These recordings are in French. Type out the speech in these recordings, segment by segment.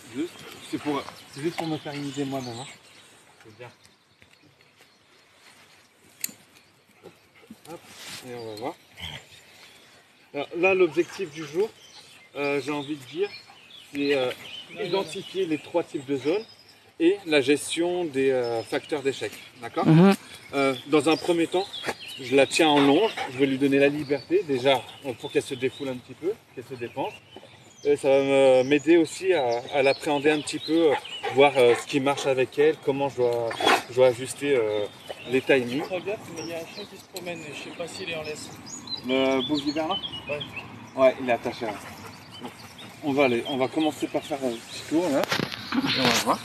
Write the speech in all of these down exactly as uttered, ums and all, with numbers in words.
Juste, c'est pour, c'est juste pour me faire une idée moi-même. Hein. C'est bien. Hop, et on va voir. Alors, là, l'objectif du jour, euh, j'ai envie de dire, c'est euh, identifier les trois types de zones et la gestion des euh, facteurs d'échec. D'accord. Mmh. euh, Dans un premier temps, je la tiens en longe, je vais lui donner la liberté déjà pour qu'elle se défoule un petit peu, qu'elle se dépense. Et ça va m'aider aussi à, à l'appréhender un petit peu, voir euh, ce qui marche avec elle, comment je dois, je dois ajuster euh, les timings. Regarde, mais il y a un chien qui se promène, je sais pas s'il est en laisse. Le bouvier là? Ouais. Ouais, il est attaché là. On va aller, on va commencer par faire un petit tour là. Et on va voir.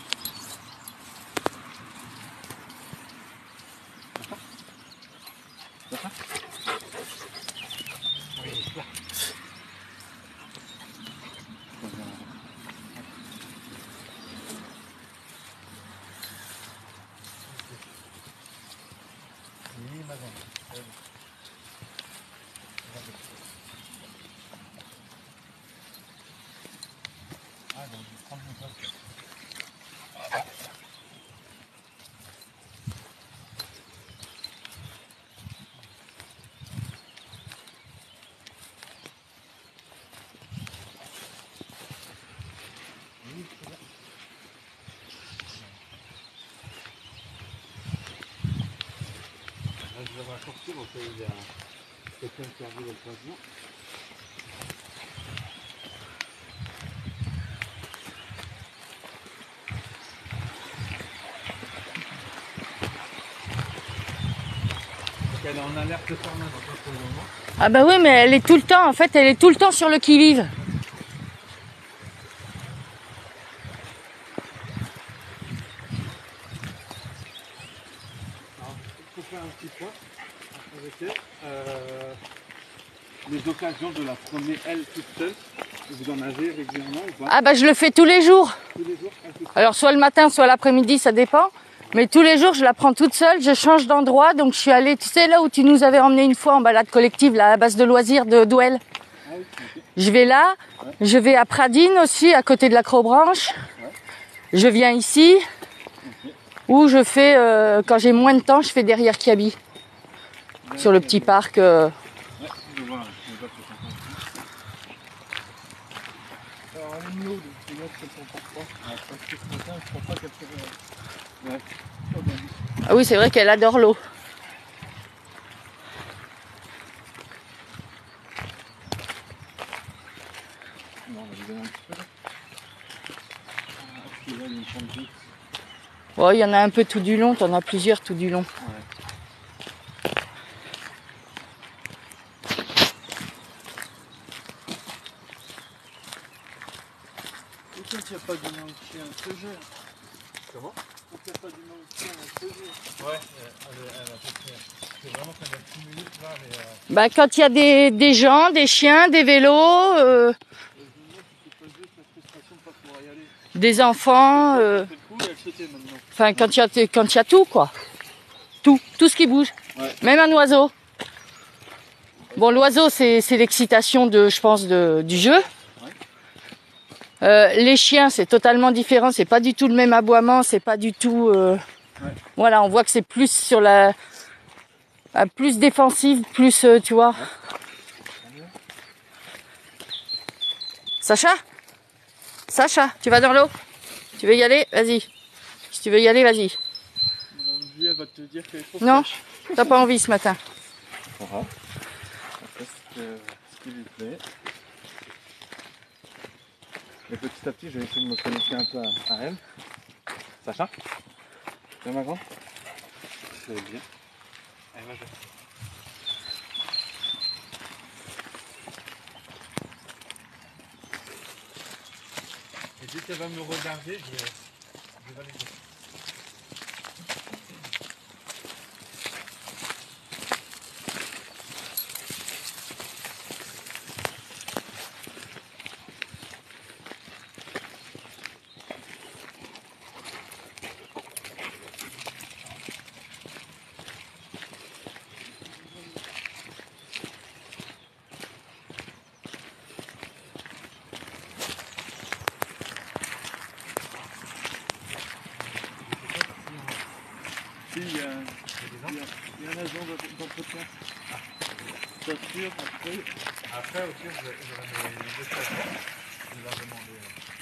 Je vais raccourcir au cas où il y a quelqu'un qui arrive au croisement. Donc elle est en alerte permanente pour le moment. Ah bah oui, mais elle est tout le temps, en fait, elle est tout le temps sur le qui-vive. Il faut faire un petit point avec elle. Euh, les occasions de la promener elle toute seule, vous en avez régulièrement ou pas? Ah bah je le fais tous les jours. Tous les jours, elle toute seule. Alors soit le matin, soit l'après-midi, ça dépend. Mais tous les jours, je la prends toute seule, je change d'endroit. Donc je suis allée, tu sais, là où tu nous avais emmené une fois en balade collective, là, à la base de loisirs de Douel. Ah oui, okay. Je vais là, ouais. Je vais à Pradine aussi, à côté de la Crobranche. Ouais. Je viens ici, okay. Où je fais, euh, quand j'ai moins de temps, je fais derrière Kiabi. Ouais, sur le petit parc. Euh... Ouais, je vois, je vois que c'est sympa. Alors elle est de l'eau, donc c'est là que c'est important. Parce que ce matin, je crois pas qu'elle serait... Ouais. Ah oui, c'est vrai qu'elle adore l'eau. Non, on va lui donner un petit peu. Ah, puis là, il y a une chambre de... Oh, il y en a un peu tout du long, t'en as plusieurs tout du long. Ouais. Quand il n'y a pas d'humain au chien, elle se gère. Comment? Quand il n'y a pas d'humain au chien, elle se gère. Ouais, elle, elle, elle a fait faire. C'est vraiment quand il y a six minutes là. Mais, euh... Bah, quand il y a des, des gens, des chiens, des vélos, euh, des enfants, euh, enfin quand il y a, quand il y a tout quoi. Tout, tout ce qui bouge. Ouais. Même un oiseau. Bon, l'oiseau, c'est l'excitation de, je pense, de, du jeu. Euh, les chiens, c'est totalement différent. C'est pas du tout le même aboiement. C'est pas du tout. Euh... Ouais. Voilà, on voit que c'est plus sur la, euh, plus défensive, plus, euh, tu vois. Ouais. Sacha, Sacha, tu vas dans l'eau? Tu veux y aller? Vas-y. Si tu veux y aller, vas-y. Elle va te dire qu'elle est trop non, t'as pas envie ce matin. On verra. Après, ce, que, ce qui lui plaît. Et petit à petit, je vais essayer de me connecter un peu à, à elle. Sacha, viens ma grande. Ça va bien. Allez, va, va. Et dès qu'elle va me regarder, je vais, je vais aller. agent d'entretien. T'assures, après. Après aussi, j'aurais mes deux stagiaires. Je vais leur demander.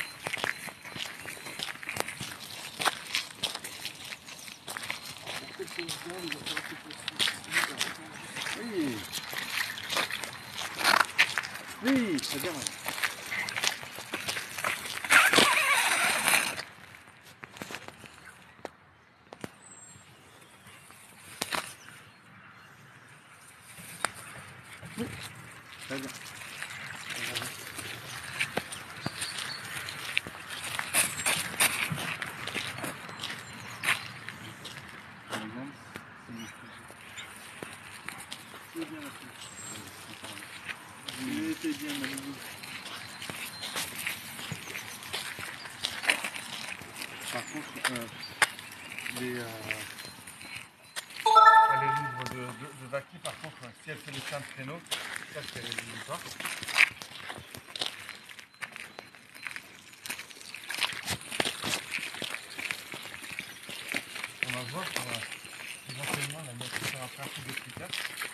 Oui. Oui, très bien. Oui, très bien. C'était bien, Malibu. Par contre, euh, les, euh, les livres de, de, de Vaki, par contre, si elle fait les cinq créneaux, ça c'est rédhibitoire. On va voir pour euh, éventuellement la mettre sur un principe d'efficace.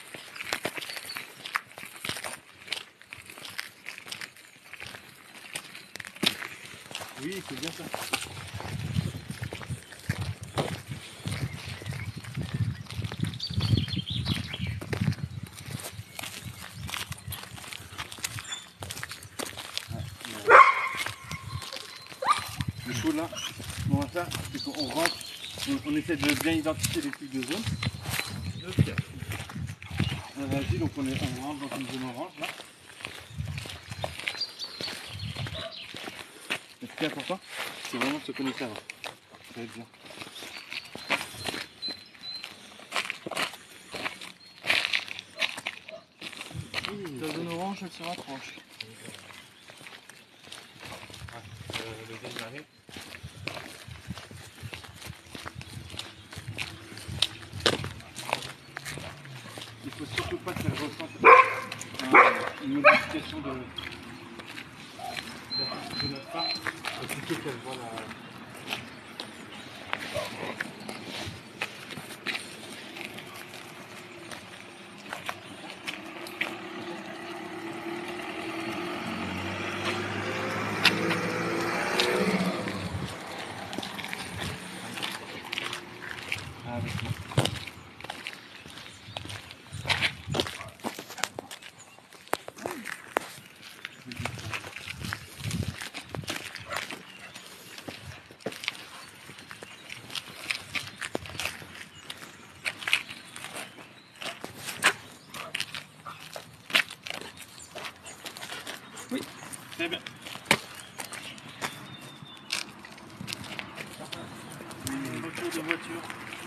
Oui, c'est bien ça. Le chaud là, ce qu'on va faire, c'est qu'on rentre, on, on essaie de bien identifier les types de zones. Ok. Euh, Vas-y, donc on, est, on rentre dans une zone orange là. Et ce qui est important, c'est vraiment de se connecter avant. Ça va être bien. La zone orange, elle se rapproche. Euh, le deuxième arrive. Il faut surtout pas qu'elle ressente un- une modification de, de notre part, et plutôt qu'elle voit la. Ah, oui. Oui, très bien. Une retour de voiture.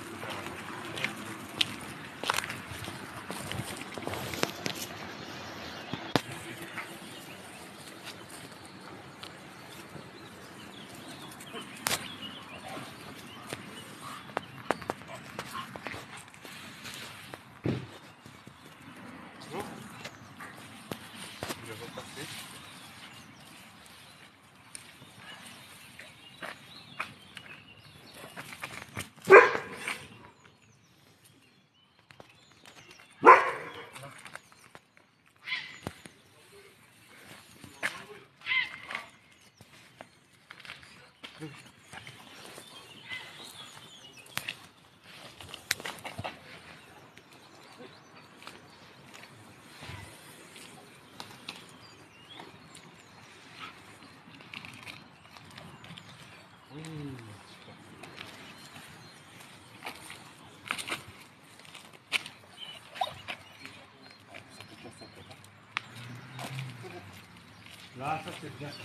Je vais repasser. Oui, super. Ça peut faire ça, peut-être. Là, ça c'est bien.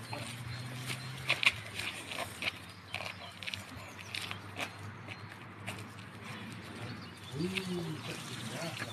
Oui, ça c'est bien ça.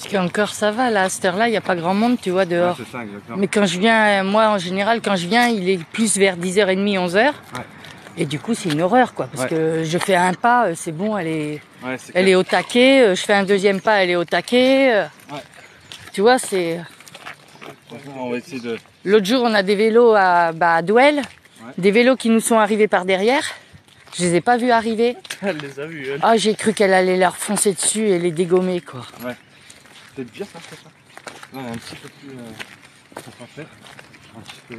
Parce qu'encore ça va, là, à cette heure-là, il n'y a pas grand monde, tu vois, dehors. Ouais, c'est ça, exactement. Mais quand je viens, moi, en général, quand je viens, il est plus vers dix heures trente, onze heures. Ouais. Et du coup, c'est une horreur, quoi. Parce Ouais. que je fais un pas, c'est bon, elle est, Ouais, c'est elle clair. est au taquet. Je fais un deuxième pas, elle est au taquet. Ouais. Tu vois, c'est... On va essayer de... L'autre jour, on a des vélos à, bah, à Douel. Ouais. Des vélos qui nous sont arrivés par derrière. Je les ai pas vus arriver. Elle les a vus, elle. Ah, j'ai cru qu'elle allait leur foncer dessus et les dégommer, quoi. Ouais. C'est bien ça, c'est ça. Ouais, un petit peu plus... Euh... concentré. Un petit peu...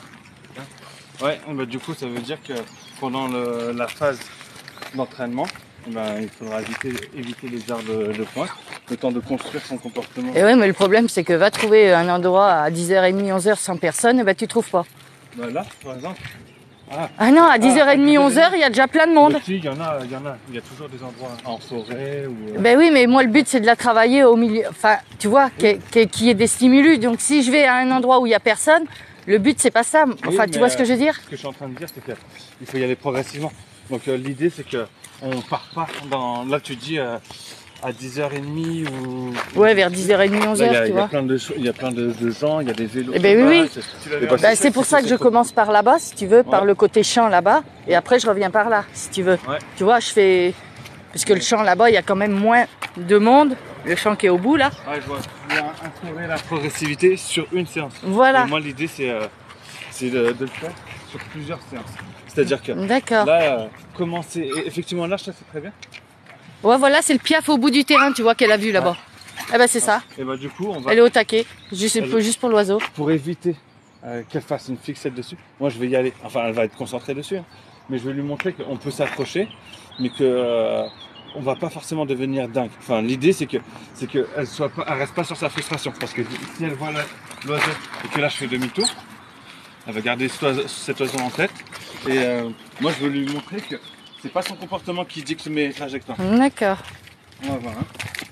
Ouais, bah, du coup, ça veut dire que pendant le, la phase d'entraînement, bah, il faudra éviter, éviter les heures de, de pointe, le temps de construire son comportement. Et ouais, mais le problème, c'est que va trouver un endroit à dix heures trente, onze heures sans personne, et bah, tu trouves pas. Bah, là, par exemple... Ah, Ah non, à dix heures trente, Ah, onze heures, il y a déjà plein de monde. mais si, il y en a, il y en a. Il y a toujours des endroits en forêt ou... euh, Ben oui, mais moi, le but, c'est de la travailler au milieu. Enfin, tu vois, qu'il y ait- qu'il y ait des stimulus. Donc, si je vais à un endroit où il y a personne, le but, c'est pas ça. Enfin, Oui, tu vois mais, ce que je veux dire? Ce que je suis en train de dire, c'est qu'il faut y aller progressivement. Donc euh, l'idée, c'est que on part pas dans... Là, tu dis euh, à dix heures trente ou... Ouais, vers dix heures trente, onze Là, il y heures, a, tu il y a vois. plein de choses, il y a plein de, de gens, il y a des vélos. Eh ben là-bas, oui, oui. c'est- Tu l'avais et bah, Ben, c'est pour ça que je commence par là-bas, si tu veux, par Ouais. le côté champ là-bas. Et après, je reviens par là, si tu veux. Ouais. Tu vois, je fais... Parce que le champ là-bas, il y a quand même moins de monde. Le champ qui est au bout, là. Ouais, je vois. Il y a instaurer la progressivité sur une séance. Voilà. Et moi, l'idée, c'est euh, c'est de, de le faire sur plusieurs séances. C'est-à-dire que D'accord. là, euh, commencer... et effectivement, là, ça, c'est très bien. Ouais, voilà, c'est le piaf au bout du terrain, tu vois, qu'elle a vu là-bas. Eh ben, c'est ça. Et bah, du coup, on va... Elle est au taquet. Juste, Elle- juste pour l'oiseau. Pour éviter euh, qu'elle fasse une fixette dessus, moi je vais y aller, enfin elle va être concentrée dessus, hein. Mais je vais lui montrer qu'on peut s'accrocher, mais que euh, on va pas forcément devenir dingue. Enfin l'idée c'est que c'est que elle soit pas, elle reste pas sur sa frustration, parce que si elle voit la- l'oiseau et que là je fais demi-tour, elle va garder cet oiseau, cet oiseau en tête. Et euh, moi je veux lui montrer que c'est pas son comportement qui dicte mes trajectoires. D'accord. On va voir. Hein.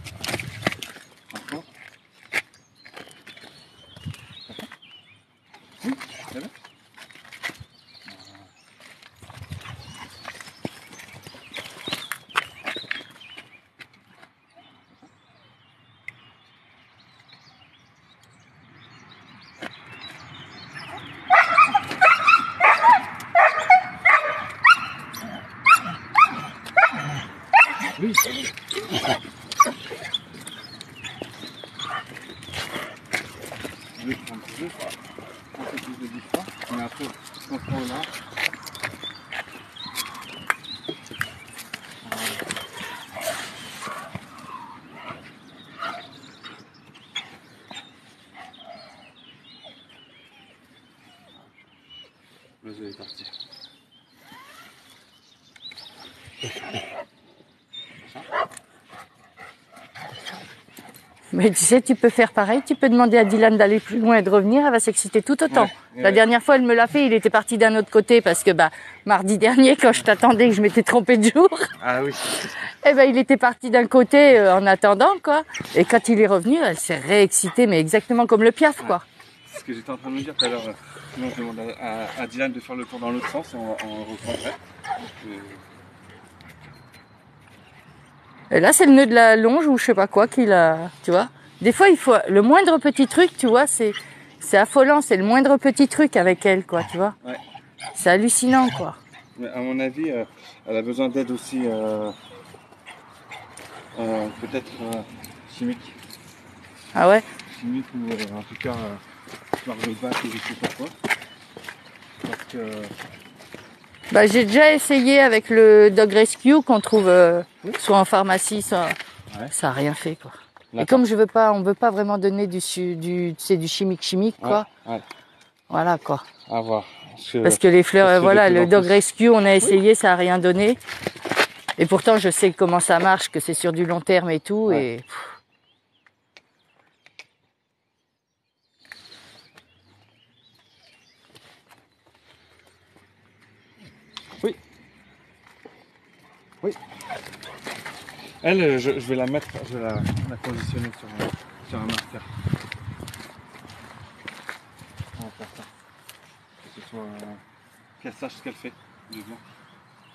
D'accord. Oui, très bien. Oui. Je vais prendre deux fois, un peu plus de distance, mais après, je comprends là. L'oiseau est parti. Mais tu sais, tu peux faire pareil. Tu peux demander à Dylan d'aller plus loin et de revenir. Elle va s'exciter tout autant. Ouais, La ouais. dernière fois, elle me l'a fait. Il était parti d'un autre côté parce que, bah, mardi dernier, quand je t'attendais, que je m'étais trompée de jour, Ah oui. eh ben, il était parti d'un côté euh, en attendant, quoi. Et quand il est revenu, elle s'est réexcitée, mais exactement comme le piaf, quoi. C'est ce que j'étais en train de me dire tout à l'heure. Sinon, je demande à, à- à Dylan de faire le tour dans l'autre sens et on, on reprendrait. Euh, Et là, c'est le nœud de la longe ou je sais pas quoi qu'il a, tu vois. Des fois, il faut le moindre petit truc, tu vois, c'est c'est affolant, c'est le moindre petit truc avec elle, quoi, tu vois. Ouais. C'est hallucinant, quoi. Mais à mon avis, euh, elle a besoin d'aide aussi, euh, euh, peut-être euh, chimique. Ah ouais. Chimique ou euh, en tout cas, euh, par le bac ou je sais pas quoi. Parce que. Bah, j'ai déjà essayé avec le Dog Rescue qu'on trouve euh, soit en pharmacie, soit Ouais. ça a rien fait, quoi. Et D'accord. comme je veux pas, on veut pas vraiment donner du su- du c'est du chimique chimique, quoi. Ouais, ouais. Voilà, quoi. À voir. Parce que, Parce que les fleurs, parce euh, que voilà, de plus le en Dog plus- Rescue, on a essayé, ça a rien donné. Et pourtant, je sais comment ça marche, que c'est sur du long terme et tout, Ouais. et Oui. Oui. Elle, euh, je, je vais la mettre, je vais la, la positionner sur, un- sur un marqueur. On va faire ça. Que ce soit. euh, qu'elle sache ce qu'elle fait. du coup.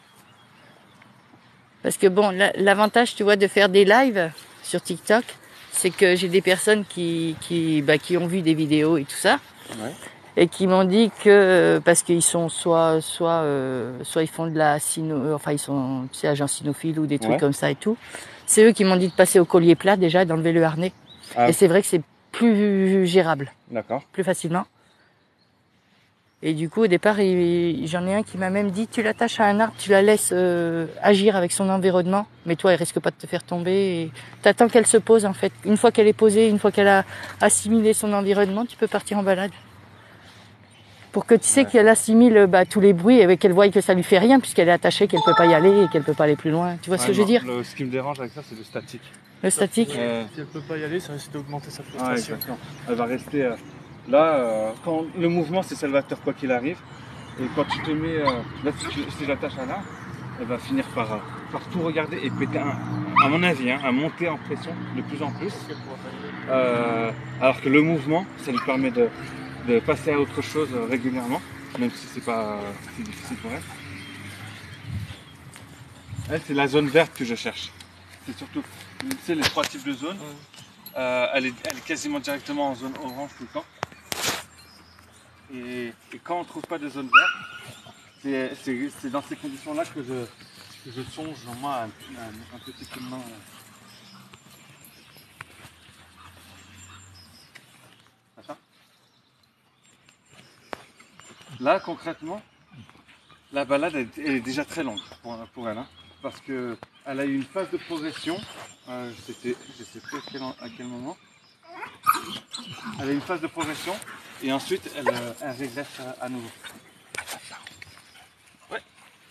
parce que bon, la- l'avantage, tu vois, de faire des lives sur TikTok, c'est que j'ai des personnes qui, qui, bah, qui ont vu des vidéos et tout ça, Ouais. et qui m'ont dit que parce qu'ils sont soit, soit, euh, soit ils font de la cyno, enfin ils sont, tu sais, agents cynophiles ou des trucs Ouais. comme ça et tout. C'est eux qui m'ont dit de passer au collier plat déjà, d'enlever le harnais. Ah, Et c'est vrai que c'est plus gérable, d'accord. plus facilement. Et du coup, au départ, il- j'en ai un qui m'a même dit, tu l'attaches à un arbre, tu la laisses euh, agir avec son environnement, mais toi, elle risque pas de te faire tomber. Et t'attends qu'elle se pose, en fait. Une fois qu'elle est posée, une fois qu'elle a assimilé son environnement, tu peux partir en balade. Pour que tu sais Ouais. qu'elle assimile bah, tous les bruits et qu'elle voie que ça lui fait rien, puisqu'elle est attachée, qu'elle peut pas y aller et qu'elle peut pas aller plus loin. Tu vois ce Ouais, que je veux non, dire? le- ce qui me dérange avec ça, c'est le statique. Le statique. Euh, Si elle peut pas y aller, ça risque d'augmenter sa ouais, frustration. exactement. Elle va rester euh, là. euh, quand le mouvement, c'est salvateur quoi qu'il arrive. Et quand tu te mets, euh, là, si, tu, si j'attache un arbre, elle va finir par, euh, par tout regarder et péter, un, à mon avis, hein, à monter en pression de plus en plus. Euh, alors que le mouvement, ça lui permet de, de passer à autre chose euh, régulièrement, même si c'est pas euh, c'est difficile pour elle. Elle, c'est la zone verte que je cherche. C'est surtout, tu sais, les trois types de zones. Euh, elle, est, elle est quasiment directement en zone orange tout le temps. Et, et quand on ne trouve pas de zone verte, c'est- c'est c'est dans ces conditions-là que je, que je songe moi à un, un- un petit coup de main. Machin. Là, concrètement, la balade elle, elle est déjà très longue pour, pour elle, hein, parce que elle a eu une phase de progression. Euh, C'était, je sais plus à quel, à quel moment. Elle a eu une phase de progression et ensuite elle, euh, elle régresse à, à nouveau. Ouais.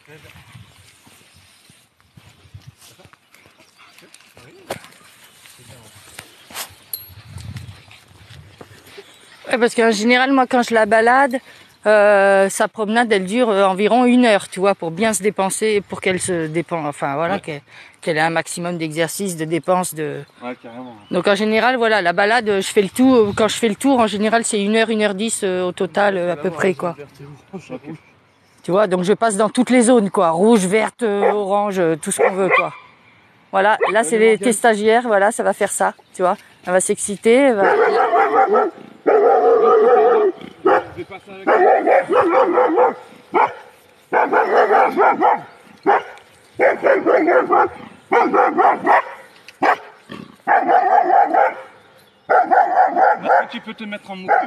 Ouais, parce qu'en général, moi, quand je la balade, euh, sa promenade, elle dure euh, environ une heure, tu vois, pour bien se dépenser, pour qu'elle se dépense, enfin, voilà, Ouais. qu'elle qu'elle ait un maximum d'exercice, de dépenses, de... Ouais, carrément. Donc, en général, voilà, la balade, je fais le tour, quand je fais le tour, en général, c'est une heure, une heure dix euh, au total, euh, à peu près, quoi. Ok. Tu vois, donc je passe dans toutes les zones, quoi. Rouge, verte, euh, orange, euh, tout ce qu'on veut, quoi. Voilà, là, c'est les, tes stagiaires, voilà, ça va faire ça, tu vois. Elle va s'exciter, elle va... Je vais passer avec elle. Est-ce que tu peux te mettre en mouvement?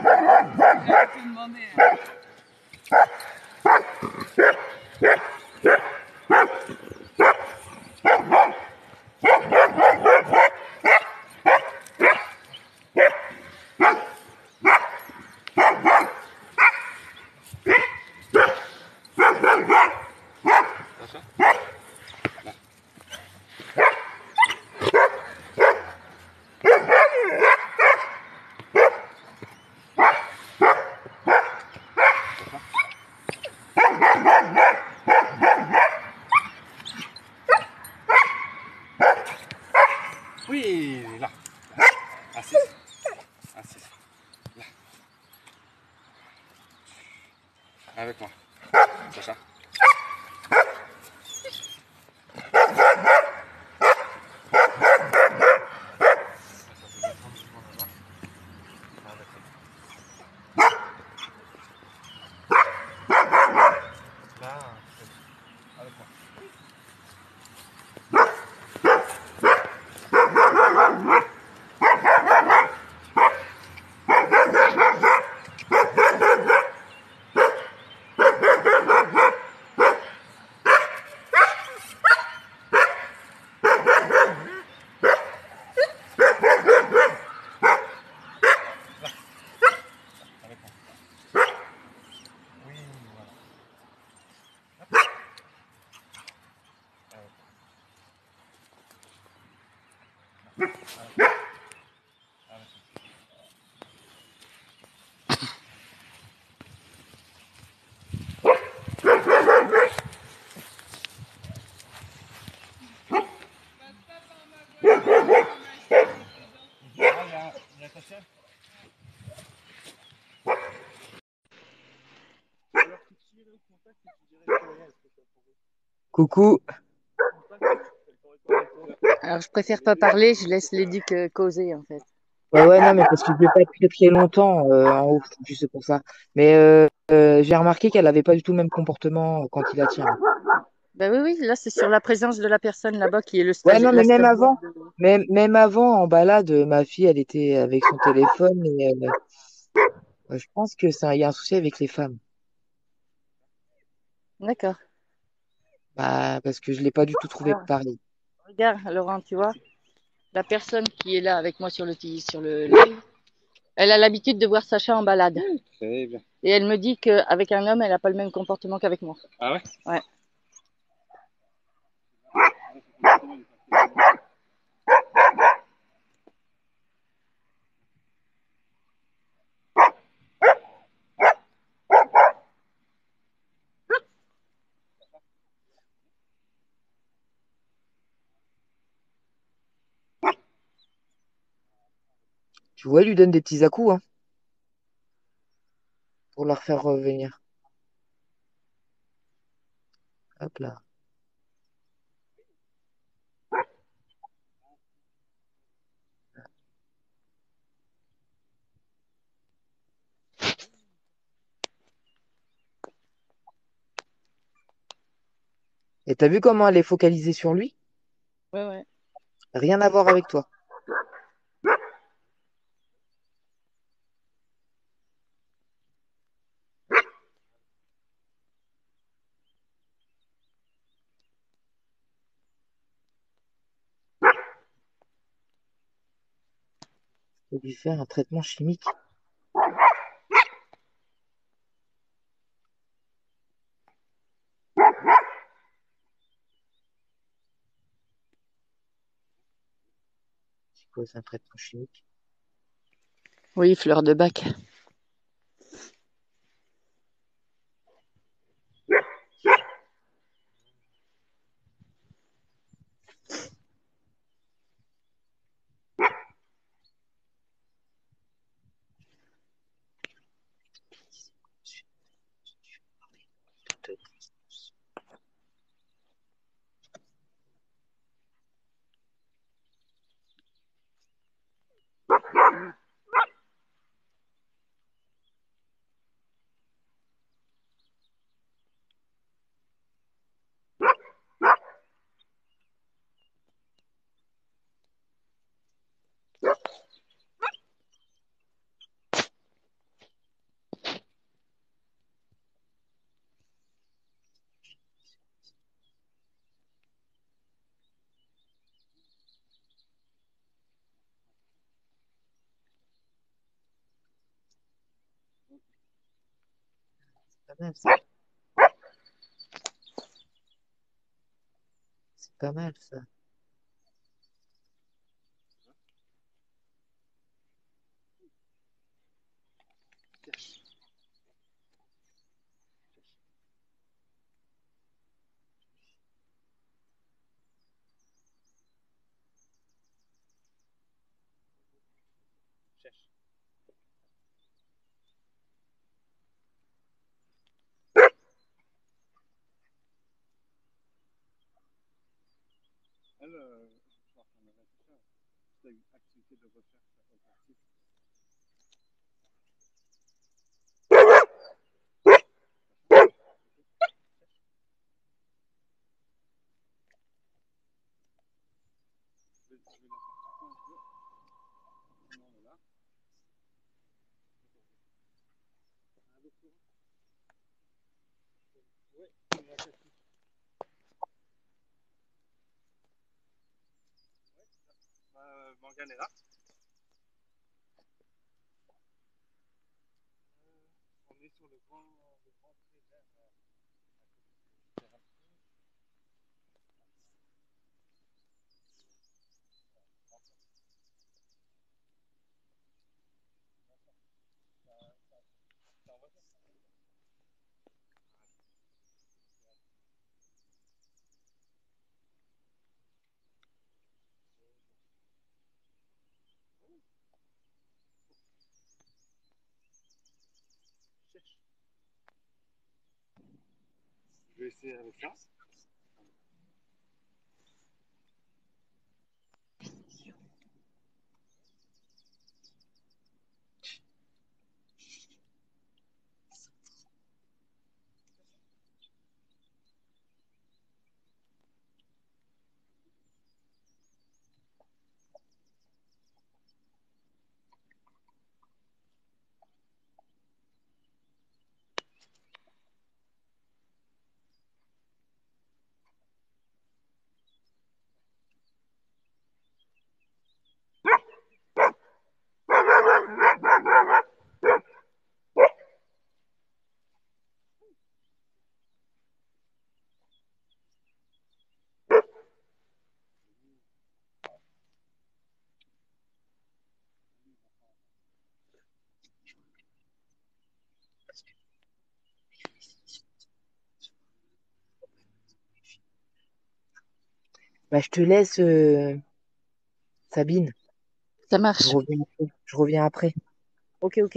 Oui, là. Assise. Assise. Là. Avec moi. Sacha. Là, Avec moi. oui, voilà. Ah, il y a, il y a ta sœur? Coucou. Alors, je préfère pas parler, je laisse l'éduc euh, causer, en fait. Ouais, ouais, non, mais parce que je vais pas être très très longtemps euh, en haut, juste pour ça. Mais euh, euh, j'ai remarqué qu'elle avait pas du tout le même comportement quand il la tient. Ben oui, oui, là, c'est sur la présence de la personne là-bas qui est le Ouais, stage, non, mais la même stagiaire avant, de... même, même avant, en balade, ma fille, elle était avec son téléphone et euh, ouais, je pense que ça, il y a un souci avec les femmes. D'accord. Bah, parce que je l'ai pas du tout trouvé Alors, pareil. regarde, Laurent, tu vois, la personne qui est là avec moi sur le, ti- sur le live, elle a l'habitude de voir Sacha en balade. Très bien. Et elle me dit qu'avec un homme, elle n'a pas le même comportement qu'avec moi. Ah ouais? Ouais. Tu vois, il lui donne des petits à-coups, hein, pour la refaire revenir. Hop là. Et t'as vu comment elle est focalisée sur lui? Ouais, ouais. Rien à voir avec toi. Faut lui faire un traitement chimique. C'est quoi, c'est un traitement chimique? Oui, fleur de bac. C'est pas mal, ça. C'est pas mal, ça. Elle, euh, je crois qu'on avait fait ça. C'était une activité de recherche automatique. Je vais, je vais la faire un peu. Comment on est là? Euh, Morgane est là. On est sur le grand, le grand trait vert. Je vais essayer avec ça. Bah, je te laisse, euh, Sabine. Ça Je marche. reviens après. Je reviens après. Ok, ok.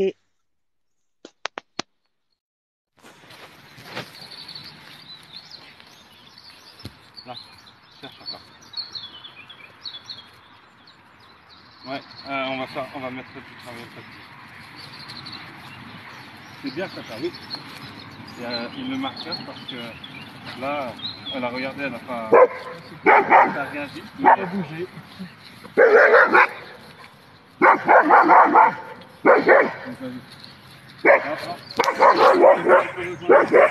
Là, cherche encore. Ouais, euh, on va faire, on va mettre du travail au tapis. C'est bien ça, ça, oui. Il y a il le marqueur parce que là, elle a regardé, elle n'a pas, elle a rien dit. Il a bougé. Donc, vas-y. Attends. Tu peux le joindre.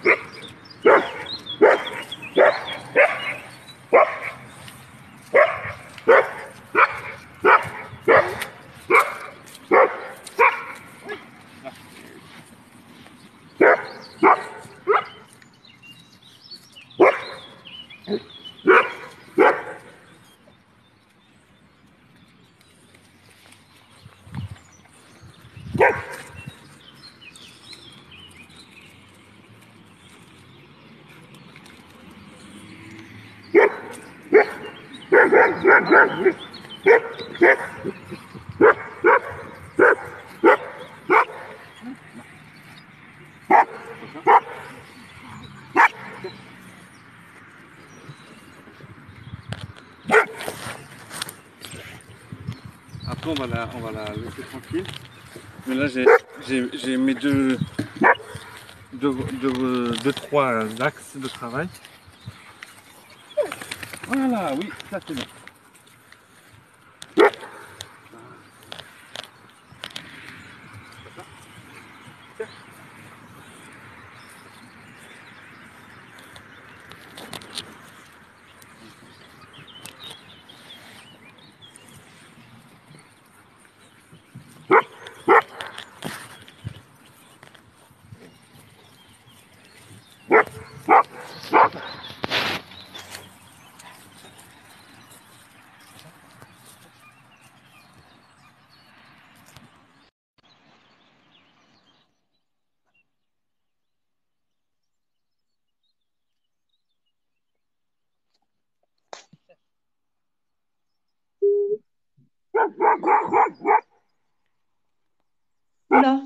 Après, on va la, on va la laisser tranquille. Mais là, j'ai, j'ai, j'ai mes deux, deux, deux, deux, trois axes de travail. Voilà, oui, ça c'est bien. Oula.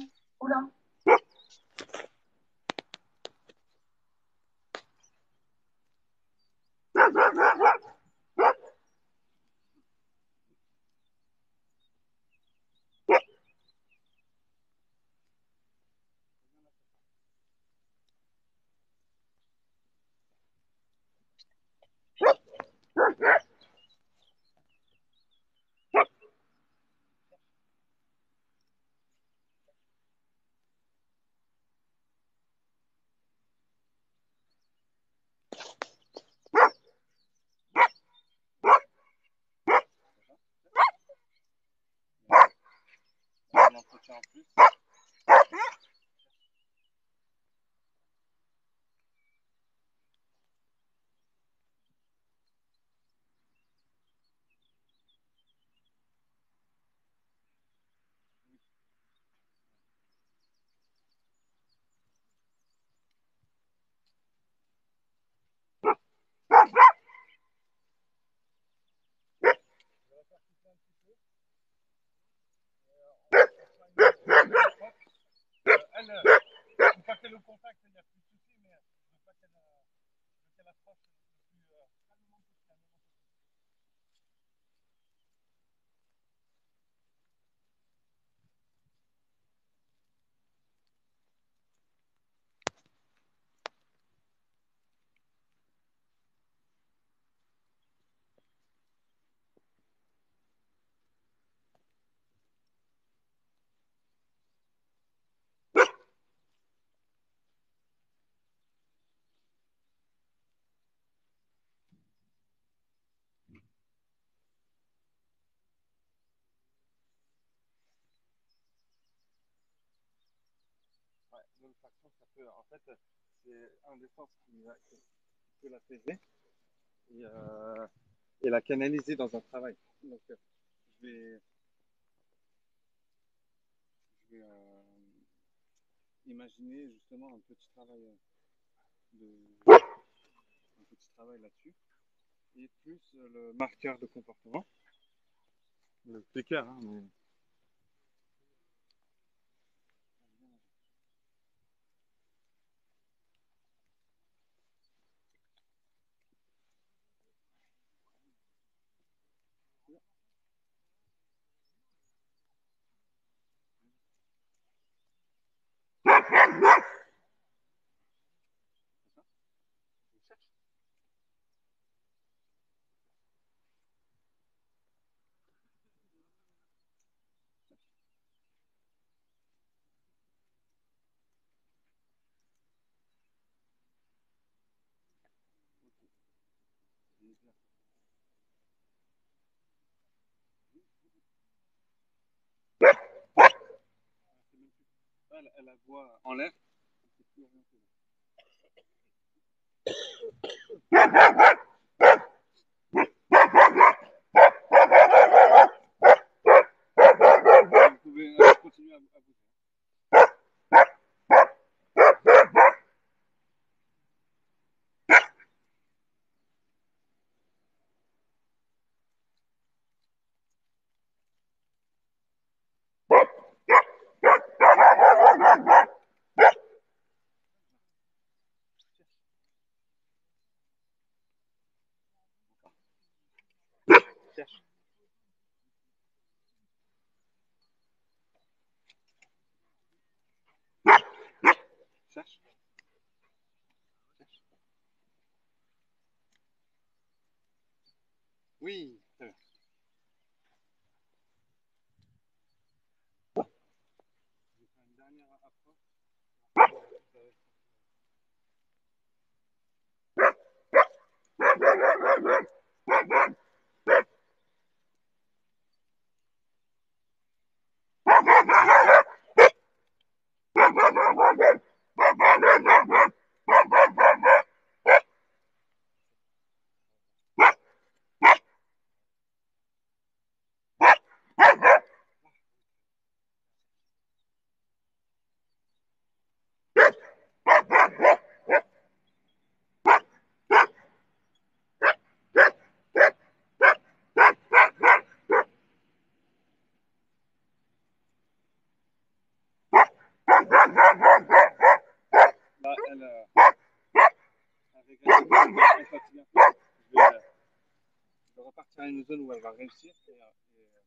Un entretien en plus. Elle, euh, une fois qu'elle est au contact, il n'y a plus de soucis, mais je veux pas qu'elle euh, je veux qu'elle approche le plus euh, calmement possible. Ouais, l'olfaction, ça peut, en fait, c'est un des sens qui, va- qui peut l'apaiser et, euh, et la canaliser dans un travail. Donc, euh, je vais, je vais euh, imaginer justement un petit travail, euh, de, un petit travail là-dessus. et plus euh, le marqueur de comportement, le clicker. Hein, mais... Elle, elle la voit en l'air. Vous pouvez euh, continuer à, à bouger. Cherche. Cherche. Cherche. Oui, très bien. Je vais faire une dernière approche. Là, elle, euh, avec un peu de- elle fatigue un peu. Je vais, euh, je vais repartir à une zone où elle va réussir. Et, euh, et, euh,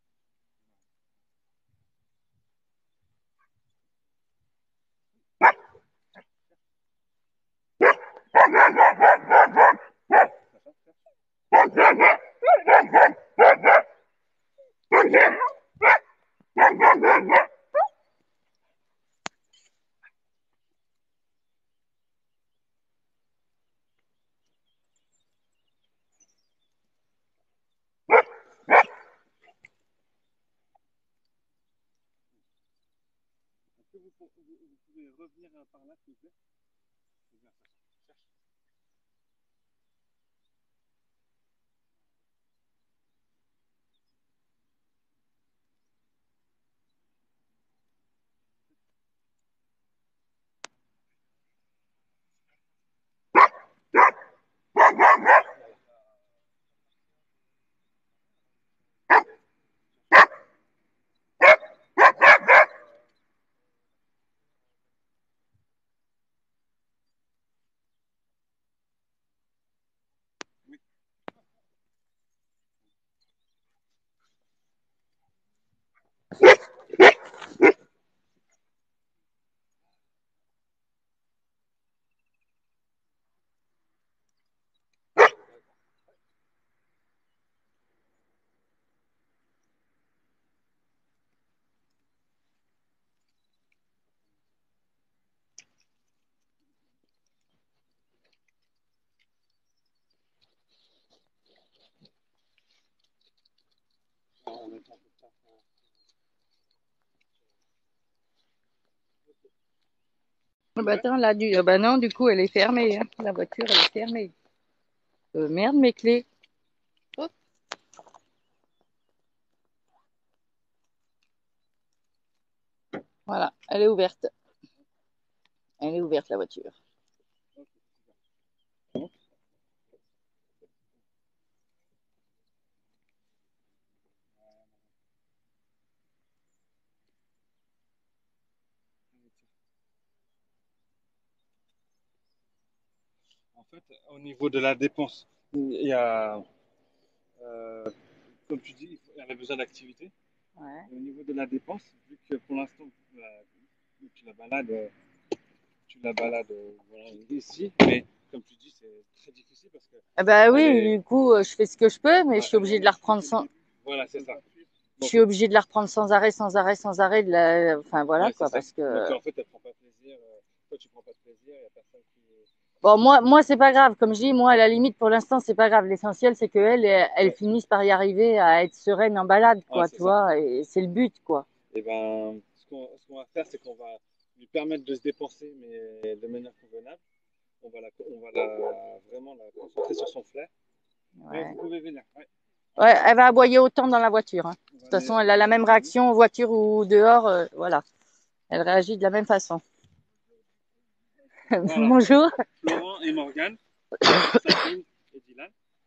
Est-ce que vous, vous, vous pouvez revenir euh, par là, s'il vous plaît? C'est bien ça. Cherche. Oui. Ah, on est un peu tard. Ah bah attends, là, du... ah bah non, du coup, elle est fermée. Hein. La voiture, elle est fermée. Euh, merde, mes clés. Hop. Voilà, elle est ouverte. Elle est ouverte, la voiture. En fait, au niveau de la dépense, il y a, euh, comme tu dis, elle a besoin d'activité. Ouais. Au niveau de la dépense, vu que pour l'instant, euh, tu la balades, euh, tu la balades euh, voilà, ici, mais comme tu dis, c'est très difficile parce que Ah bah elle oui, est, du coup, euh, je fais ce que je peux, mais ouais, je suis obligée de la reprendre sans, voilà, c'est ça. je Donc, suis obligée de la reprendre sans arrêt, sans arrêt, sans arrêt, de la, enfin voilà ouais, c'est quoi, ça. parce que Donc en fait, elle prend pas plaisir. euh, Toi, tu prends pas de plaisir, il y a personne qui. bon, moi, moi, c'est pas grave. Comme je dis, moi, à la limite, pour l'instant, c'est pas grave. L'essentiel, c'est qu'elle, elle, elle Ouais. finisse par y arriver à être sereine en balade, Ouais, quoi, c'est tu ça. vois, et c'est le but, quoi. Et ben, ce qu'on ce qu'on va faire, c'est qu'on va lui permettre de se dépenser, mais de manière convenable. On va la, on va la vraiment la concentrer sur son flair. Ouais, Ouais. vous pouvez venir. Ouais. Ouais, elle va aboyer autant dans la voiture, hein. De On toute va façon, aller, elle a la on même va aller. réaction en voiture ou dehors, euh, voilà. Elle réagit de la même façon. Voilà. Bonjour. Florent et Morgane, Sabine et Dylan.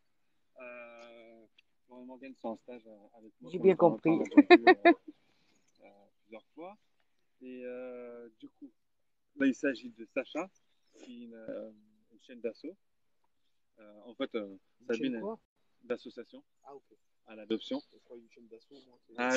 Euh, Florent et Morgane sont en stage euh, avec moi, J'ai comme bien on compris. a déjà vu euh, euh, plusieurs fois. Et euh, du coup, là, il s'agit de Sacha, qui est une, euh, une chaîne d'assaut. Euh, en fait, euh, Sabine est d'association Ah, ok. à l'adoption. Je crois une chaîne d'assaut, moi. Ah,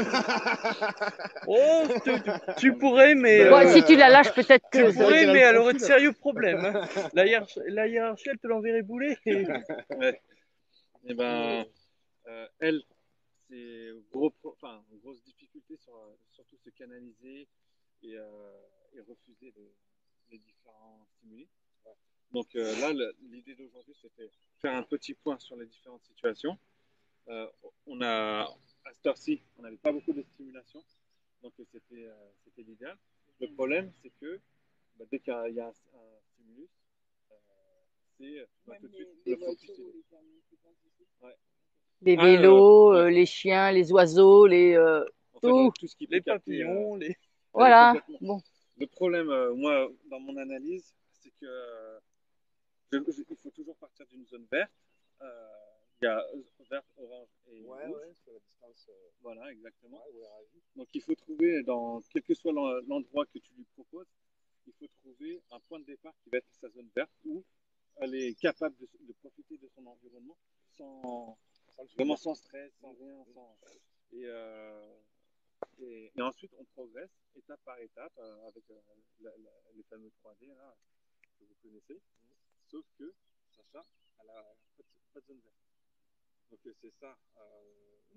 ouais. Oh, tu, tu pourrais, mais Bon, euh, si tu la lâches, peut-être tu que c'est vrai pourrais, qu'elle a mais le elle aurait de profil. sérieux problèmes. Hein. La, hiérarchie, la hiérarchie, elle te l'enverrait bouler. Et... Ouais. Et ben, euh, elle, c'est gros, pro- enfin, grosse difficulté sur euh, surtout se canaliser et, euh, et refuser les, les différents stimuli. Donc euh, là, le- l'idée d'aujourd'hui, c'était faire un petit point sur les différentes situations. Euh, on a, à cette heure-ci, on n'avait pas beaucoup de stimulation, donc euh, c'était euh, c'était l'idéal. Le problème, c'est que bah, dès qu'il y a, il y a un, un stimulus, euh, c'est bah, tout de suite le focus. Ouais. les Ah, euh, vélos, ouais. euh, les chiens, les oiseaux, les euh, En fait, euh, tout. tout ce qui peut Les capter, euh, papillons, les... elle est Voilà. complètement. Bon. Le problème, euh, moi, dans mon analyse, c'est que euh, je- je- il faut toujours partir d'une zone verte. Euh, Il y a vert, orange et Ouais, rouge. ouais, sur la distance. euh, Voilà, exactement. Ouais, où elle réagit. Donc il faut trouver, dans quel que soit l'en- l'endroit que tu lui proposes, il faut trouver un point de départ qui va être sa zone verte où elle est capable de, de profiter de son environnement sans, Sans le vraiment subir. sans stress, sans rien. Sans... Et, euh, et, et ensuite, on progresse étape par étape euh, avec euh, la- la- les fameux trois D là, que vous connaissez. Sauf que Sacha, elle a pas de, pas de zone verte. Donc euh, c'est ça. Euh,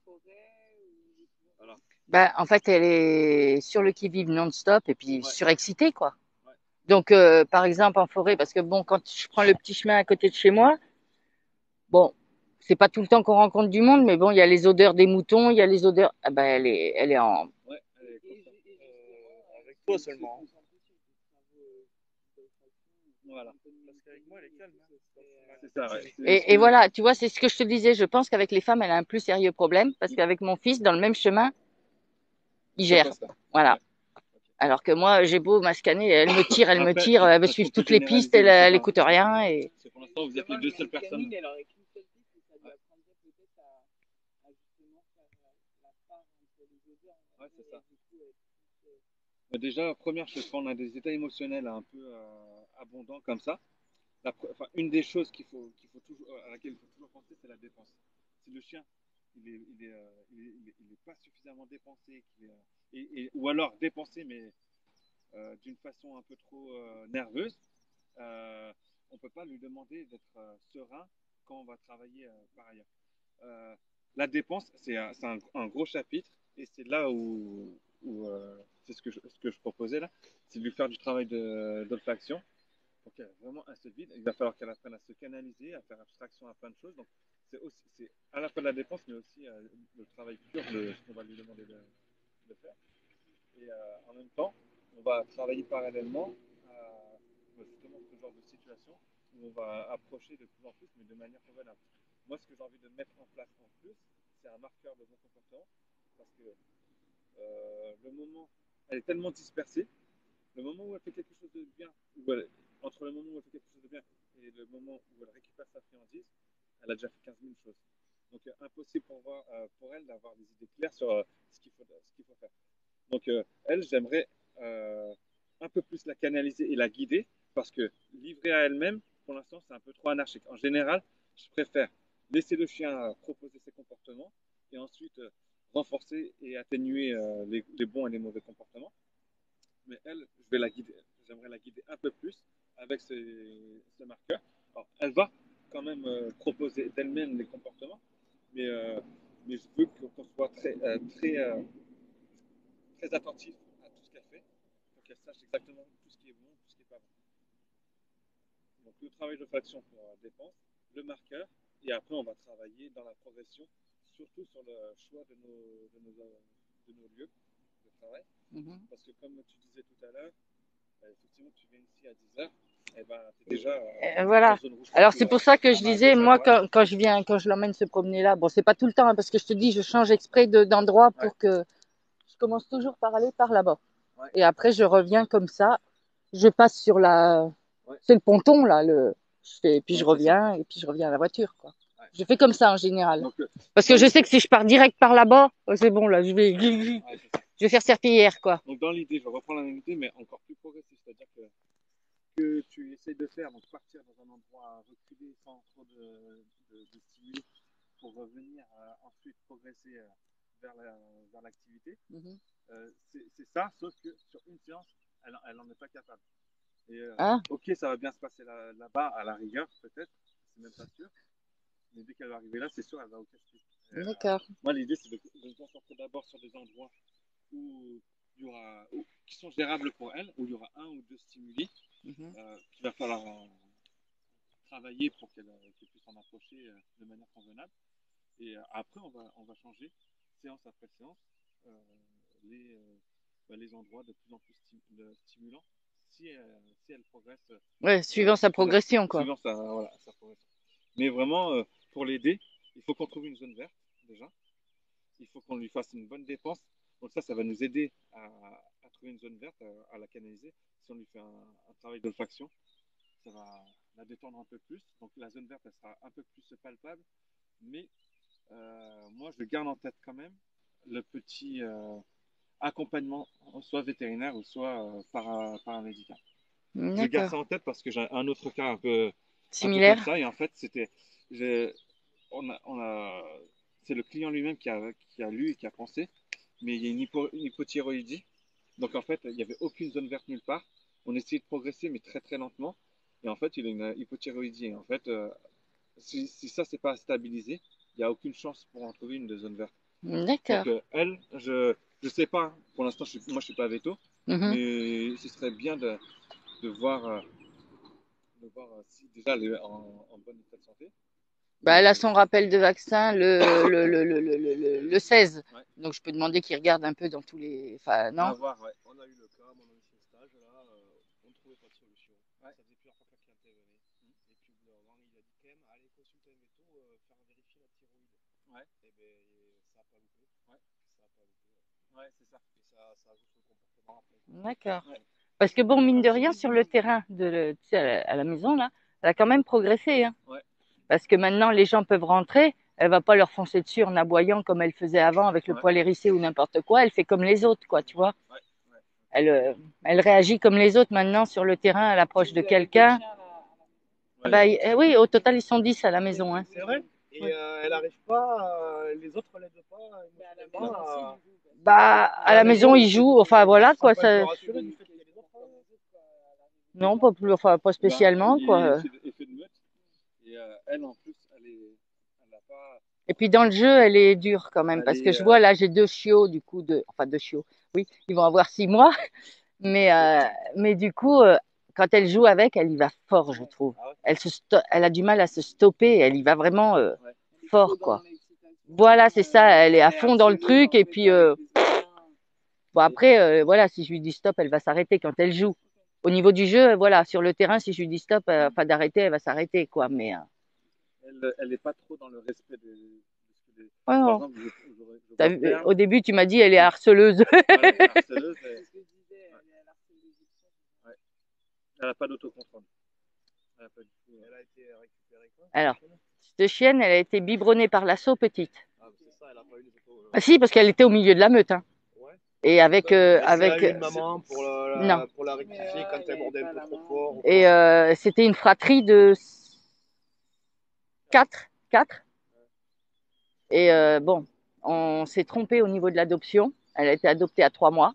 voilà. Ben, en fait, elle est sur le qui-vive non-stop et puis Ouais. surexcitée, quoi. Ouais. Donc, euh, par exemple, en forêt, parce que bon, quand je prends le petit chemin à côté de chez moi, bon, c'est pas tout le temps qu'on rencontre du monde, mais bon, il y a les odeurs des moutons, il y a les odeurs. Ah ben, elle est, elle est en. Ouais, elle est contente. Euh, avec toi seulement. Voilà. Parce qu'avec moi, elle est calme. Hein. C'est ça, ouais. C'est- Et, et voilà, tu vois, c'est ce que je te disais. Je pense qu'avec les femmes, elle a un plus sérieux problème parce qu'avec mon fils, dans le même chemin, il Ça gère. passe là. Voilà. Ouais. Alors que moi, j'ai beau m'ascaner, elle me tire, elle me Après, tire, elle veut parce qu'on suivre peut toutes les pistes, généraliser, elle, je sais elle pas. écoute rien et. C'est pour l'instant, vous êtes les deux seules personnes. Ouais, c'est ça. Bah, déjà, première chose, quand on a des états émotionnels un peu euh, abondants comme ça, la, pre- enfin, une des choses qu'il faut, qu'il faut toujours, à laquelle il faut toujours penser, c'est la dépense. Si le chien, il est, il est, euh, il est, il est- il est pas suffisamment dépensé, qu'il est, euh, et, et- ou alors dépensé, mais euh, d'une façon un peu trop euh, nerveuse, euh, on ne peut pas lui demander d'être euh, serein quand on va travailler euh, par ailleurs. Euh, la dépense, c'est un, c'est un- un gros chapitre et c'est là où, où, euh, c'est ce que, je, ce que je proposais là, c'est de lui faire du travail de- d'olfaction pour qu'elle ait vraiment un seul vide. Il va falloir qu'elle apprenne à se canaliser, à faire abstraction à plein de choses. Donc c'est aussi, c'est à la fois de la dépense, mais aussi euh, le travail pur de ce qu'on va lui demander de, de faire. Et euh, en même temps, on va travailler parallèlement à justement ce genre de situation où on va approcher de plus en plus, mais de manière convenable. Moi, ce que j'ai envie de mettre en place en plus, c'est un marqueur de bon comportement, parce que euh, le moment, elle est tellement dispersée, le moment où elle fait quelque chose de bien, ou elle- entre le moment où elle fait quelque chose de bien et le moment où elle récupère sa friandise, elle a déjà fait quinze mille choses. Donc, euh, impossible pour, voir, euh, pour elle d'avoir des idées claires sur euh, ce qu'il faut, ce qu'il faut faire. Donc, euh, elle, j'aimerais euh, un peu plus la canaliser et la guider parce que livrée à elle-même, pour l'instant, c'est un peu trop anarchique. En général, je préfère laisser le chien euh, proposer ses comportements et ensuite euh, renforcer et atténuer euh, les, les bons et les mauvais comportements. Mais elle, je vais la guider, j'aimerais la guider un peu plus avec ce, ce marqueur. Alors, elle va quand même euh, proposer d'elle-même les comportements, mais, euh, mais je veux qu'on soit très, euh, très, euh, très attentif à tout ce qu'elle fait, pour qu'elle sache exactement tout ce qui est bon, tout ce qui n'est pas bon. Donc le travail de faction pour la dépense, le marqueur, et après on va travailler dans la progression, surtout sur le choix de nos, de nos, de nos lieux de travail. Mm-hmm. Parce que comme tu disais tout à l'heure, effectivement tu viens ici à dix heures, et ben tu es déjà euh, voilà. Zone rouge. Alors c'est pour ça que je disais, moi quand, quand je viens, quand je l'emmène se promener là, bon c'est pas tout le temps hein, parce que je te dis, je change exprès de, d'endroit pour ouais. que je commence toujours par aller par là-bas. Ouais. Et après je reviens comme ça, je passe sur la, ouais. c'est le ponton là, le, je fais, puis ouais, je reviens et puis je reviens à la voiture quoi. Ouais. Je fais comme ça en général. Donc, parce que je sais que si je pars direct par là-bas, c'est bon là, je vais, ouais, je vais faire serpillière quoi. Donc dans l'idée, je vais reprendre la même idée mais encore plus progressif, c'est-à-dire que que tu essaies de faire, donc partir dans un endroit reculé sans trop de, de, de stimuli pour revenir euh, ensuite progresser euh, vers, la, vers l'activité. Mm-hmm. euh, c'est, c'est ça, sauf que sur une séance, elle, elle en est pas capable. Et, euh, ah. Ok, ça va bien se passer là, là-bas, à la rigueur peut-être, c'est même pas sûr. Mais dès qu'elle va arriver là, c'est sûr, elle va au casse-pied. Euh, D'accord. Moi, l'idée, c'est de, de me concentrer d'abord sur des endroits où il y aura, où, qui sont gérables pour elle, où il y aura un ou deux stimuli. Mm-hmm. euh, qu'il va falloir euh, travailler pour qu'elle, euh, qu'elle puisse s'en approcher euh, de manière convenable. Et euh, après, on va, on va changer, séance après séance, euh, les, euh, bah, les endroits de plus en plus sti- stimulants, si, euh, si elle progresse. Euh, ouais, suivant euh, sa progression, quoi. Suivant sa, voilà, sa progression. Mais vraiment, euh, pour l'aider, il faut qu'on trouve une zone verte, déjà. Il faut qu'on lui fasse une bonne dépense. Donc ça, ça va nous aider à, à trouver une zone verte, à, à la canaliser. Si on lui fait un, un travail d'olfaction, ça va la détendre un peu plus. Donc la zone verte, elle sera un peu plus palpable. Mais euh, moi, je garde en tête quand même le petit euh, accompagnement, soit vétérinaire ou soit euh, para, paramédical. D'accord. Je garde ça en tête parce que j'ai un autre cas un peu similaire. Un peu comme ça. Et en fait, c'était, j'ai, on a, on a, c'est le client lui-même qui a, qui a lu et qui a pensé. Mais il y a une, hypo, une hypothyroïdie. Donc en fait, il n'y avait aucune zone verte nulle part. On essayait de progresser, mais très très lentement. Et en fait, il a une hypothyroïdie. Et en fait, euh, si, si ça, c'est pas stabilisé, il n'y a aucune chance pour en trouver une de zone verte. D'accord. Donc euh, elle, je ne sais pas. Pour l'instant, je, moi, je ne suis pas veto. Mm-hmm. Mais ce serait bien de, de voir, euh, de voir si déjà elle est en, en bon état de santé. Bah, elle a son rappel de vaccin le, le, le, le, le, le, le seize. Ouais. Donc, je peux demander qu'il regarde un peu dans tous les. Enfin, non. À voir, ouais. On a eu le cas, mon ancien stage, là, euh, on ne trouvait pas de solution. Ouais. Ça faisait plusieurs fois que la cliente est venue. Mmh. Et puis, au bout d'un moment, il a dit quand même, allez consulter un veto, euh, faire vérifier la thyroïde. Ouais. Et bien, ça n'a pas loupé. Ouais. Ça n'a pas loupé. Ouais, ouais c'est ça. Et ça, ça joue sur le comportement après. D'accord. Ouais. Parce que, bon, mine de rien, sur le terrain, de, tu sais, à, la, à la maison, là, elle a quand même progressé. Hein. Ouais. Parce que maintenant, les gens peuvent rentrer, elle va pas leur foncer dessus en aboyant comme elle faisait avant avec le ouais. poil hérissé ou n'importe quoi. Elle fait comme les autres, quoi, tu vois. Ouais. Ouais. Elle, euh, elle réagit comme les autres maintenant sur le terrain à l'approche de quelqu'un. Ouais. Bah, euh, oui, au total, ils sont dix à la maison. Hein. C'est vrai. Et ouais. euh, elle n'arrive pas, euh, les autres ne l'aident pas. Euh, bah, à la maison, ils jouent. Enfin, voilà, quoi. Ça... Non, pas plus, enfin, pas spécialement, bah, quoi. Effet de meute. Et euh, elle, en plus, elle est, elle a pas. Et puis dans le jeu, elle est dure quand même, elle parce est, que je vois là, j'ai deux chiots, du coup, de, enfin deux chiots. Oui, ils vont avoir six mois, mais euh, mais du coup, euh, quand elle joue avec, elle y va fort, je trouve. Elle se, sto- elle a du mal à se stopper, elle y va vraiment euh, fort, quoi. Voilà, c'est ça, elle est à fond dans le truc, et puis euh, bon après, euh, voilà, si je lui dis stop, elle va s'arrêter quand elle joue. Au niveau du jeu, voilà, sur le terrain, si je lui dis stop, euh, enfin d'arrêter, elle va s'arrêter, quoi. Mais euh... elle n'est pas trop dans le respect de, de ce que les... oh, par exemple, je, je, je vu, faire... Au début, tu m'as dit elle est harceleuse. Voilà, elle est harceleuse. Et... ouais. Elle n'a pas d'autocontrôle. Elle, elle a été récupérée quoi? Alors, cette chienne, elle a été biberonnée par l'assaut petite. Ah, c'est ça, elle a pas eu les autos... Ah si, parce qu'elle était au milieu de la meute. Hein. Ouais. Et avec, euh, Laisser avec, aller une maman pour la, la- non. pour la rectifier quand elle bordait un peu trop fort. ou Et quoi. euh, c'était une fratrie de quatre, quatre. Et euh, bon, on s'est trompé au niveau de l'adoption. Elle a été adoptée à trois mois.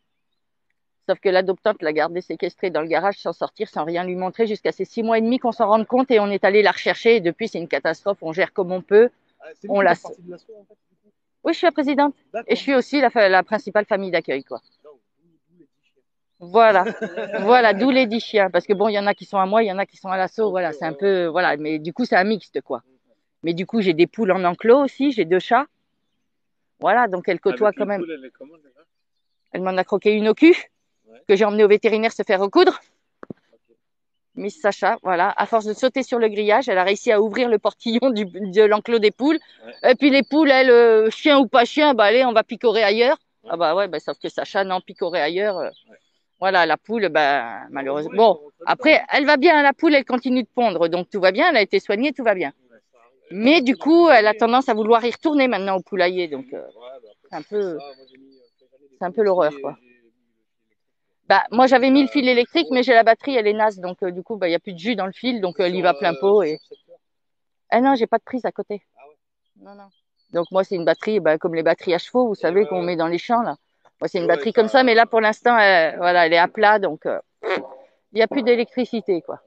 Sauf que l'adoptante l'a gardée séquestrée dans le garage sans sortir, sans rien lui montrer, jusqu'à ces six mois et demi qu'on s'en rende compte et on est allé la rechercher. Et depuis, c'est une catastrophe. On gère comme on peut. Ah, c'est On vous qui la... faites partie de l'asso, en fait, du coup. Oui, je suis la présidente. Et D'accord. je suis aussi la, fa- la principale famille d'accueil, quoi. Donc, d'où- d'où les dix chiens. Voilà, voilà, d'où les dix chiens. Parce que bon, il y en a qui sont à moi, il y en a qui sont à l'assaut. Ok, Voilà, c'est un ouais, peu, voilà. Mais du coup, c'est un mixte, quoi. Mais du coup, j'ai des poules en enclos aussi, j'ai deux chats. Voilà, donc elle côtoie Avec quand les même. poules, elle est comment déjà? Elle m'en a croqué une au cul, Ouais. que j'ai emmenée au vétérinaire se faire recoudre. Ok. Miss Sacha, voilà. À force de sauter sur le grillage, elle a réussi à ouvrir le portillon du, de l'enclos des poules. Ouais. Et puis les poules, elles, euh, chien ou pas chien, bah allez, on va picorer ailleurs. Ouais. Ah bah ouais, bah, sauf que Sacha, non, picorer ailleurs. euh, Ouais. Voilà, la poule, bah, malheureusement. Ouais, Bon, ça rentre après, dedans. elle va bien, la poule, elle continue de pondre, donc tout va bien, elle a été soignée, tout va bien. Ouais. Mais du coup, elle a tendance à vouloir y retourner maintenant au poulailler, donc euh, Ouais, bah après, c'est un c'est peu, ça. Moi, j'ai mis, euh, quand j'avais des c'est un peu poules l'horreur, aussi, quoi. et j'ai mis le fil électrique. Bah, moi, j'avais mis le Euh, fil pour les électrique, chevaux, mais là. j'ai la batterie, elle est naze, donc euh, du coup, bah, il y a plus de jus dans le fil, donc euh, elle y Sur, va plein euh, pot et. sur secteur. Ah non, j'ai pas de prise à côté. Ah ouais. Non, non. Donc moi, c'est une batterie, bah, comme les batteries à chevaux, vous Et savez, ouais, qu'on ouais. met dans les champs, là. Moi, c'est Et une ouais, batterie comme ça, ça- mais là, pour l'instant, elle, voilà, elle est à plat, donc euh, il n'y a plus d'électricité, quoi.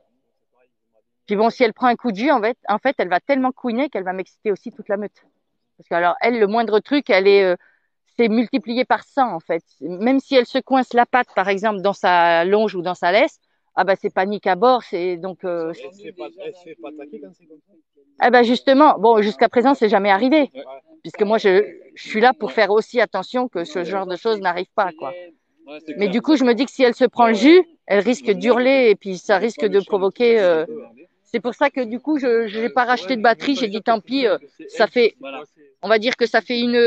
Puis bon, si elle prend un coup de jus, en fait, en fait, elle va tellement couiner qu'elle va m'exciter aussi toute la meute. Parce que alors, elle, le moindre truc, elle est, euh, c'est multiplié par cent, en fait. Même si elle se coince la patte, par exemple, dans sa longe ou dans sa laisse, ah bah c'est panique à bord, c'est donc. Euh, Elle se fait pas, elle se fait pas attaquer quand c'est comme ça. ah bah justement, bon, jusqu'à présent, c'est jamais arrivé, Ouais. puisque moi, je, je suis là pour faire aussi attention que ce genre de choses n'arrive pas, quoi. Ouais, c'est Mais clair. du coup, je me dis que si elle se prend le jus, elle risque d'hurler et puis ça risque de provoquer. euh, C'est pour ça que du coup, je n'ai pas racheté de batterie. J'ai dit tant pis, euh, ça fait, on va dire que ça fait une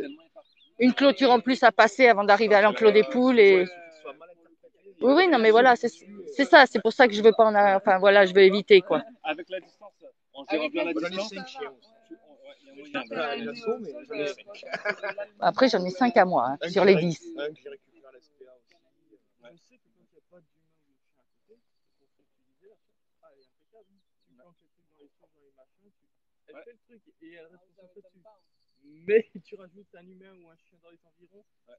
une clôture en plus à passer avant d'arriver à l'enclos des poules et. Oui, oui, non, mais voilà, c'est c'est ça. C'est pour ça que je veux pas en, a- enfin voilà, je veux éviter, quoi. Avec la distance, on gère bien la J'en ai distance. cinq chiens aussi. Ouais, il y a moyen. Je suis pas à l'assaut, mais j'en ai cinq. Après, j'en ai cinq à moi, hein, Un sur que les j'ai dix. récu- Un que j'ai récupéré à la S P A aussi. Je sais que quand il n'y a pas d'humain ou de chien à côté, pour ce que tu disais, la chienne, ah, elle est impeccable. Tu plantes le truc dans les trucs, dans les machins, tu... elle Ouais. fait le truc et elle reste concentrée dessus. Mais tu rajoutes un humain ou un chien dans les environs, Ouais.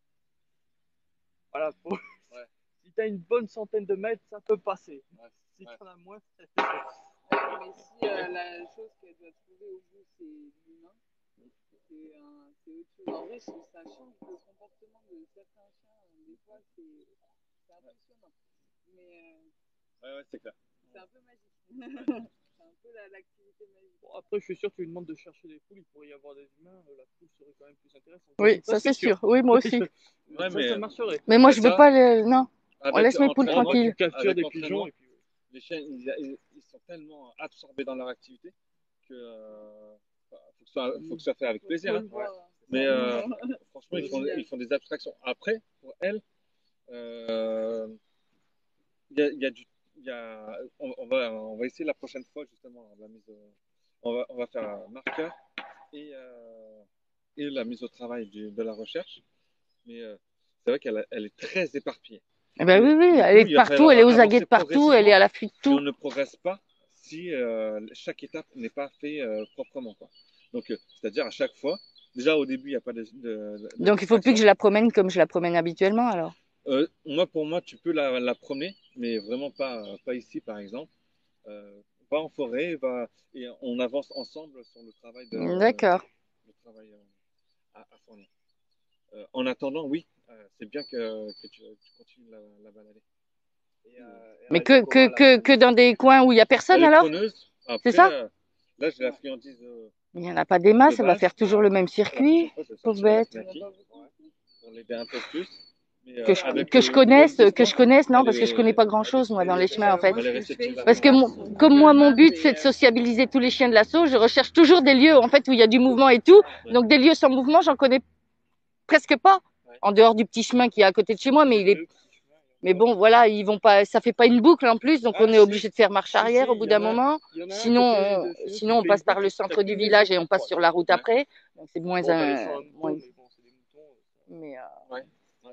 voilà, faut... Ouais. si tu as une bonne centaine de mètres, ça peut passer. Ouais. Si Ouais. tu en as moins, c'est... Mais si euh, la chose qu'elle doit trouver au bout, c'est l'humain, c'est un- c'est autre chose. En vrai, ça change le comportement de certains chiens. Des fois, c'est c'est impressionnant. Mais euh, Ouais, ouais, c'est clair. c'est un peu magique. C'est un peu la- l'activité magique. Bon, après, je suis sûr que tu lui demandes de chercher des poules, il pourrait y avoir des humains, euh, la poule serait quand même plus intéressante. Oui, ça c'est sûr. Oui, moi aussi. Ouais, ça, mais- ça marcherait. Mais moi, Mais je veux ça- pas le. Non, on Avec laisse mes poules entraînement, tranquilles. Tu captures Avec des l'entraînement, pigeons et puis... les chiens, ils, ils- ils sont tellement absorbés dans leur activité que euh, faut que ce soit, faut que ce soit fait avec plaisir. Faut Hein. le voir. Mais euh, franchement, ils font, ils font des abstractions. Après, pour elles, euh, il y a, il y a du, il y a, on, on va, on va essayer la prochaine fois justement la mise. au- on va, on va faire un marqueur et, euh, et la mise au travail du- de la recherche. Mais euh, c'est vrai qu'elle a- elle est très éparpillée. Eh ben oui, oui, Du elle coup, il est va partout, elle est aux falloir aguets de avancer partout, elle est à l'affût de Et on tout. ne progresse pas si euh, chaque étape n'est pas faite euh, proprement. Quoi. Donc, euh, c'est-à-dire à chaque fois, déjà au début, il n'y a pas de. de- de Donc il faut plus que je la promène comme je la promène habituellement alors. Euh, moi, pour moi, tu peux la, la promener, mais vraiment pas, pas ici, par exemple. Euh, va en forêt, va, et on avance ensemble sur le travail, de, D'accord. le travail euh, à, à fournir. Euh, en attendant, oui, euh, c'est bien que, que tu, tu continues la, la balader. Et, euh, et Mais elle que, reste que, comment, que, la que dans des coins où il y a personne Elle est alors? preneuse. Après, C'est ça euh, là, j'ai la friandise. euh, Il n'y en a pas des masses, de elle va base. faire toujours le même circuit. La prochaine fois, je vais Pauvre sortir la bête. Knacky pour l'aider un peu plus. Mais, euh, Que je, avec, que euh, je une connaisse, bonne que je distance, connaisse, non, elle parce que je est- connais pas grand chose moi dans les chemins en fait. Elle est réceptive. Parce que mon- comme moi mon but c'est de sociabiliser tous les chiens de l'assaut, je recherche toujours des lieux en fait où il y a du mouvement et tout. Donc des lieux sans mouvement, j'en connais presque pas. En dehors du petit chemin qui est à côté de chez moi, mais il est, mais bon voilà, ils vont pas, ça fait pas une boucle en plus, donc on est obligé de faire marche arrière au bout d'un moment. Sinon, on, sinon on passe par le centre du village et on passe sur la route après. Donc c'est moins un, moins- mais euh, Ouais.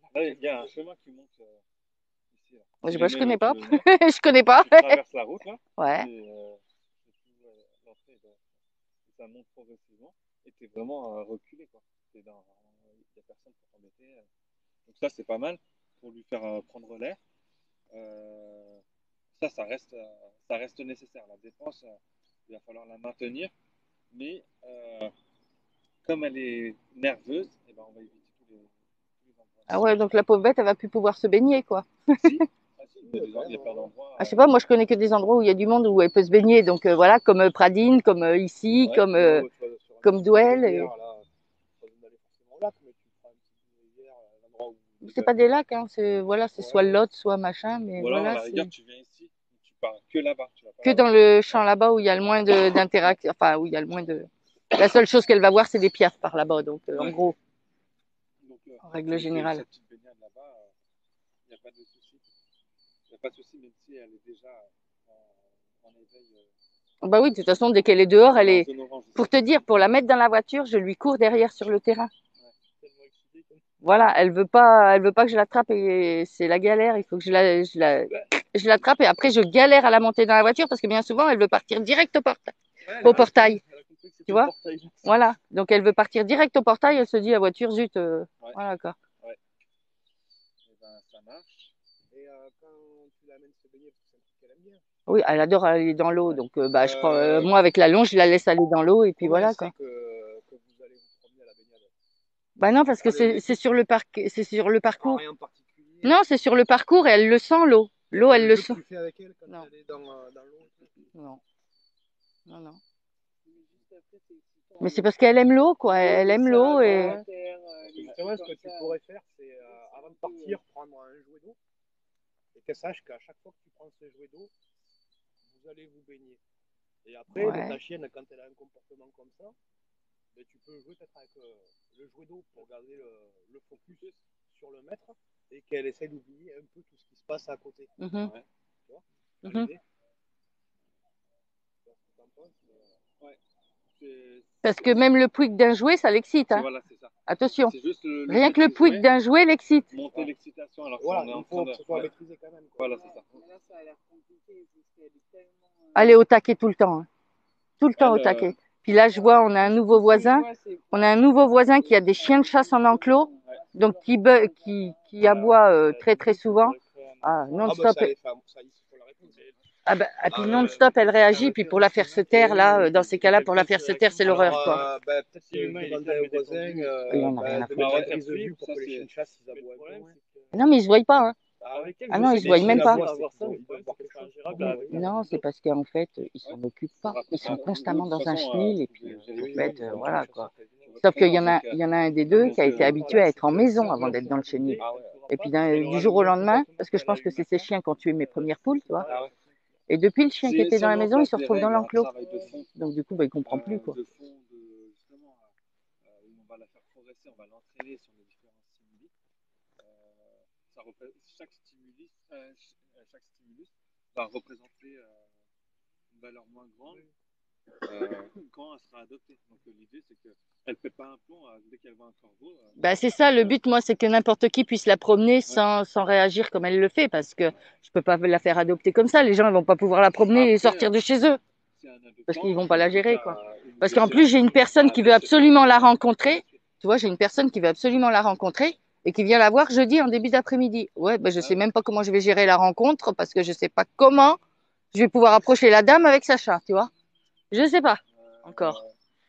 Là, il y a un chemin qui monte euh, ici. Là. Je, Si bah, les je connais maisons, pas. tu veux venir, Je connais pas. tu traverses la route là, Ouais. et euh, c'est tout, euh, l'entrée, bah, et ça monte progressivement, et t'es vraiment euh, reculé quoi. T'es dans, il y a personne pour t'embêter. euh. Donc ça c'est pas mal pour lui faire euh, prendre l'air. Euh, ça, ça reste, euh, ça reste nécessaire. La dépense, euh, il va falloir la maintenir, mais euh, comme elle est nerveuse, eh ben, on va éviter tous les, tous les endroits. Ah ouais, donc la pauvre bête, elle va plus pouvoir se baigner, quoi. Si, ah, si, il y a, des, il y a plein d'endroits. Ah, je sais pas, moi je connais que des endroits où il y a du monde où elle peut se baigner. Donc euh, voilà, comme euh, Pradine, comme euh, ici, Ouais. comme, euh, Ouais, tu vas sur un comme petit Douel. rivière, Et... là, pas besoin d'aller forcément au lac, mais tu prends une petite rivière, un endroit où C'est pas des lacs, hein. C'est voilà, c'est soit Ouais. Lot, soit machin, mais Ou alors, à voilà, la rigueur, c'est tu viens ici, tu pars que là-bas. Tu vas pas que là-bas. dans le champ là-bas où il y a le moins de- d'interaction, enfin où il y a le moins de. La seule chose qu'elle va voir, c'est des piafs par là-bas. Donc euh, en Ouais. gros, Donc, euh, en règle si elle fait générale. sa petite baignade là-bas, il n'y a pas de souci. Il n'y a pas de souci, même si elle est déjà en, en éveil. Euh, Bah oui, de toute façon, dès qu'elle est dehors, elle en est. zone orange aussi. Pour te dire, pour la mettre dans la voiture, je lui cours derrière sur le terrain. tellement excité. Comme... Voilà, elle veut pas, elle veut pas que je l'attrape et c'est la galère. Il faut que je la, je la, je l'attrape et après je galère à la monter dans la voiture parce que bien souvent elle veut partir direct au portail. Ouais, Au portail. Elle a compris que c'était Tu vois le portail. Voilà, donc elle veut partir direct au portail. Elle se dit la voiture, zut, euh, Ouais. voilà quoi. Ouais. Et ben, ça marche. Et euh, quand tu l'amènes se baigner, parce que c'est un truc qu'elle aime bien. Oui, elle adore aller dans l'eau, donc euh, bah je prends, euh, Euh, moi avec la longe, je la laisse aller dans l'eau et puis Comment voilà elle quoi. sait que, que vous allez vous promener à la baignade? Bah non, parce que Ah, le- c'est le- c'est sur le parc, c'est sur le Ah, parcours. rien en particulier. Non, c'est sur le parcours et elle le sent l'eau. Il y a L'eau, pas elle de le jeu sent. que tu fais avec elle quand Non. elle est dans, euh, dans l'eau et tout. Non, non, non. Mais juste après, c'est excitant. Mais c'est parce qu'elle aime l'eau, quoi. Elle aime l'eau et. La terre, euh, Parce que les justement, ce trucs que tu comme ça. pourrais faire, c'est euh, avant de partir, prendre un jouet d'eau et qu'elle sache qu'à chaque fois que tu prends ce jouet d'eau, vous allez vous baigner. Et après, Ouais. ta chienne, quand elle a un comportement comme ça, ben, tu peux jouer peut-être avec euh, le jouet d'eau pour garder le, le focus sur le maître et qu'elle essaie d'oublier un peu tout ce qui se passe à côté. Mhm. Ouais. Tu vois Mhm. Dans l'idée. Qu'est-ce que t'en penses, mais, euh, Ouais. C'est- Parce que même le pouic d'un jouet, ça l'excite. c'est- Hein. Voilà, c'est ça. Attention. C'est juste le, le Rien fait que le de pouic jouer, d'un jouet l'excite. monter l'excitation alors Voilà, qu'on est en il train faut de. que ce soit Ouais. maîtrisé quand même. Quoi. Voilà, c'est ça. Mais là, ça a l'air compliqué parce qu'elle est tellement. euh, Elle est au taquet tout le temps. Hein. Tout le temps Elle, au taquet. euh, Puis là, je vois, on a un nouveau tout ce que je voisin. vois, c'est On a un nouveau voisin qui a des chiens de chasse en enclos, donc qui, be- qui, qui aboie euh, très très souvent. Ah, Ah, bah, non-stop. ça, les femmes, ça, il faut la répondre. Ah ben, et puis non-stop, elle réagit. Puis pour la faire se taire, là, euh, dans ces cas-là, pour la faire se taire, c'est l'horreur, Alors, quoi. euh, bah, peut-être Si que l'humain, je il est demanderais calme aux et voisins détendu, euh, il en a bah, rien à de foutre. mettre un Ah ouais, prise de vue suivre, pour ça, que les c'est- chiens de chasse, ils Mais le aboient problème, moins. c'est que Non, mais ils se voient pas. Hein. Ah ouais. Ah non, ils se voient même pas. Ça, Non, c'est parce qu'en fait, ils s'en occupent pas. Ils sont constamment dans un chenil et puis, euh, en fait, euh, voilà, quoi. Sauf qu'il y en a, il y en a un des deux qui a été habitué à être en maison avant d'être dans le chenil. Et puis d'un- du jour au lendemain, parce que je pense que c'est ces chiens qui ont tué mes premières poules, tu vois. Et depuis, le chien qui était dans la maison, il se retrouve dans l'enclos. Donc du coup, bah, il comprend plus, quoi. De fond, de, justement, euh, où on va la faire progresser, on va l'entraîner sur les différents stimuli. Euh, ça repré- chaque, stimulus, euh, ch- euh, chaque stimulus va représenter euh, une valeur moins grande euh, quand elle sera adoptée. Donc euh, l'idée, c'est qu'elle ne pète pas un plomb euh, dès qu'elle voit un corbeau. Euh, Bah, c'est ça, le but, moi, c'est que n'importe qui puisse la promener sans, sans réagir comme elle le fait, parce que je peux pas la faire adopter comme ça. Les gens, ils vont pas pouvoir la promener et Après, sortir de chez eux, c'est un adoptant, parce qu'ils vont pas la tu peux gérer, faire, quoi. euh, une Parce qu'en blessure. plus, j'ai une personne Ah, qui veut blessure. absolument la rencontrer. Tu vois, j'ai une personne qui veut absolument la rencontrer et qui vient la voir jeudi en début d'après-midi. Ouais, ben, je sais même pas comment je vais gérer la rencontre parce que je sais pas comment je vais pouvoir approcher la dame avec sa chat, tu vois. Je sais pas encore.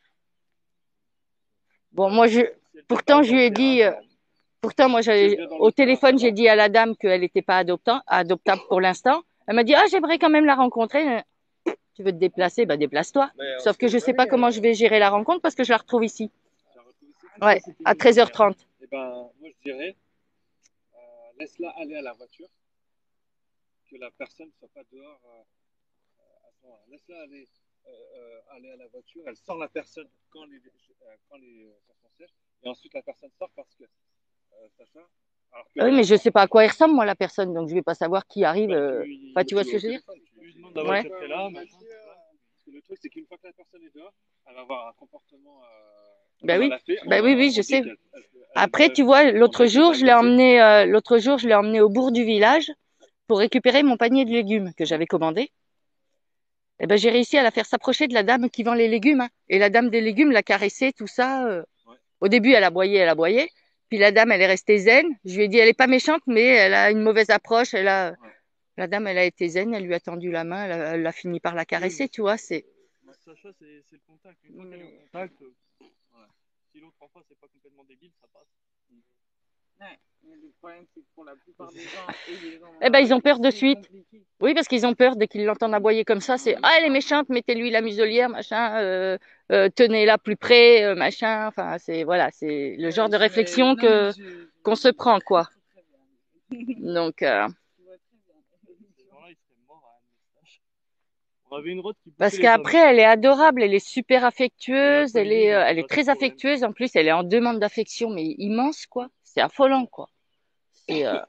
Bon, moi, je, pourtant, je lui ai dit, euh, pourtant, moi, j'avais, au téléphone, j'ai dit à la dame qu'elle n'était pas adoptant, adoptable pour l'instant. Elle m'a dit, ah, j'aimerais quand même la rencontrer. Tu veux te déplacer, bah, déplace-toi. Sauf que je sais pas comment je vais gérer la rencontre parce que je la retrouve ici. Tu la retrouves ici? Ouais, à treize heures trente. Eh ben, moi, je dirais, euh, laisse-la aller à la voiture, que la personne ne soit pas dehors euh, à ce moment-là. Laisse-la aller, euh, euh, aller à la voiture, elle sort la personne quand les, euh, quand les euh, stations sèches, et ensuite la personne sort parce que euh, Sacha. Alors que, Oui, mais je sais pas à quoi il ressemble, moi, la personne, donc je vais pas savoir qui arrive. bah, euh, tu, Enfin, tu vois ce que au je veux dire? téléphone, tu, Tu lui demandes tu- d'avoir Ouais. été là, mais Parce que le truc, c'est qu'une fois que la personne est dehors, elle va avoir un comportement euh, Bah Comme oui, elle a fait bah en, oui, oui, en je sais. diète. Elle- elle- Après, elle- tu vois, en l'autre diète jour, je l'ai à côté. emmené, euh, l'autre jour, je l'ai emmené au bourg du village pour récupérer mon panier de légumes que j'avais commandé. Eh ben, j'ai réussi à la faire s'approcher de la dame qui vend les légumes, hein. Et la dame des légumes l'a caressée, tout ça. euh. Ouais. Au début, elle aboyait, elle aboyait. Puis la dame, elle est restée zen. Je lui ai dit, elle est pas méchante, mais elle a une mauvaise approche. Elle a, Ouais. la dame, elle a été zen, elle lui a tendu la main, elle a, elle a fini par la Oui, caresser, mais tu vois, c'est, Sacha, c'est c'est le contact. Une fois qu'elle est au contact, euh, Ouais. si l'autre en face n'est pas complètement débile, ça passe. Ouais, mais le problème, c'est que pour la plupart des gens, et les gens eh ben, ils ont normaux, peur de c'est suite. compliqué. Oui, parce qu'ils ont peur dès qu'ils l'entendent aboyer comme ça, c'est, ah, elle est méchante, mettez-lui la muselière, machin, euh, euh, tenez-la plus près, euh, machin. Enfin, c'est, voilà, c'est le genre Ouais, de je mais réflexion non, mais que, je, qu'on se prend, je quoi. comprends très bien. Donc, euh, Je vois très bien. Ces gens-là, ils seraient morts à un message. On avait une route qui parce poussait les hommes. qu'après, elle est adorable, elle est super Et affectueuse, elle l'après-midi, est, ils euh, ont elle est déjà ce très problème. affectueuse. En plus, elle est en demande d'affection, mais immense, quoi. C'est affolant, quoi. C'est, euh,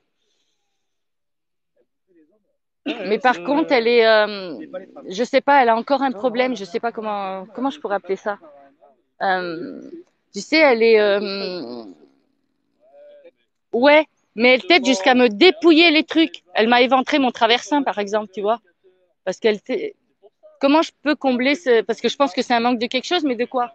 mais par contre, elle est, euh, je sais pas, elle a encore un problème. Je sais pas comment, comment je pourrais appeler ça. Euh, tu sais, elle est, euh, ouais, mais elle t'aide jusqu'à me dépouiller les trucs. Elle m'a éventré mon traversin, par exemple, tu vois, parce qu'elle, t'est- comment je peux combler ce, parce que je pense que c'est un manque de quelque chose, mais de quoi?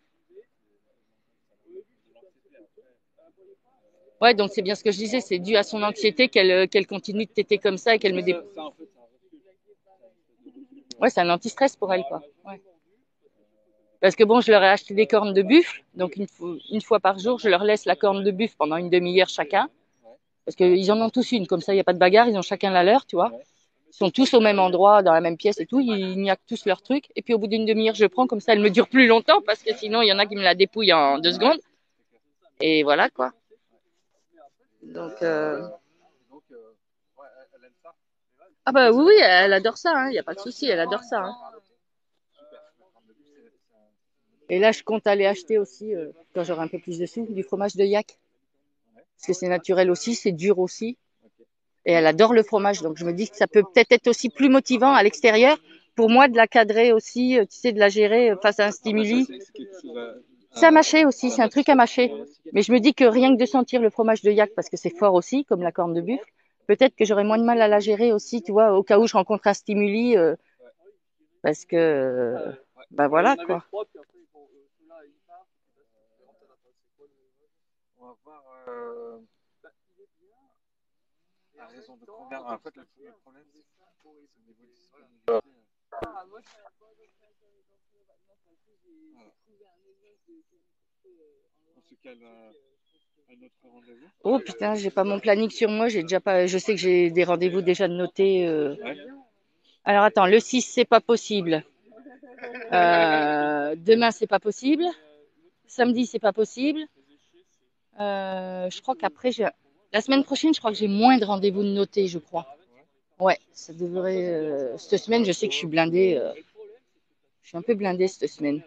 Ouais, donc c'est bien ce que je disais, c'est dû à son anxiété qu'elle, euh, qu'elle continue de téter comme ça et qu'elle me dé... Ça, ça, en fait, c'est un recul. Ouais, c'est un anti-stress pour elle, quoi. Ouais. Parce que bon, je leur ai acheté des cornes de buffle, donc une, fo- une fois par jour, je leur laisse la corne de buffle pendant une demi-heure chacun, parce qu'ils en ont tous une, comme ça, il n'y a pas de bagarre, ils ont chacun la leur, tu vois. Ouais. Ils sont tous au même endroit, dans la même pièce et tout, ils niaquent tous leur truc, et puis au bout d'une demi-heure, je prends, comme ça, elle me dure plus longtemps, parce que sinon, il y en a qui me la dépouillent en deux secondes, et voilà, quoi. Donc, euh... Donc, euh, ouais, elle, elle aime ça. ah bah oui, oui, elle adore ça, hein, il n'y a pas de souci, elle adore ça, hein. Et là, je compte aller acheter aussi, euh, quand j'aurai un peu plus de sous, du fromage de yak. Parce que c'est naturel aussi, c'est dur aussi. Et elle adore le fromage. Donc, je me dis que ça peut peut-être être aussi plus motivant à l'extérieur pour moi de la cadrer aussi, euh, tu sais, de la gérer euh, face à un stimuli. C'est c'est quelque chose à, C'est à à- mâcher aussi, c'est un truc à mâcher. à mastiquer. Mais je me dis que rien que de sentir le fromage de yak, parce que c'est fort aussi, comme la corne de buffle, peut-être que j'aurais moins de mal à la gérer aussi, tu vois, au cas où je rencontre un stimuli, euh, parce que, euh, bah voilà, On avait quoi. trois, puis après, bon, euh, ceux-là, ils partent. On va voir euh, la raison de combien. En fait, le, le problème, c'est c'est au niveau de disponibilité. Ah, moi, je savais pas de faire ça les enfants. Non, parce que j'ai j'ai trouvé un audience de On se cale à un autre rendez-vous. Oh putain, j'ai pas mon planning sur moi, j'ai déjà pas, je sais que j'ai des rendez-vous déjà notés. euh. Ouais. Alors attends, le six, c'est pas possible. Euh, demain, c'est pas possible. Samedi, c'est pas possible. Euh, je crois qu'après, j'ai... la semaine prochaine, je crois que j'ai moins de rendez-vous de notés, je crois. Ouais, ça devrait. euh, Cette semaine, je sais que je suis blindée. euh, Je suis un peu blindée cette semaine.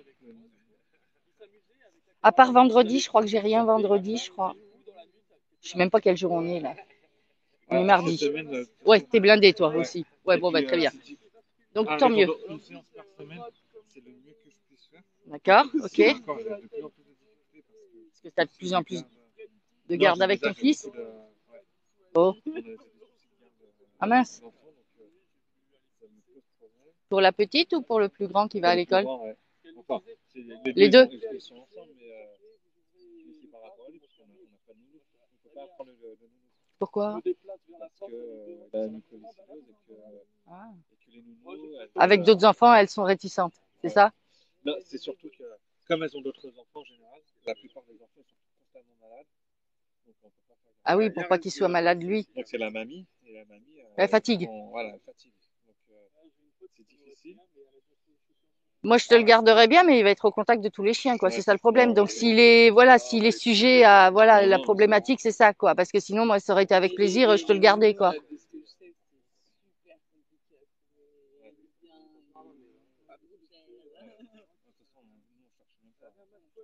À part vendredi, je crois que j'ai rien vendredi, je crois. Je sais même pas quel jour on est là. On est mardi. Cette semaine, euh, Ouais, t'es blindé toi Ouais. aussi. Ouais, et bon, bah puis, très euh, bien. si- Donc à tant raison mieux. de une séance par semaine, c'est le mieux que je puisse faire. D'accord, Parce ok. que encore, j'ai de plus en plus de difficultés Parce que t'as de plus en plus garde, euh, de non, garde j'ai avec déjà- ton j'ai fils. beaucoup de- ouais, Oh, on a des soucis de garde, euh, ah mince. d'enfants, donc, euh, ça me pose problème. Pour la petite ou pour le plus grand qui va à Le plus l'école? grand, ouais. Enfin, c'est- les, Les ils deux. sont- ils sont ensemble, mais euh, je suis par rapport à lui parce qu'on n'a pas de nounou. On ne peut pas prendre le, le nounou. Pourquoi? Parce que euh, la mucoviscidose et que, Ah. et que les nounous. elles- Avec d'autres enfants, elles sont réticentes, c'est ça? Non, c'est surtout que, comme elles ont d'autres enfants en général, la plupart des enfants sont constamment malades. Donc on peut pas faire. Ah oui, pour pas qu'il soit malade lui. Donc c'est la mamie, et la mamie. euh, Elle fatigue. on- voilà, elle fatigue. Donc euh, c'est difficile. Moi, je te le garderai bien, mais il va être au contact de tous les chiens, quoi. C'est ça le problème. Donc, s'il est, voilà, s'il est sujet à, voilà, Non, la non, problématique, c'est ça, quoi. Parce que sinon, moi, ça aurait été avec plaisir, je te le gardais, quoi. de ce que je sais, c'est super compliqué à trouver bien. De toute façon, nous, on cherche même pas.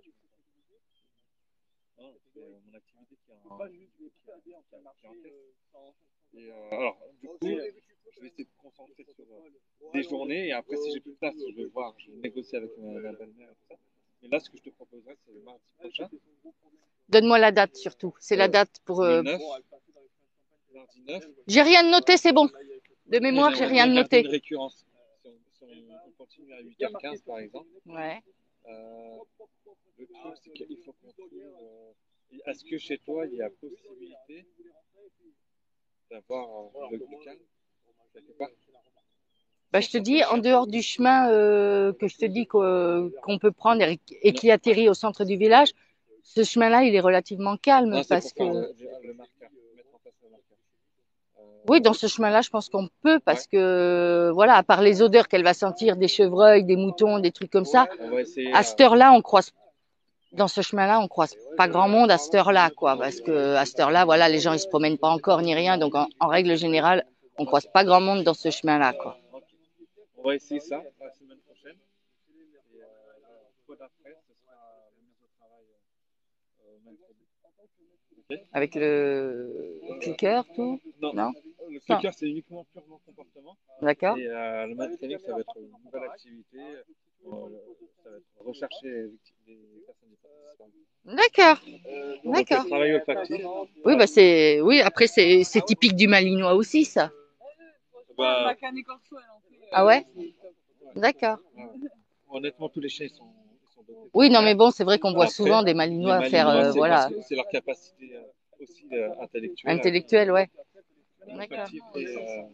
Non, c'est mon activité qui est en, qui, qui, qui, qui est en test. Et euh, alors, du coup, je vais essayer de me concentrer sur euh, des journées et après, si j'ai plus de place, je vais voir, je vais négocier avec ma, ma belle-mère et tout ça. Et là, ce que je te proposerais, c'est le mardi prochain, Donne-moi la date surtout. C'est la euh, date pour. le euh, neuf, mardi neuf. J'ai rien noté, c'est bon. De Et mémoire, j'ai j'aimerais rien bien garder noté. une récurrence. Si on, si on- on continue à huit heures quinze, par exemple, Ouais. euh, le truc, c'est qu'il faut qu'on trouve. euh, Est-ce que chez toi, il y a possibilité d'avoir euh, le calme quelque part? Bah, je te dis, en dehors du chemin euh, que je te dis qu'o- qu'on peut prendre et, et qui atterrit au centre du village, ce chemin-là, il est relativement calme Non, c'est parce pour faire que. le, le- le marqueur, mettre en place le marqueur. Euh, Oui, dans ce chemin-là, je pense qu'on peut parce que, voilà, à part les odeurs qu'elle va sentir des chevreuils, des moutons, des trucs comme ça, on va essayer. à euh, cette heure-là, on croise, dans ce chemin-là, on croise pas grand monde à cette heure-là, quoi, parce que à cette heure-là, voilà, les gens, ils se promènent pas encore ni rien, donc en, en règle générale, on croise pas grand monde dans ce chemin-là, quoi. ok. On va essayer ça la semaine prochaine. Et euh, la fois d'après, ce sera la mise au travail euh, mercredi. Ok. Avec le clicker, tout, Non, non? le Non. clicker, c'est uniquement purement comportement. D'accord? Et euh, le math training, ça va être une nouvelle activité. Euh, ça va être rechercher les, victimes- les personnes des participants. D'accord, Donc, d'accord. le travail olfactif, Oui, bah c'est, oui, après c'est, c'est typique du Malinois aussi, ça. bah, Ma canne écorchée, elle en fait. euh, Ah ouais? c'est top. D'accord. ouais. Honnêtement, tous les chiens ils sont, ils sont dotés. Oui, non, mais bon, c'est vrai qu'on voit Après, souvent des les Malinois faire, Malinois, euh, c'est voilà, parce que c'est leur capacité euh, aussi euh, intellectuelle, intellectuel, ouais. D'accord. olfactive et euh, Mais euh,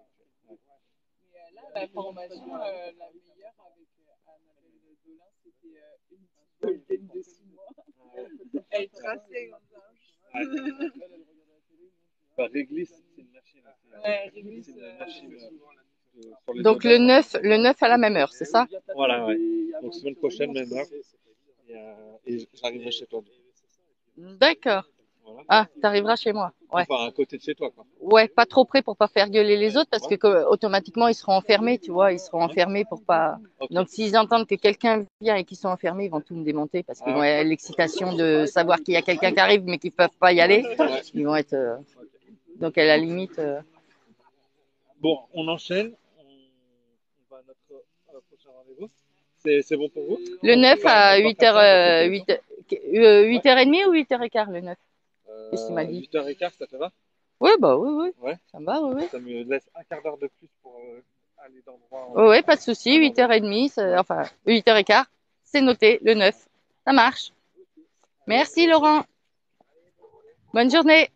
là, la formation, euh, la meilleure avec euh, Annabelle Dolin, c'était euh, une petite Golden de six mois. Elle traçait comme ça. ouais. Bah, réglisse, c'est une machine. C'est Ouais, réglisse, c'est une euh, machine euh, de- sur les Donc le odeurs. neuf, le neuf à la même heure, c'est ça? Voilà, ouais. Donc semaine prochaine, même heure. Et, euh, et j'arriverai chez toi. D'accord. Voilà. Ah, t'arriveras chez moi. Ouais. Enfin, à côté de chez toi, quoi. Ouais, pas trop près pour pas faire gueuler les autres parce que, que, automatiquement ils seront enfermés, tu vois, ils seront enfermés pour pas. Ok. Donc s'ils entendent que quelqu'un vient et qu'ils sont enfermés, ils vont tout me démonter parce qu'ils Ah, vont ok. avoir l'excitation de savoir qu'il y a quelqu'un qui arrive mais qu'ils peuvent pas y aller. Ouais. Ils vont être. euh, Donc à la limite. euh, Bon, on enchaîne. On, on va à notre euh, prochain rendez-vous. C'est c'est bon pour vous? Le On neuf peut faire- à on peut huit faire heures, ça, euh, on huit, fait euh, huit heures trente ou huit heures quinze le neuf? Euh, Qu'est-ce qu'il m'a dit? huit heures quinze, ça te va? Oui, bah oui, oui. Ouais. Ça me va, oui, oui. Ça me laisse un quart d'heure de plus pour euh, aller d'endroit en Oui, oui, pas de souci. un huit heures trente, c'est- enfin huit heures quinze, c'est noté, le neuf. Ça marche. Merci Laurent. Bonne journée.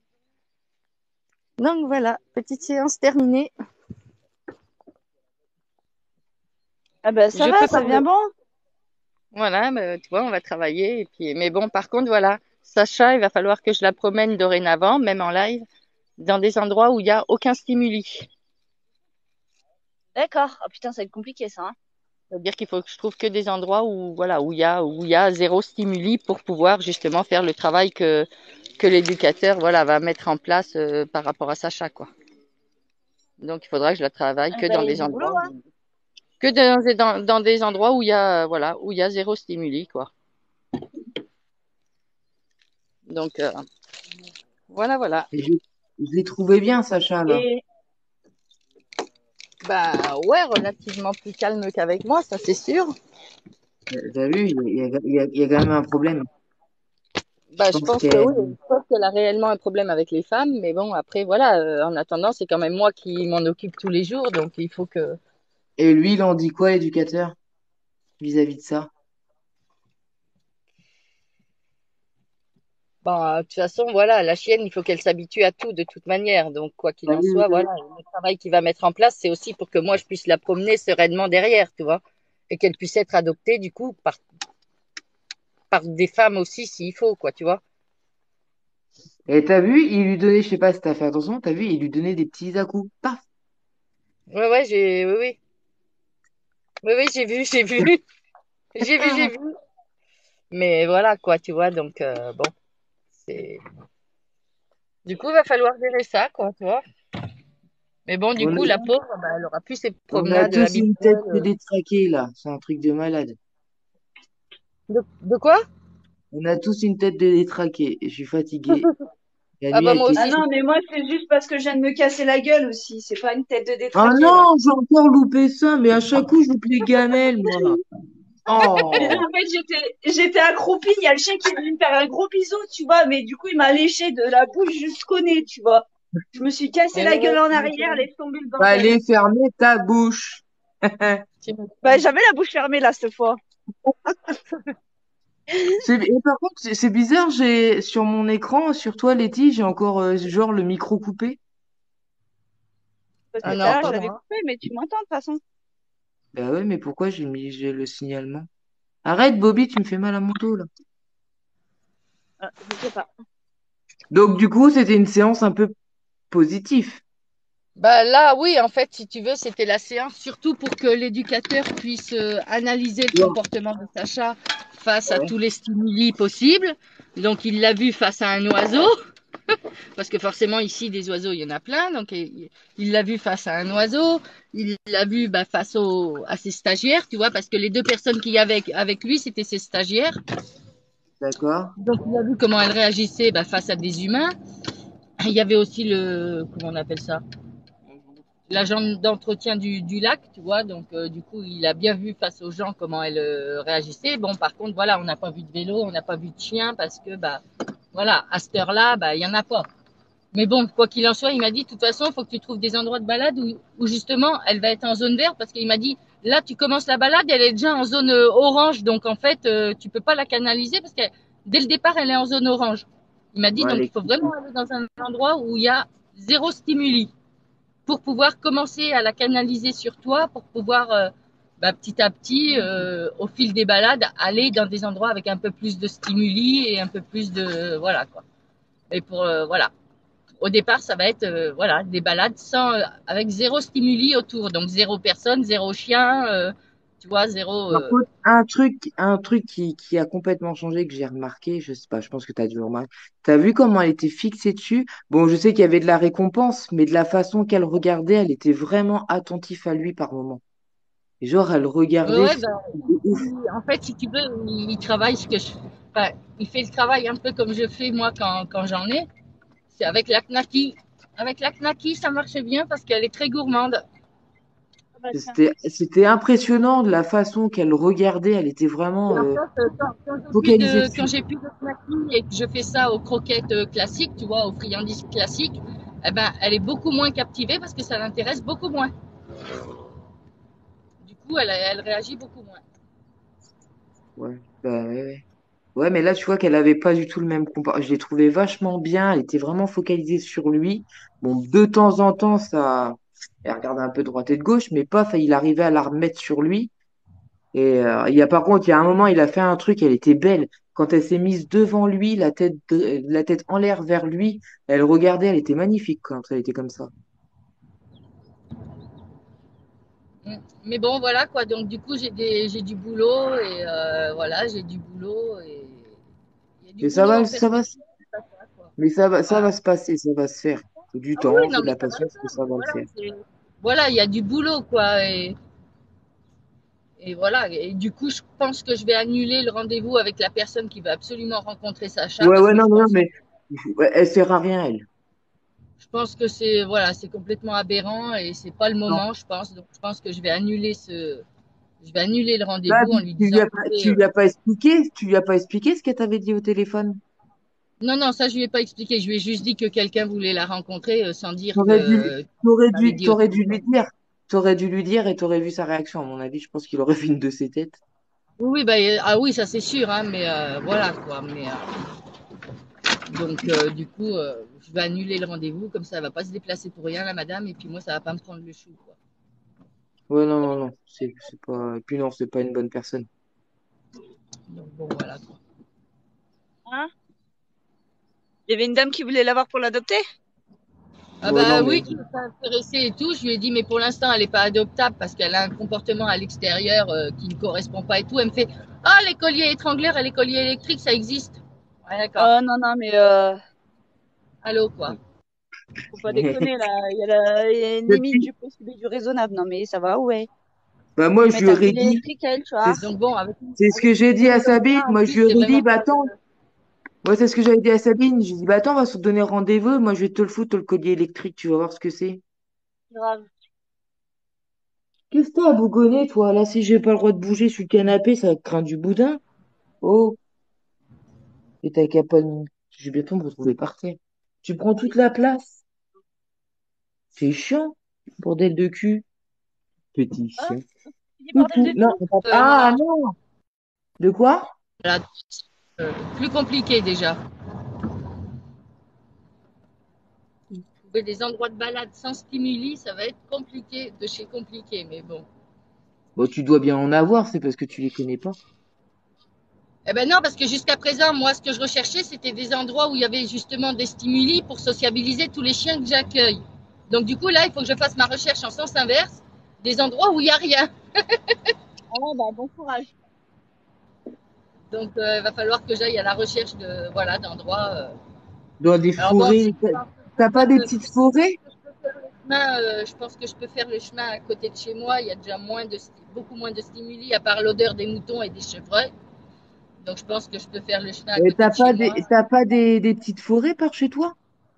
Donc voilà, petite séance terminée. Ah ben ça Je va, peux ça parler. vient bon. Voilà, mais, tu vois, on va travailler. Et puis, mais bon, par contre, voilà, Sacha, il va falloir que je la promène dorénavant, même en live, dans des endroits où il n'y a aucun stimuli. D'accord. Ah putain, ça va être compliqué ça. Hein. C'est-à-dire qu'il faut que je trouve que des endroits où, voilà, où il y a, où il y a zéro stimuli pour pouvoir justement faire le travail que, que l'éducateur, voilà, va mettre en place euh, par rapport à Sacha, quoi. Donc, il faudra que je la travaille Ah que bah, dans il y a des du boulot, endroits hein. où, que dans, dans, dans des endroits où il y a, voilà, où il y a zéro stimuli, quoi. Donc, euh, voilà, voilà. Et je, je l'ai trouvé bien, Sacha, là. Et Bah ouais, relativement plus calme qu'avec moi, ça c'est sûr. T'as vu, il y a, il y a- il y a quand même un problème. Bah Je je pense pense que qu'elle, oui, je pense qu'elle a réellement un problème avec les femmes, mais bon après voilà, euh, en attendant c'est quand même moi qui m'en occupe tous les jours, donc il faut que. et lui, il en dit quoi, l'éducateur, vis-à-vis de ça? Bah de toute façon voilà, la chienne il faut qu'elle s'habitue à tout de toute manière, donc quoi qu'il Ah en oui, oui, soit, oui. voilà, le travail qu'il va mettre en place c'est aussi pour que moi je puisse la promener sereinement derrière, tu vois, et qu'elle puisse être adoptée du coup par par des femmes aussi s'il faut, quoi, tu vois. Et t'as vu, il lui donnait, je sais pas si t'as fait attention, t'as vu, il lui donnait des petits à-coups. Paf! Ouais ouais j'ai, oui oui, oui oui j'ai vu, j'ai vu, j'ai vu, j'ai vu. Mais voilà, quoi, tu vois, donc euh, bon, c'est. Du coup, il va falloir gérer ça, quoi, tu vois. Mais bon, du On coup, a, la pauvre, bah, elle aura plus ses on a promenades tous une tête habituelles. de euh. détraqué, là. C'est un truc de malade. De, de quoi? On a tous une tête de détraqué. Et je suis fatigué. La Ah nuit bah a moi été ah aussi. non, super. mais moi c'est juste parce que je viens de me casser la gueule aussi. C'est pas une tête de Ah détraqué là. non, j'ai encore loupé ça, mais à chaque coup, je loupe les gamelles, moi. Mais Oh, en fait, j'étais, j'étais accroupie, il y a le chien qui est venu me faire un gros bisou, tu vois, mais du coup, il m'a léché de la bouche jusqu'au nez, tu vois. Je me suis cassé Eh la ouais, gueule en tu arrière, m'étonnes. laisse tomber le bordel. fallait fermer ta bouche. Tu Bah, m'étonnes. j'avais la bouche fermée, là, cette fois. C'est, et par contre, c'est c'est bizarre, j'ai sur mon écran, sur toi, Letty, j'ai encore euh, genre le micro coupé. Parce que Ah tout à non, l'heure, je pas l'avais moi. coupé, mais tu m'entends, de toute façon. Bah ouais, mais pourquoi j'ai mis j'ai le signalement? Arrête, Bobby, tu me fais mal à mon dos là. Ah, je sais pas. Donc du coup, c'était une séance un peu positive. Bah là, oui, en fait, si tu veux, c'était la séance surtout pour que l'éducateur puisse euh, analyser le Ouais. comportement de Sacha face à tous les stimuli possibles. Donc, il l'a vu face à un oiseau, parce que forcément, ici, des oiseaux, il y en a plein. Donc, il il l'a vu face à un oiseau. Il l'a vu bah, face au, à ses stagiaires, tu vois, parce que les deux personnes qu'il y avait avec, avec lui, c'était ses stagiaires. D'accord. Donc, il a vu comment elles réagissaient bah, face à des humains. Il y avait aussi le, comment on appelle ça? L'agent d'entretien du, du lac, tu vois, donc euh, du coup, il a bien vu face aux gens comment elle euh, réagissait. Bon, par contre, voilà, on n'a pas vu de vélo, on n'a pas vu de chien parce que, bah, voilà, à cette heure-là, bah, il y en a pas. Mais bon, quoi qu'il en soit, il m'a dit, de toute façon, il faut que tu trouves des endroits de balade où, où justement, elle va être en zone verte parce qu'il m'a dit, là, tu commences la balade, elle est déjà en zone euh, orange, donc en fait, euh, tu peux pas la canaliser parce que dès le départ, elle est en zone orange. Il m'a dit, Ouais, donc les- il faut vraiment aller dans un endroit où il y a zéro stimuli pour pouvoir commencer à la canaliser sur toi, pour pouvoir euh, bah, petit à petit, euh, au fil des balades, aller dans des endroits avec un peu plus de stimuli et un peu plus de voilà quoi. Et pour euh, voilà, au départ, ça va être euh, voilà des balades sans euh, avec zéro stimuli autour, donc zéro personne, zéro chien, euh, tu vois, zéro. Par Euh... contre, un truc, un truc qui, qui a complètement changé, que j'ai remarqué, je sais pas, je pense que tu as dû le remarquer. T'as vu comment elle était fixée dessus? Bon, je sais qu'il y avait de la récompense, mais de la façon qu'elle regardait, elle était vraiment attentive à lui par moment. Et genre, elle Ouais, regardait, ouais, c'était ben, de ouf. il- en fait, si tu veux, il, il travaille ce que je, enfin, il fait le travail un peu comme je fais moi quand quand j'en ai. C'est avec la Knacky. Avec la Knacky, ça marche bien parce qu'elle est très gourmande. Ah bah tiens. C'était, c'était impressionnant de la façon qu'elle regardait, elle était Et vraiment en euh, fait, euh, quand, quand j'ai plus focalisée de, quand dessus. j'ai plus de Knacky et que je fais ça aux croquettes euh, classiques, tu vois, aux friandises classiques, eh ben, elle est beaucoup moins captivée parce que ça l'intéresse beaucoup moins. Du coup, elle, elle réagit beaucoup moins. Ouais, bah ouais, ouais. Ouais, mais là, tu vois qu'elle avait pas du tout le même comportement. Je l'ai trouvé vachement bien. Elle était vraiment focalisée sur lui. Bon, de temps en temps, ça, elle regardait un peu de droite et de gauche, mais paf, il arrivait à la remettre sur lui. Et euh, il y a par contre, il y a un moment, il a fait un truc. Elle était belle quand elle s'est mise devant lui, la tête, de- la tête en l'air vers lui. Elle regardait. Elle était magnifique quand elle était comme ça. Mm. Mais bon, voilà quoi. Donc, du coup, j'ai des, j'ai du boulot et euh, voilà, j'ai du boulot et il y a du Mais ça boulot va, en ça va, perspective. Ça, ça, quoi. mais ça va, ça Voilà. va se passer. Ça va se faire. Faut du Ah oui, temps, non, faut de mais la ça va se patience, mais faire. ça Mais va le voilà, faire. c'est- voilà, il y a du boulot quoi. Et Et voilà. Et du coup, je pense que je vais annuler le rendez-vous avec la personne qui va absolument rencontrer Sacha Ouais, parce ouais, que non, je non, non, pense, mais ouais, elle sert à rien, elle. je pense que c'est voilà, c'est complètement aberrant et c'est pas le Non. moment, je pense. Donc, je pense que je vais annuler ce, je vais annuler le Bah, rendez-vous en lui tu lui disant, as pas, écoutez, tu euh, lui as pas expliqué, tu lui as pas expliqué ce qu'elle t'avait dit au téléphone. non, non, ça je lui ai pas expliqué. Je lui ai juste dit que quelqu'un voulait la rencontrer euh, sans dire T'aurais dû, que tu t'aurais m'avais dû, dit au t'aurais dû lui téléphone. dire, t'aurais dû lui dire et t'aurais vu sa réaction. À mon avis, je pense qu'il aurait fait une de ses têtes. Oui, oui, bah, euh, ah oui, ça c'est sûr, hein, mais euh, voilà quoi. Mais euh, donc euh, du coup, euh, je vais annuler le rendez-vous comme ça, elle va pas se déplacer pour rien la madame et puis moi ça va pas me prendre le chou quoi. Ouais, non, non, non, c'est, c'est pas, et puis non, c'est pas une bonne personne. Donc bon voilà quoi. Hein? Il y avait une dame qui voulait l'avoir pour l'adopter? Ah Ouais, non, bah mais, oui, qui s'est intéressée et tout. Je lui ai dit mais pour l'instant elle est pas adoptable parce qu'elle a un comportement à l'extérieur euh, qui ne correspond pas et tout. Elle me fait ah les colliers étrangleurs et les colliers électriques ça existe. Ouais d'accord. Oh non, non, mais euh, Allô quoi. faut pas déconner là. Il y a, la- il y a une limite depuis, du possible et du raisonnable. Non, mais ça va, ouais. bah, Je moi, vais je mettre lui un aurais collier dit, électrique à elle, tu c'est, vois. Donc bon avec, c'est ce avec que j'ai une dit à idée comme Sabine. ça en Moi, je plus lui c'est aurais dit, vraiment bah, pas attends, le... moi, c'est ce que j'avais dit à Sabine. J'ai dit, bah, attends, on va se donner rendez-vous. Moi, je vais te le foutre, le collier électrique, tu vas voir ce que c'est. Grave. Qu'est-ce que t'as à bougonner, toi? Là, si j'ai pas le droit de bouger sur le canapé, ça craint du boudin. Oh, et t'as qu'à pas... me- Je vais bientôt me retrouver par terre. Tu prends toute la place. C'est chiant, bordel de cul. Petit Ah, chien. tu dis bordel Toutou. de Non, cul. on va- Euh, mon ah argent, non. De quoi? voilà, euh, plus compliqué déjà. Trouver des endroits de balade sans stimuli, ça va être compliqué de chez compliqué, mais bon. Bon, tu dois bien en avoir, c'est parce que tu les connais pas. Eh ben non, parce que jusqu'à présent, moi, ce que je recherchais, c'était des endroits où il y avait justement des stimuli pour sociabiliser tous les chiens que j'accueille. Donc du coup, là, il faut que je fasse ma recherche en sens inverse, des endroits où il n'y a rien. Ah, bah, bon courage. Donc euh, il va falloir que j'aille à la recherche de voilà d'endroits. euh. Dans des Alors bon, forêts. si T'as je pense t'as pas des que- petites forêts? je peux faire le chemin, euh, je pense que je peux faire le chemin à côté de chez moi. Il y a déjà moins de, beaucoup moins de stimuli, à part l'odeur des moutons et des chevreuils. Donc je pense que je peux faire le chemin à Et côté t'as de chez pas des, moi. t'as pas des, des petites forêts par chez toi?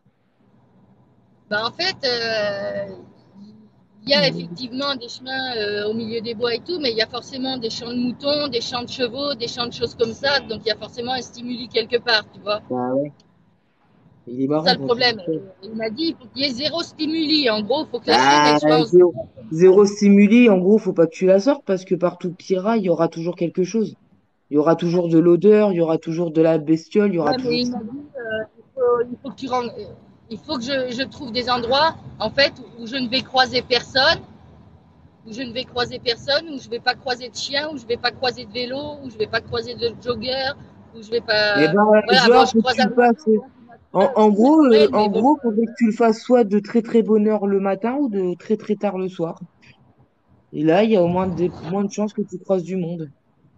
Bah, en fait, euh, il y a effectivement des chemins euh, au milieu des bois et tout, mais il y a forcément des champs de moutons, des champs de chevaux, des champs de choses comme ça. Donc il y a forcément un stimuli quelque part, tu vois. Bah ouais. Il est C'est ça marrant le quand tu dis problème. ça. Il m'a dit il faut qu'il y ait zéro stimuli. En gros, il faut que la chienne Bah, elle soit en zéro, zéro stimuli, en gros, faut pas que tu la sortes parce que partout que tu iras, il y aura toujours quelque chose. Il y aura toujours de l'odeur, il y aura toujours de la bestiole, il y aura ouais, mais toujours il ça. m'a dit euh, il, faut, il faut que tu rendes- euh, il faut que je, je trouve des endroits en fait où je ne vais croiser personne, où je ne vais croiser personne, où je vais pas croiser de chien, où je vais pas croiser de vélo, où je vais pas croiser de jogger, où je vais Eh pas ben, voilà, bon, genre, je faut que croise tu un le fasses. oiseau euh, dans une En, nature en gros, euh, naturelle, en mais bon. gros, faudrait que tu le fasses soit de très très bonne heure le matin ou de très très tard le soir. Et là, il y a au moins de, moins de chances que tu croises du monde.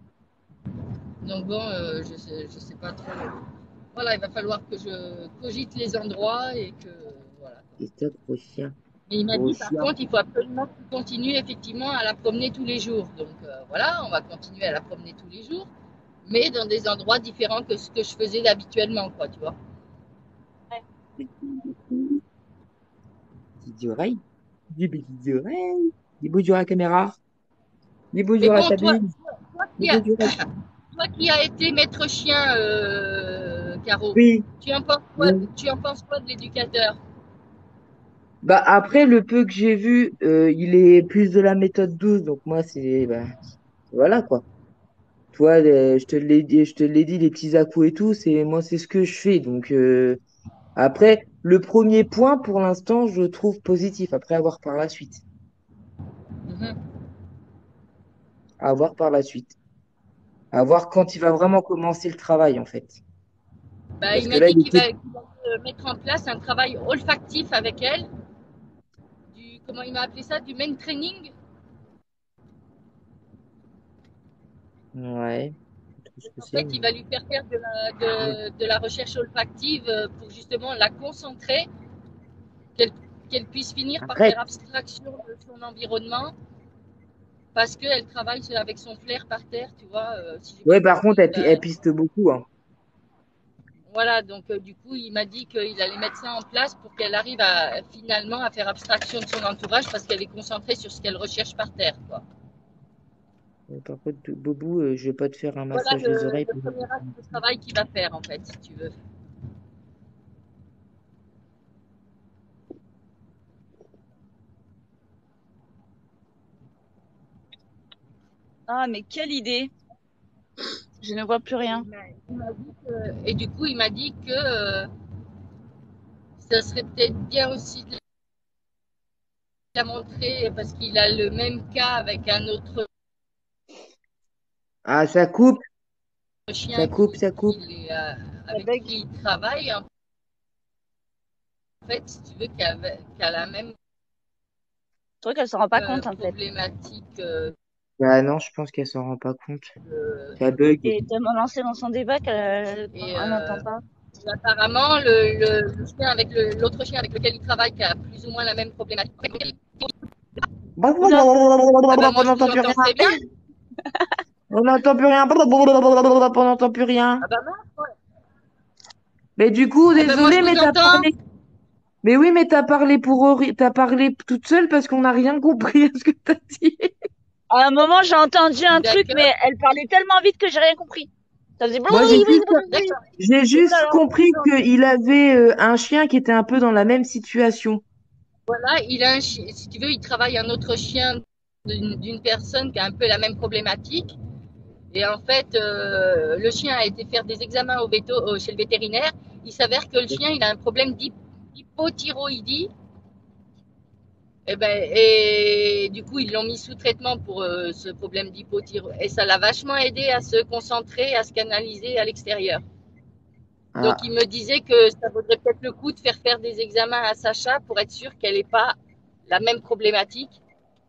Donc bon, euh, je sais, je sais pas trop. Voilà, il va falloir que je cogite les endroits et que voilà. Et ça, gros chien. Mais il m'a Gros dit par chien. contre, il faut absolument que tu continues effectivement à la promener tous les jours. Donc euh, voilà, on va continuer à la promener tous les jours, mais dans des endroits différents que ce que je faisais habituellement, quoi, tu vois. Petites oreilles. Des petites oreilles. Des beaux yeux à la caméra. Des beaux Mais yeux à la bon, toi, cabine. toi Des qui beaux as, yeux à la... toi qui as été maître chien, euh, Caro, Oui. tu en penses quoi, Oui. tu en penses quoi de l'éducateur? Bah après, le peu que j'ai vu, euh, il est plus de la méthode douce. Donc moi, c'est... Bah, voilà quoi. Toi, les- je te l'ai dit, je te l'ai dit, les petits à-coups et tout, c'est moi, c'est ce que je fais. Donc euh, après, le premier point, pour l'instant, je le trouve positif. Après, à voir par la suite. Mhm. À voir par la suite. À voir quand il va vraiment commencer le travail, en fait. Bah, Parce il que m'a là, dit il qu'il était... va, qu'il va euh, mettre en place un travail olfactif avec elle, du, comment il m'a appelé ça, du main training. Ouais. Je trouve ce que En c'est, fait, il mais... va lui faire faire de la, de, de la recherche olfactive euh, pour justement la concentrer, qu'elle qu'elle puisse finir par Arrête. faire abstraction de son environnement, parce qu'elle travaille avec son flair par terre, tu vois, euh, si j'ai Ouais, bien par contre, compris. elle, Il pi- a, elle piste beaucoup, hein. voilà, donc euh, du coup, il m'a dit qu'il allait mettre ça en place pour qu'elle arrive à finalement à faire abstraction de son entourage, parce qu'elle est concentrée sur ce qu'elle recherche par terre, quoi. Euh, Par contre, Bobou, euh, je vais pas te faire un Voilà massage des le, oreilles. le premier axe de travail qu'il va faire, en fait, si tu veux. Ah, mais quelle idée! Je ne vois plus rien. Il m'a- il m'a dit que- et du coup, il m'a dit que euh, ça serait peut-être bien aussi de la montrer parce qu'il a le même cas avec un autre Ah, ça coupe, ça chien coupe, qui, ça coupe. qui est, euh, Ça avec bug. qui il travaille. En fait, si tu veux, qui a, qui a la même Le truc, elle se rend pas euh, compte, en fait. problématique. Euh, Bah non, je pense qu'elle s'en rend pas compte. de- Ça bug. Et tellement lancée dans son débat qu'elle et elle euh, n'entend pas. apparemment, le, le- le chien avec le- l'autre chien avec lequel il travaille, qui a plus ou moins la même problématique. Oula! Ah ben On moi, je vous n'entend plus entends rien. très bien. On n'entend plus rien. On n'entend plus rien. Ah ben, moi, Mais du coup, ah ben moi, je désolé, mais vous t'as entends. parlé. Mais oui, mais t'as parlé pour Ori- t'as parlé toute seule parce qu'on n'a rien compris à ce que t'as dit. À un moment, j'ai entendu un truc, D'accord, mais elle parlait tellement vite que j'ai rien compris. Ça faisait Moi, j'ai oui, oui, juste, oui, oui. d'accord. j'ai Et juste là, compris qu'il avait euh, un chien qui était un peu dans la même situation. Voilà, il a un chien, si tu veux, il travaille un autre chien d'une d'une personne qui a un peu la même problématique. Et en fait, euh, le chien a été faire des examens au véto, au- chez le vétérinaire. Il s'avère que le chien, il a un problème d'hyp- d'hypothyroïdie. Et, ben, et du coup, ils l'ont mis sous traitement pour euh, ce problème d'hypothyroïdie. Et ça l'a vachement aidé à se concentrer, à se canaliser à l'extérieur. Donc, Ah, il me disait que ça vaudrait peut-être le coup de faire faire des examens à Sacha pour être sûr qu'elle n'ait pas la même problématique.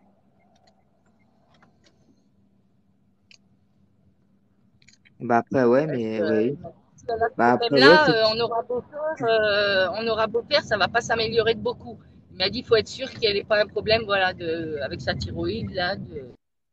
bah après, ouais, Parce mais que ouais. il m'a dit, si elle a ce Bah après, ouais, problème-là, faut. euh, on aura beau faire, euh, on aura beau faire, ça va pas s'améliorer de beaucoup. Il m'a dit, il faut être sûr qu'elle n'ait pas un problème, voilà, de, avec sa thyroïde, là, de,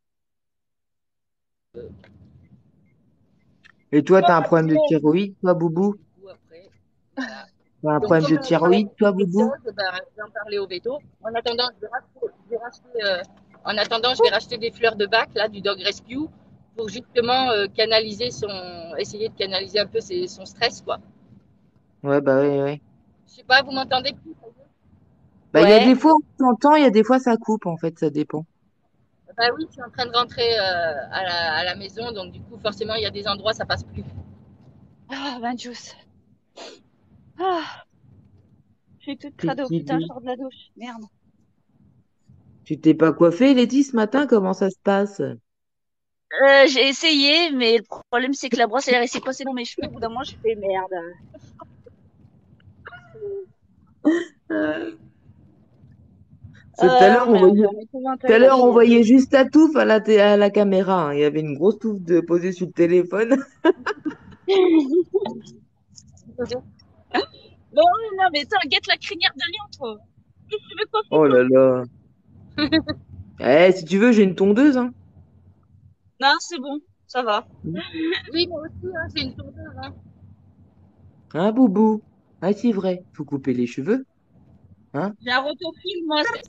Et toi, t'as un problème de thyroïde, toi, Boubou? du coup, après, voilà. T'as un Donc, problème comme de euh, il fallait thyroïde, toi, quelque Boubou? chose, ben, je vais en parler au veto. En attendant, je vais racheter, je vais racheter, euh, en attendant, je vais racheter des fleurs de bac, là, du Dog Rescue, pour justement euh, canaliser son, essayer de canaliser un peu ses- son stress, quoi. Ouais, bah ouais, ouais. Je sais pas, vous m'entendez plus? Bah, il y a ouais. des fois, on t'entend, il y a des fois, ça coupe, en fait, ça dépend. Bah oui, je suis en train de rentrer euh, à, la, à la maison, donc du coup, forcément, il y a des endroits, ça passe plus. Ah, ben juice. Ah, je suis toute crado. Putain, je Fatigué. sors de la douche. Merde. Tu t'es pas coiffé, Letty, ce matin? Comment ça se passe? Euh, j'ai essayé, mais le problème, c'est que la brosse, elle est restée coincée dans mes cheveux. Au bout d'un moment, j'ai fait merde. Euh, C'est tout à Euh, l'heure, on merde, voyait, j'en ai trouvé un tout à truc à l'heure, on chier. voyait juste ta touffe à la, té- à la caméra, hein. Il y avait une grosse touffe de, posée sur le téléphone. Non, non, mais attends, guette la crinière de lion, toi. Qu'est-ce que tu veux coiffer, Oh toi? là là. Eh, si tu veux, j'ai une tondeuse, hein. Non, c'est bon. Ça va. Oui, moi aussi, hein, c'est une tondeuse. Hein. Hein, Boubou? Ah, c'est vrai. Faut couper les cheveux, hein. J'ai un rotofil, moi. C'est...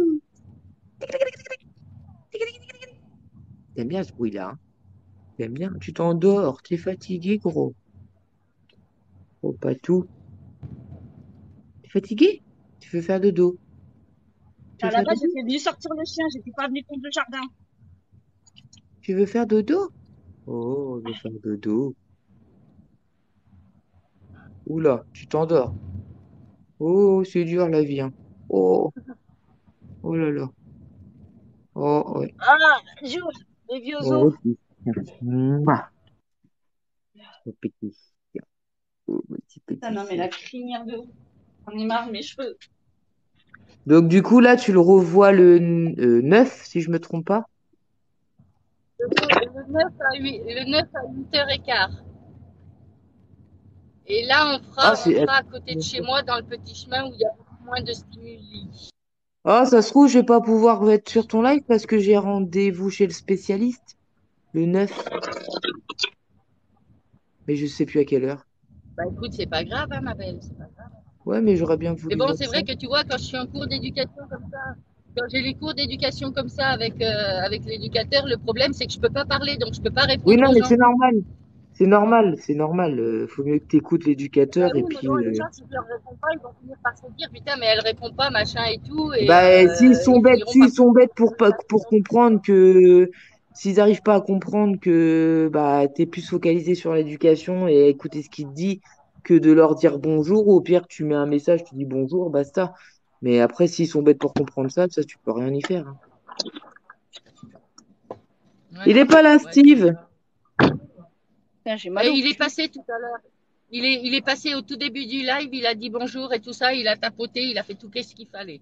T'aimes bien ce bruit-là, hein? T'aimes bien? Tu t'endors, t'es fatigué, gros. Oh, pas tout. T'es fatigué? Tu veux faire dodo? Tu À veux la faire base, dodo? j'étais venue sortir le chien. J'étais pas venue contre le jardin. Tu veux faire dodo? Oh, je veux faire dodo. Oula, tu t'endors. Oh, c'est dur la vie, hein. Oh, oh là là. Oh, ouais. Ah, Jules, les vieux os. Oh, petit. Mouah. Oh, petit. Oh, petit, Putain, petit non, mais chien. la crinière de ouf. J'en ai marre de mes cheveux. Donc, du coup, là, tu le revois le euh, neuf, si je me trompe pas. Le, le neuf à huit, le neuf à huit heures quinze. Et là, on Ah, fera, on c'est. sera à côté de chez moi, dans le petit chemin où il y a beaucoup moins de stimuli. Ah, ça se trouve, je vais pas pouvoir être sur ton live parce que j'ai rendez-vous chez le spécialiste, le neuf, mais je sais plus à quelle heure. Bah écoute, c'est pas grave, hein, ma belle. C'est pas grave. Ouais, mais j'aurais bien Mais voulu bon, voir c'est ça. vrai que tu vois, quand je suis en cours d'éducation comme ça, quand j'ai les cours d'éducation comme ça avec, euh, avec l'éducateur, le problème, c'est que je peux pas parler, donc je peux pas Oui, répondre non, aux mais gens. c'est normal. C'est normal, c'est normal. Euh, faut mieux que tu écoutes Ben l'éducateur et oui, mais puis. bon, les euh, gens, si je leur réponds pas, ils vont finir par se dire, putain, mais elle répond pas, machin et tout, et Bah, s'ils euh, sont ils bêtes, finiront par s'ils se dire, sont bêtes pour pas pour comprendre que s'ils n'arrivent pas à comprendre que bah t'es plus focalisé sur l'éducation et écouter ce qu'il te dit que de leur dire bonjour, ou au pire tu mets un message, tu dis bonjour, basta. Mais après, s'ils sont bêtes pour comprendre ça, ça tu peux rien y faire, hein. ouais, Il est pas là, ouais, c'est vrai. Steve. Putain, j'ai mal Mais au il est cul. passé tout à l'heure. Il est, il est passé au tout début du live, il a dit bonjour et tout ça, il a tapoté, il a fait tout ce qu'il fallait.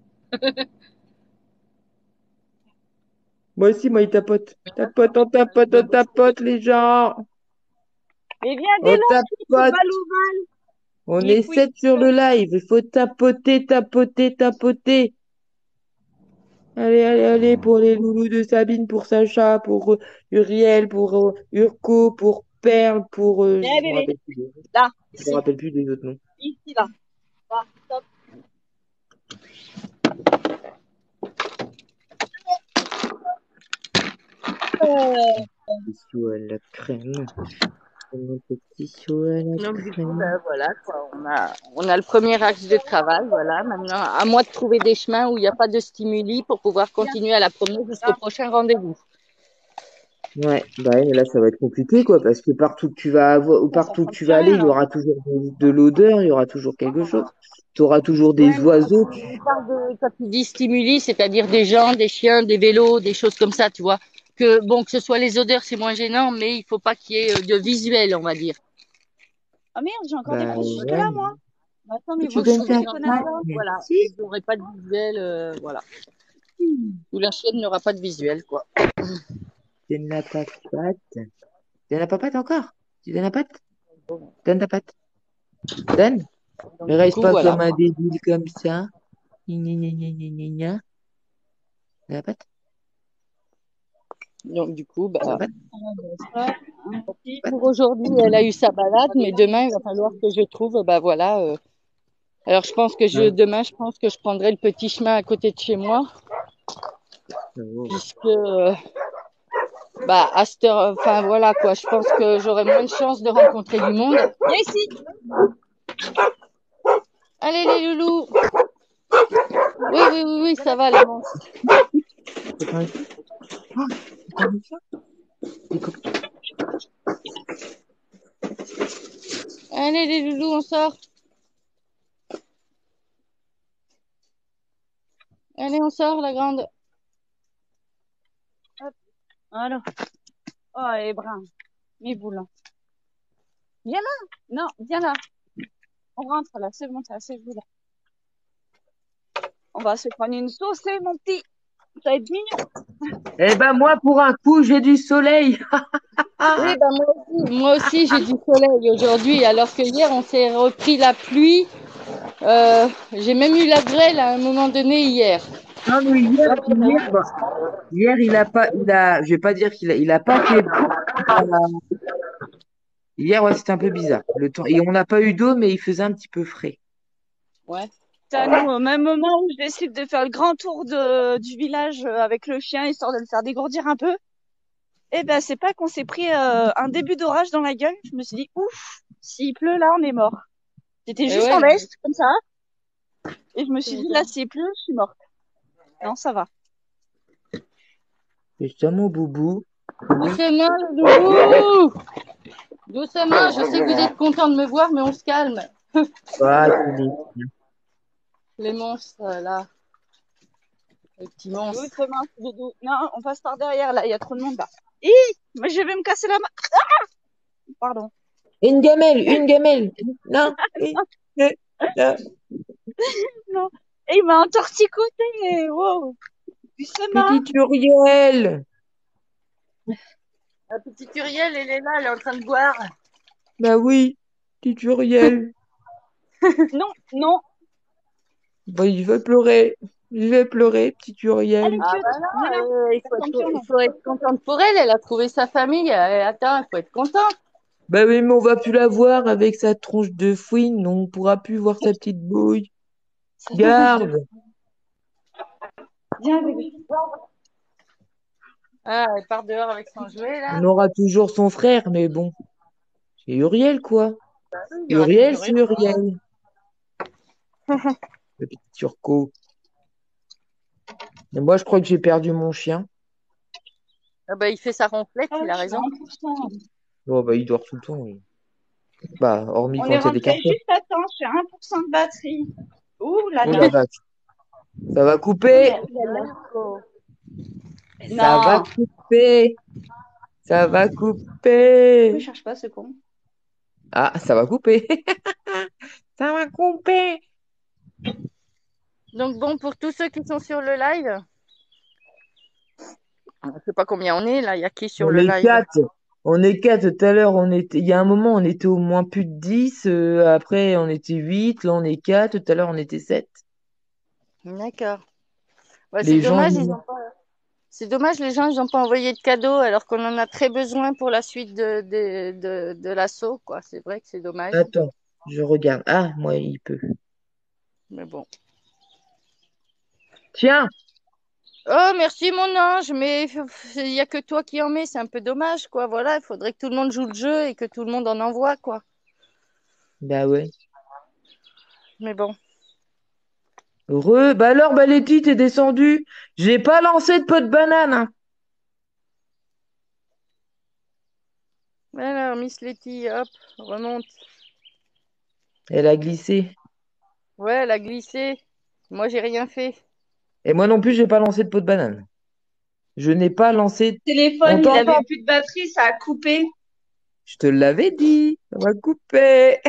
Moi aussi, moi, il tapote. Tapote, on tapote, on tapote, les gens. Mais viens, On délancer ce tapote. bal ovale. On Il est est quick. sept sur le live. Il faut tapoter, tapoter, tapoter. Allez, allez, allez, pour les loulous de Sabine, pour Sacha, pour euh, Uriel, pour euh, Urko, pour Perle, pour... euh, je Viens, me bébé. rappelle plus. des- Là, Je me ici. rappelle plus des autres noms. Ici, là. Là, stop. Euh, Petit chaud à la crème. Mon petit chaud à la Donc du coup, crème. ben, voilà, quoi. On a, on a le premier axe de travail. Voilà. Maintenant, à moi de trouver des chemins où il n'y a pas de stimuli pour pouvoir continuer à la promener jusqu'au prochain rendez-vous. Ouais, bah ouais, mais là, ça va être compliqué, quoi, parce que partout que tu vas avoir, ou ça, ça partout que prend tu plus vas aller, rien il y là. aura toujours de, de l'odeur, il y aura toujours quelque chose. Tu auras toujours Ouais, des mais quand oiseaux. tu, on parle de, quand tu dis stimuli, c'est-à-dire des gens, des chiens, des vélos, des choses comme ça, tu vois. Que bon, que ce soit les odeurs, c'est moins gênant, mais il faut pas qu'il y ait euh, de visuel, on va dire. Ah merde, j'ai encore des Bah petits ouais. chocolats moi. Attends, mais Il vous Tu faut aussi, que donnes ce vous ta les soit connaissez patte, pas. voilà, merci. vous n'aurez pas de visuel, euh, voilà. Ou la chienne n'aura pas de visuel, quoi. Donne la patte, patte. Donne la patte encore. Tu donnes la patte? Donne ta patte. Donne. Donc Mais du reste coup, pas voilà. comme un débile comme ça. Gna, gna, gna, gna, gna, gna, gna. Donne la patte, Donc du coup, donne la bah, patte, Ah, bah, ça, un petit. patte. pour aujourd'hui, elle a eu sa balade, mais demain, il va falloir que je trouve, bah voilà. euh, Alors je pense que je, Ouais. demain, je pense que je prendrai le petit chemin à côté de chez moi, Oh. puisque euh, bah à cette heure, enfin voilà quoi, je pense que j'aurai moins de chances de rencontrer du monde. Viens ici. Allez les loulous. Oui oui oui oui, ça va les monstres. C'est pas un chat? Oh, c'est pas un chat? Des copains. Allez les loulous, on sort. Allez on sort la grande. Hop. Voilà. Oh, les bruns. Mes boules. Viens là. Non, viens là. On rentre là. C'est bon, t'as assez vu là. On va se prendre une sauce, hein, mon petit. Ça va être mignon. Eh ben, moi, pour un coup, j'ai du soleil. Oui bah moi aussi, moi aussi j'ai du soleil aujourd'hui, alors que hier on s'est repris la pluie. Euh, j'ai même eu la grêle à un moment donné hier. Non, mais hier, hier, bah, hier, il a pas, il a, je vais pas dire qu'il a, il a pas fait beau. Euh, Hier, ouais, c'était un peu bizarre. Le temps, et on n'a pas eu d'eau, mais il faisait un petit peu frais. Ouais. Putain, nous, au même moment où je décide de faire le grand tour de, du village euh, avec le chien, histoire de le faire dégourdir un peu, eh ben, c'est pas qu'on s'est pris euh, un début d'orage dans la gueule. Je me suis dit, ouf, s'il pleut là, on est mort. J'étais Et juste ouais, en non, veste, comme ça, et je me tu suis dit, là, m'étonnes. s'il pleut, je suis morte. Non, ça va. C'est ça, mon boubou. Doucement, le loulou. Doucement, je sais que vous êtes contents de me voir, mais on se calme. Ah, tous les Les monstres, euh, là, les petits monstres. Doucement, doudou. Non, on passe par derrière, là, il y a trop de monde là. Hi, mais je vais me casser la main. Pardon. Une gamelle, une gamelle. Non, une, deux, trois. Non. Et il m'a entorticoté. Wow. Doucement. Petite Uriel. La petite Uriel, elle est là, elle est en train de boire. Bah oui, petite Uriel. Non, non. Bah, il veut pleurer. Il veut pleurer, petite Elle Uriel. est Ah cute. bah Viens là. non, euh, il, faut Attends, être, il non. faut être contente pour elle, elle a trouvé sa famille. Euh, attends, il faut être content. Bah oui, mais on va plus la voir avec sa tronche de fouine. On pourra plus voir sa petite bouille. Ça te touche de. Garde. Viens, bébé. Ah, elle part dehors avec son jouet, là. On aura toujours son frère, mais bon. C'est Uriel, quoi. Il y aura Uriel, toujours c'est une. Uriel. Le petit turco. Mais moi, je crois que j'ai perdu mon chien. Ah bah, il fait sa ronflette, Ah, il a je suis à raison. un pour cent. Oh, bah, il dort tout le temps, lui. Bah, hormis On est quand il y a des rentré cartons. juste à temps. Je suis à un pour cent de batterie. Ouh là Oh là. la vache. Ça va Oh couper. merde, là. Ça va Non. couper. Ça va Pourquoi couper. il cherche pas ce con? Ah, ça va couper. Ça va couper. Donc bon, pour tous ceux qui sont sur le live, je sais pas combien on est là, il y a qui sur On le est live? quatre. On est quatre. Tout à l'heure, on était, il y a un moment, on était au moins plus de dix. euh, après, on était huit. Là, on est quatre. Tout à l'heure, on était sept. D'accord. Ouais, c'est Les gens, dommage, ils ils- ont pas. C'est dommage, les gens, ils n'ont pas envoyé de cadeaux alors qu'on en a très besoin pour la suite de, de, de, de l'assaut, quoi. C'est vrai que c'est dommage. attends, je regarde. Ah, moi, il peut. Mais bon. Tiens, Oh, merci mon ange, mais il y a que toi qui en mets, c'est un peu dommage, quoi. Voilà, il faudrait que tout le monde joue le jeu et que tout le monde en envoie, quoi. Bah ouais. Mais bon. Heureux. Bah alors, bah Letty, t'es descendue. J'ai pas lancé de pot de banane, hein. Alors, Miss Letty, hop, remonte. Elle a glissé. Ouais, elle a glissé. Moi, j'ai rien fait. Et moi non plus, j'ai pas lancé de pot de banane. Je n'ai pas lancé. Le On téléphone, il t'entend. avait plus de batterie, ça a coupé. Je te l'avais dit. Ça va couper.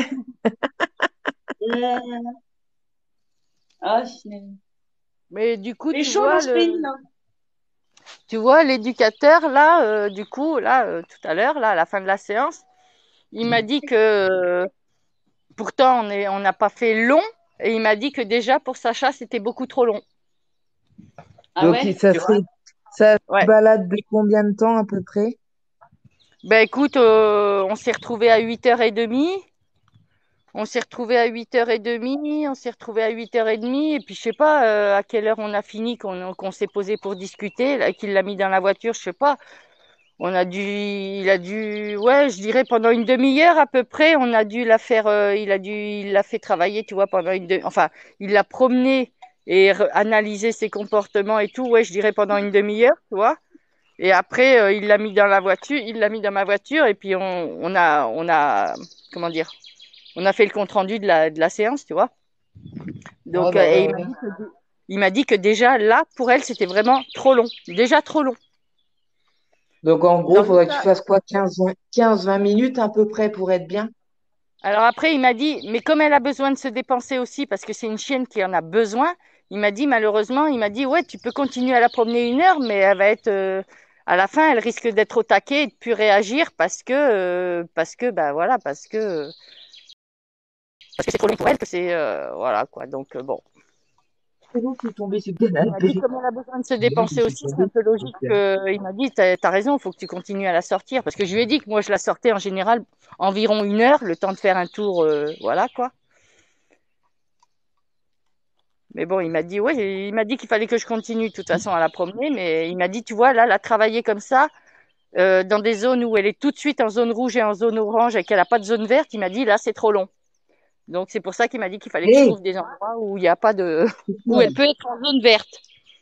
Euh, Ah, finalement. Mais du coup, C'est tu chaud dans vois ce le, pays, là. tu vois l'éducateur là, euh, du coup, là, euh, tout à l'heure, là, à la fin de la séance, il m'a dit que euh, pourtant on est, on n'a pas fait long, et il m'a dit que déjà pour Sacha c'était beaucoup trop long. Ah Donc, ouais? ça Tu vois? serait. Ça se Ouais. balade de combien de temps à peu près? Ben écoute, euh, on s'est retrouvés à huit heures trente. On s'est retrouvés à huit heures trente, on s'est retrouvés à huit heures trente, et puis je sais pas euh, à quelle heure on a fini, qu'on qu'on s'est posé pour discuter, là, qu'il l'a mis dans la voiture, je sais pas. On a dû, il a dû, ouais, je dirais pendant une demi-heure à peu près, on a dû la faire, euh, il a dû, il l'a fait travailler, tu vois, pendant une demi, enfin, il l'a promené et re- analysé ses comportements et tout, ouais, je dirais pendant une demi-heure, tu vois. Et après, euh, il l'a mis dans la voiture, il l'a mis dans ma voiture, et puis on, on a, on a, comment dire, on a fait le compte rendu de la, de la séance, tu vois. Ouais, Donc, euh, bah et ouais, il m'a ouais. dit que, il m'a dit que déjà là, pour elle, c'était vraiment trop long, déjà trop long. Donc, en gros, Dans le faudrait que tu cas, fasses quoi, quinze vingt minutes à peu près pour être bien? Alors après, il m'a dit, mais comme elle a besoin de se dépenser aussi, parce que c'est une chienne qui en a besoin, il m'a dit, malheureusement, il m'a dit, ouais, tu peux continuer à la promener une heure, mais elle va être, euh, à la fin, elle risque d'être au taquet et de plus réagir parce que, euh, parce que, bah voilà, parce que, parce que c'est trop long pour elle, que c'est, euh, voilà, quoi. Donc, euh, bon. C'est bon, c'est tombé, c'est Il m'a dit, canapé. comme elle a besoin de se Oui, je dépenser suis aussi, c'est un tombé. peu logique que, il m'a dit, t'as, t'as raison, il faut que tu continues à la sortir, parce que je lui ai dit que moi, je la sortais en général environ une heure, le temps de faire un tour, euh, voilà, quoi. Mais bon, il m'a dit, ouais, il m'a dit qu'il fallait que je continue de toute façon à la promener, mais il m'a dit, tu vois, là, la travailler comme ça, euh, dans des zones où elle est tout de suite en zone rouge et en zone orange et qu'elle n'a pas de zone verte, il m'a dit, là, c'est trop long. Donc, c'est pour ça qu'il m'a dit qu'il fallait que je Hé, trouve des endroits où il n'y a pas de, c'est où quoi? elle peut être en zone verte.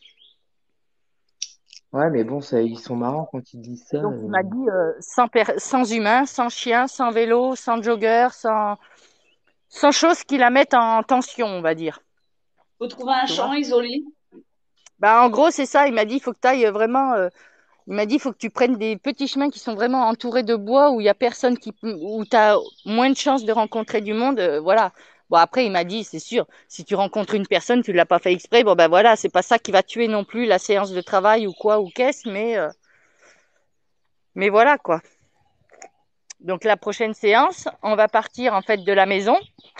Ouais, mais bon, ça, ils sont marrants quand ils disent ça. Donc, il m'a euh. dit, euh, sans, per- sans humain, sans chien, sans vélo, sans jogger, sans, sans choses qui la mettent en tension, on va dire. Faut trouver un Tu vois? champ isolé. Bah, en gros, c'est ça. Il m'a dit, il faut que tu ailles vraiment, euh, il m'a dit, il faut que tu prennes des petits chemins qui sont vraiment entourés de bois, où il y a personne qui, où tu as moins de chances de rencontrer du monde. euh, voilà. Bon, après, il m'a dit, c'est sûr, si tu rencontres une personne, tu l'as pas fait exprès, bon, ben voilà, c'est pas ça qui va tuer non plus la séance de travail ou quoi, ou qu'est-ce, mais, euh, mais voilà, quoi. Donc, la prochaine séance, on va partir, en fait, de la maison.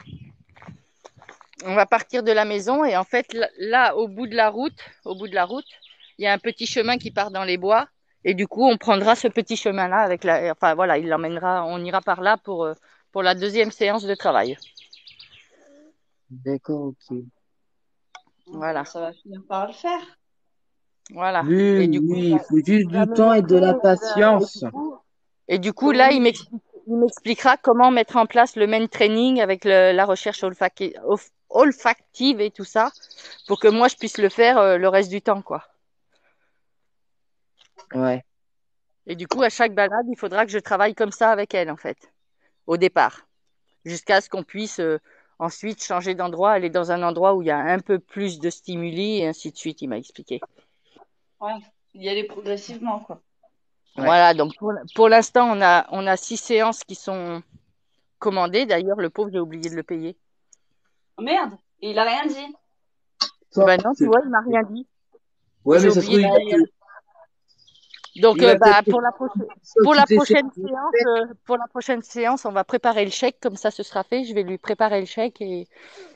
On va partir de la maison et, en fait, là, là, au bout de la route, au bout de la route, il y a un petit chemin qui part dans les bois. Et du coup, on prendra ce petit chemin-là avec la, enfin voilà, il l'emmènera, on ira par là pour, euh, pour la deuxième séance de travail. D'accord, ok. Voilà, Ça va finir par le faire. voilà. Oui, Et du coup, oui, il il va, faut juste il va du me temps et de montrer, la il va- et du patience. coup, et du coup, là, il m'explique- il m'expliquera comment mettre en place le main training avec le- la recherche olfacti- olf- olfactive et tout ça, pour que moi, je puisse le faire euh, le reste du temps, quoi. Ouais, Et du coup, à chaque balade, il faudra que je travaille comme ça avec elle, en fait, au départ, jusqu'à ce qu'on puisse euh, ensuite changer d'endroit, aller dans un endroit où il y a un peu plus de stimuli, et ainsi de suite, il m'a expliqué. Ouais. Y aller progressivement, quoi. ouais. Voilà, donc pour, pour l'instant, on a, on a six séances qui sont commandées. D'ailleurs, le pauvre, j'ai oublié de le payer. Oh, merde. Et il a rien dit. Ça, Ben non, tu c'est- vois, il m'a rien dit. Ouais, J'ai mais ça se oublié trouve, de il le va payer. te- Donc, il euh, va peut-être bah, te pour faire la prochaine, ça pour la toutes les séances. prochaine séance, euh, pour la prochaine séance, on va préparer le chèque, comme ça, ce sera fait. Je vais lui préparer le chèque et,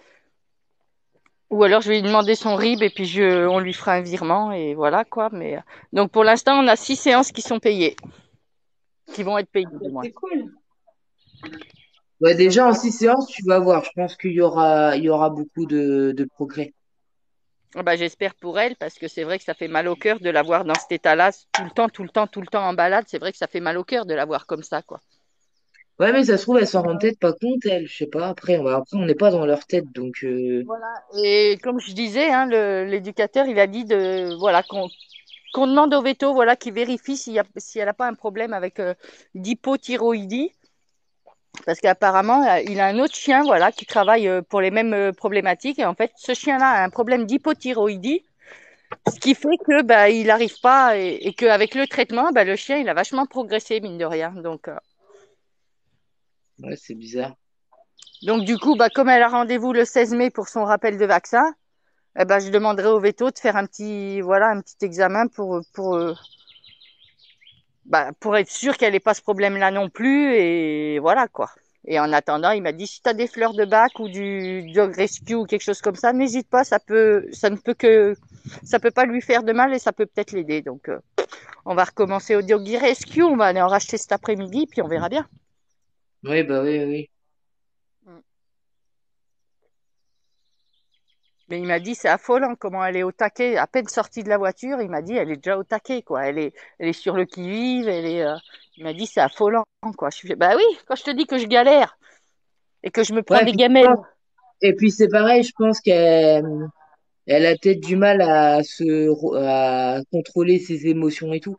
ou alors je vais lui demander son R I B et puis je, on lui fera un virement et voilà, quoi. Mais, euh, donc, pour l'instant, on a six séances qui sont payées, qui vont être payées, du moins. C'est cool. Ouais, déjà, en six séances, tu vas voir. Je pense qu'il y aura, il y aura beaucoup de, de progrès. Ah bah, j'espère pour elle, parce que c'est vrai que ça fait mal au cœur de la voir dans cet état-là, tout le temps, tout le temps, tout le temps en balade. C'est vrai que ça fait mal au cœur de la voir comme ça, quoi. Ouais, mais ça se trouve, elle s'en rend peut-être pas compte, elle. Je sais pas. Après, on va... Après, on n'est pas dans leur tête, donc. euh, Voilà. Et comme je disais, hein, le- l'éducateur, il a dit de, voilà, qu'on qu'on demande au veto, voilà, qu'il vérifie s'il y a, si elle n'a pas un problème avec euh, d'hypothyroïdie. Parce qu'apparemment, euh, il a un autre chien, voilà, qui travaille euh, pour les mêmes euh, problématiques. Et en fait, ce chien-là a un problème d'hypothyroïdie, ce qui fait que bah, il n'arrive pas et, et qu'avec le traitement, bah, le chien, il a vachement progressé, mine de rien. Donc, euh, Ouais, c'est bizarre. donc du coup, bah, comme elle a rendez-vous le seize mai pour son rappel de vaccin, eh ben, je demanderai au veto de faire un petit, voilà, un petit examen pour, pour, euh, bah, pour être sûr qu'elle n'ait pas ce problème-là non plus. Et voilà, quoi. Et en attendant, il m'a dit, si tu as des fleurs de bac ou du dog rescue ou quelque chose comme ça, n'hésite pas, ça peut, ça ne peut que, ça peut pas lui faire de mal et ça peut peut-être l'aider. Donc, euh, on va recommencer au dog rescue, on va aller en racheter cet après-midi, puis on verra bien. Oui, bah oui, oui. Mais il m'a dit, c'est affolant comment elle est au taquet. À peine sortie de la voiture, il m'a dit, elle est déjà au taquet, quoi. Elle est, elle est sur le qui-vive, elle est, euh, il m'a dit, c'est affolant, quoi. Je suis, bah oui, quand je te dis que je galère et que je me prends Ouais, des puis, je gamelles. pense- et puis c'est pareil, je pense qu'elle elle a peut-être du mal à se à contrôler ses émotions et tout.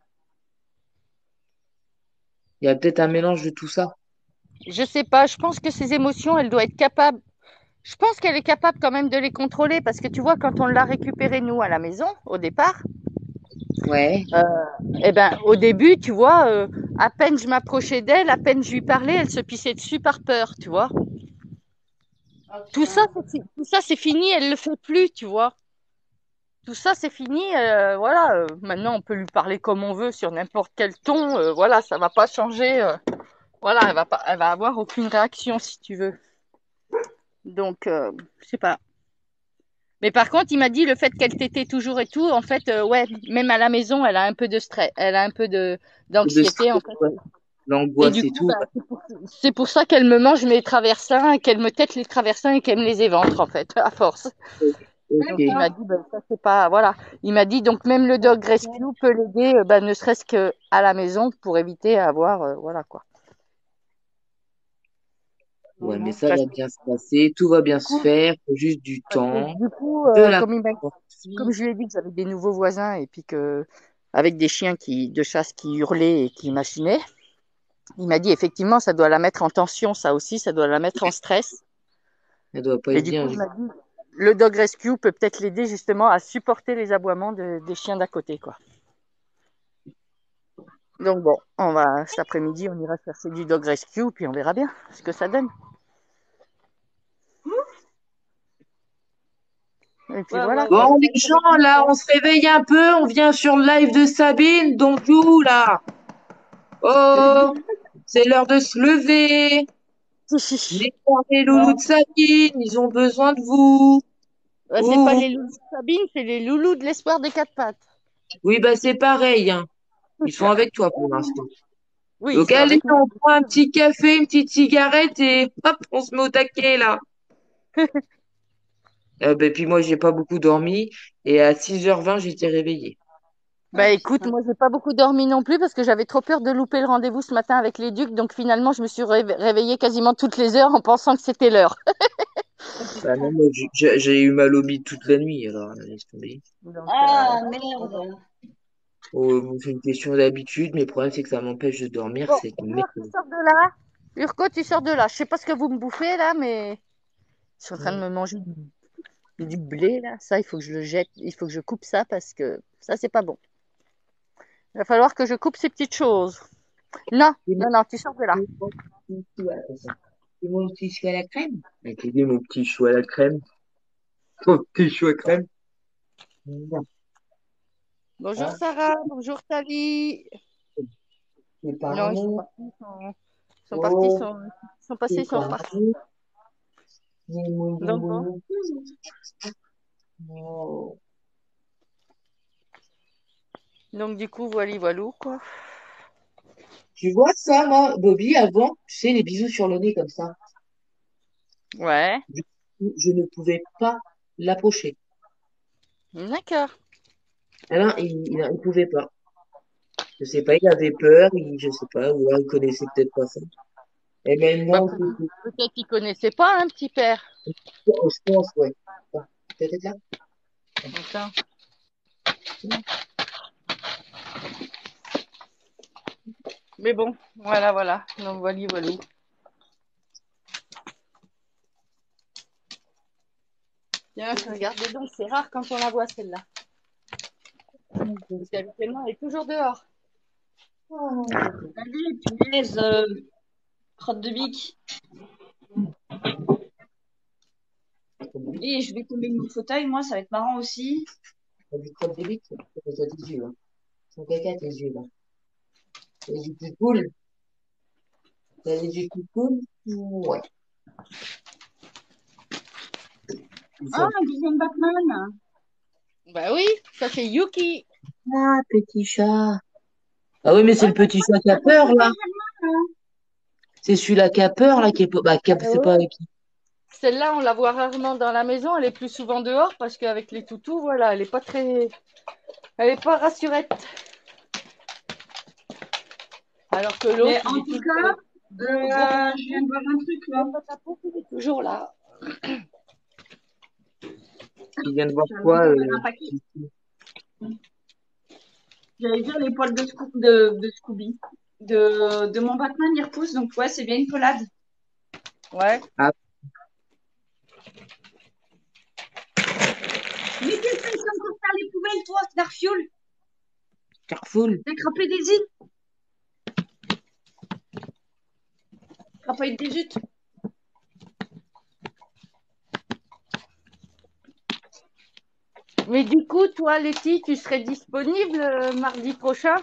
Il y a peut-être un mélange de tout ça. Je sais pas, je pense que ses émotions, elle doit être capable. Je pense qu'elle est capable quand même de les contrôler parce que tu vois, quand on l'a récupérée, nous, à la maison, au départ, Ouais. euh, eh ben, au début, tu vois, euh, à peine je m'approchais d'elle, à peine je lui parlais, elle se pissait dessus par peur, tu vois. Tout ça, c'est, tout ça, c'est fini, elle le fait plus, tu vois. Tout ça, c'est fini, euh, voilà. euh, maintenant, on peut lui parler comme on veut, sur n'importe quel ton, euh, voilà, ça va pas changer. euh, voilà, elle va pas, elle va avoir aucune réaction, si tu veux. Donc, euh, je sais pas. Mais par contre, il m'a dit le fait qu'elle t'était toujours et tout, en fait, euh, ouais, même à la maison, elle a un peu de stress, elle a un peu de De d'anxiété, stress, en fait. ouais. Et L'angoisse du et coup, tout. bah, c'est pour, c'est pour ça qu'elle me mange mes traversins, qu'elle me tète les traversins et qu'elle me les éventre, en fait, à force. Ouais. Donc, il Ok. m'a dit, ben, ça, c'est pas, voilà. Il m'a dit, donc, même le dog rescue peut l'aider, euh, ben, ne serait-ce que à la maison pour éviter à avoir, euh, voilà, quoi. Ouais, mais ça Parce va bien se passer, tout va bien du se coup, faire, faut juste du parce que temps, du coup, de euh, la comme il m'a, comme confiance. je lui ai dit que j'avais des nouveaux voisins et puis que, avec des chiens qui, de chasse qui hurlaient et qui machinaient, il m'a dit effectivement, ça doit la mettre en tension, ça aussi, ça doit la mettre en stress. Elle doit pas Et être du coup, bien. il m'a dit, le dog rescue peut peut-être l'aider justement à supporter les aboiements de- des chiens d'à côté, quoi. Donc bon, on va, cet après-midi, on ira chercher du dog rescue, puis on verra bien ce que ça donne. Et puis Ouais, voilà, ouais, quoi. Bon, ouais. les gens, là, on se réveille un peu, on vient sur le live de Sabine, donc joue, là. Oh, c'est l'heure de se lever. Les les loulous de Sabine, ils ont besoin de vous. Ouais, c'est pas Ouh. les loulous de Sabine, c'est les loulous de l'espoir des quatre pattes. Oui, bah c'est pareil, hein. Ils sont avec toi pour l'instant. Oui, ils Donc sont allez, avec moi. on prend un petit café, une petite cigarette et hop, on se met au taquet, là. Euh, ben, puis moi, j'ai pas beaucoup dormi et à six heures vingt, j'étais réveillée. Bah écoute, moi j'ai pas beaucoup dormi non plus parce que j'avais trop peur de louper le rendez-vous ce matin avec les ducs, donc finalement je me suis réve- réveillée quasiment toutes les heures en pensant que c'était l'heure. Bah non, moi, j'ai j'ai- j'ai eu mal au bide toute la nuit, alors euh, laisse tomber. Donc, euh, voilà. Oh, bon, c'est une question d'habitude, mais le problème, c'est que ça m'empêche de dormir, Bon, c'est une Fleur, tu méthode. sors de là. Urko, tu sors de là. Je sais pas ce que vous me bouffez là, mais je suis en train de me manger du, du blé là. Ça, il faut que je le jette, il faut que je coupe ça parce que ça, c'est pas bon. Il va falloir que je coupe ces petites choses. Non, C'est non, non, tu sors de là. mon petit chou à c'est mon petit chou à la crème. Mais t'es dit mon petit chou à la crème? Mon petit chou à crème? Non. Bonjour Hein? Sarah, bonjour Tali. C'est pas Non, un ils sont mot. partis, ils sont, ils sont partis, ils Oh, sont, ils sont passés, c'est ils pas sont un repartis. mot. Ni mou, ni Donc bon. mou. Oh. Donc du coup, voilà, voilou, quoi. Tu vois ça, moi, Bobby, avant, tu sais, les bisous sur le nez comme ça. Ouais. Je, je ne pouvais pas l'approcher. D'accord. Alors, il, il, il pouvait pas. Je sais pas, il avait peur, il, je sais pas, ou alors il connaissait peut-être pas ça. Et même Bah, moi, peut- c'est- peut-être qu'il connaissait pas, un petit père. je pense, ouais. Ah, peut-être là. Attends. Mais bon, voilà, voilà. Donc, voilà, voilà. Tiens, regardez donc, c'est rare quand on la voit, celle-là. Parce qu'habituellement, elle est toujours dehors. Allez, punaise, euh, crotte de bique. Et je vais tomber de mon fauteuil, moi, ça va être marrant aussi. T'as du crotte de bique, ça ça tes yeux, hein. Son caca, tes yeux, là. T'as les yeux qui coulent. T'as les yeux qui coulent. Ouais. C'est Ah, ça. un deuxième Batman. Bah oui, ça c'est Yuki. Ah, petit chat. Ah oui, mais c'est Ouais, le petit chat qui a peur, là. C'est celui-là qui a peur, là, qui est pas, bah, qui a- bah c'est ouais. pas qui. Celle-là, on la voit rarement dans la maison. Elle est plus souvent dehors parce qu'avec les toutous, voilà, elle est pas très, elle est pas rassurette. Alors que l'autre, Mais en il est tout toujours cas, gros, gros euh, je viens de voir un truc là. patapon, il est toujours là. Il vient de voir J'ai quoi, ouvert euh, un paquet. J'allais dire les poils de, Scoo- de, de Scooby. De, de mon Batman, il repousse, donc ouais, c'est bien une pelade. Ouais. Ah, Mais qu'est-ce que tu es encore faire les poubelles, toi, Starfield? Carrefour. T'as crapé des îles? Crapé des jutes? Mais du coup, toi, Letty, tu serais disponible euh, mardi prochain?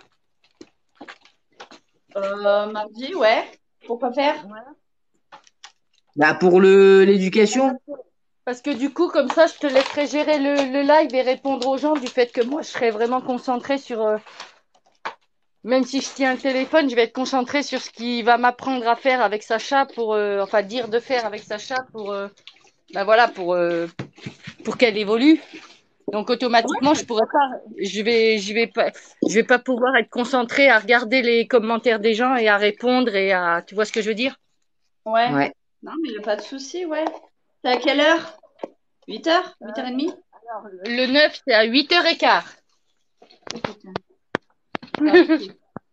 Euh, mardi, ouais. Pourquoi faire? Bah, pour le, l'éducation. Parce que du coup, comme ça, je te laisserai gérer le, le live et répondre aux gens du fait que moi, je serai vraiment concentrée sur... euh, même si je tiens le téléphone, je vais être concentrée sur ce qu'il va m'apprendre à faire avec Sacha pour... euh, enfin, dire de faire avec Sacha pour... euh, ben voilà, pour, euh, pour qu'elle évolue. Donc automatiquement, je pourrais pas, je vais, je vais pas, je vais pas pouvoir être concentrée à regarder les commentaires des gens et à répondre et à, tu vois ce que je veux dire? Ouais. Ouais. Non, mais il n'y a pas de souci, ouais. C'est à quelle heure? huit heures? huit heures trente? Alors, le neuf, c'est à huit heures quinze. Oh, putain. Ah, ok.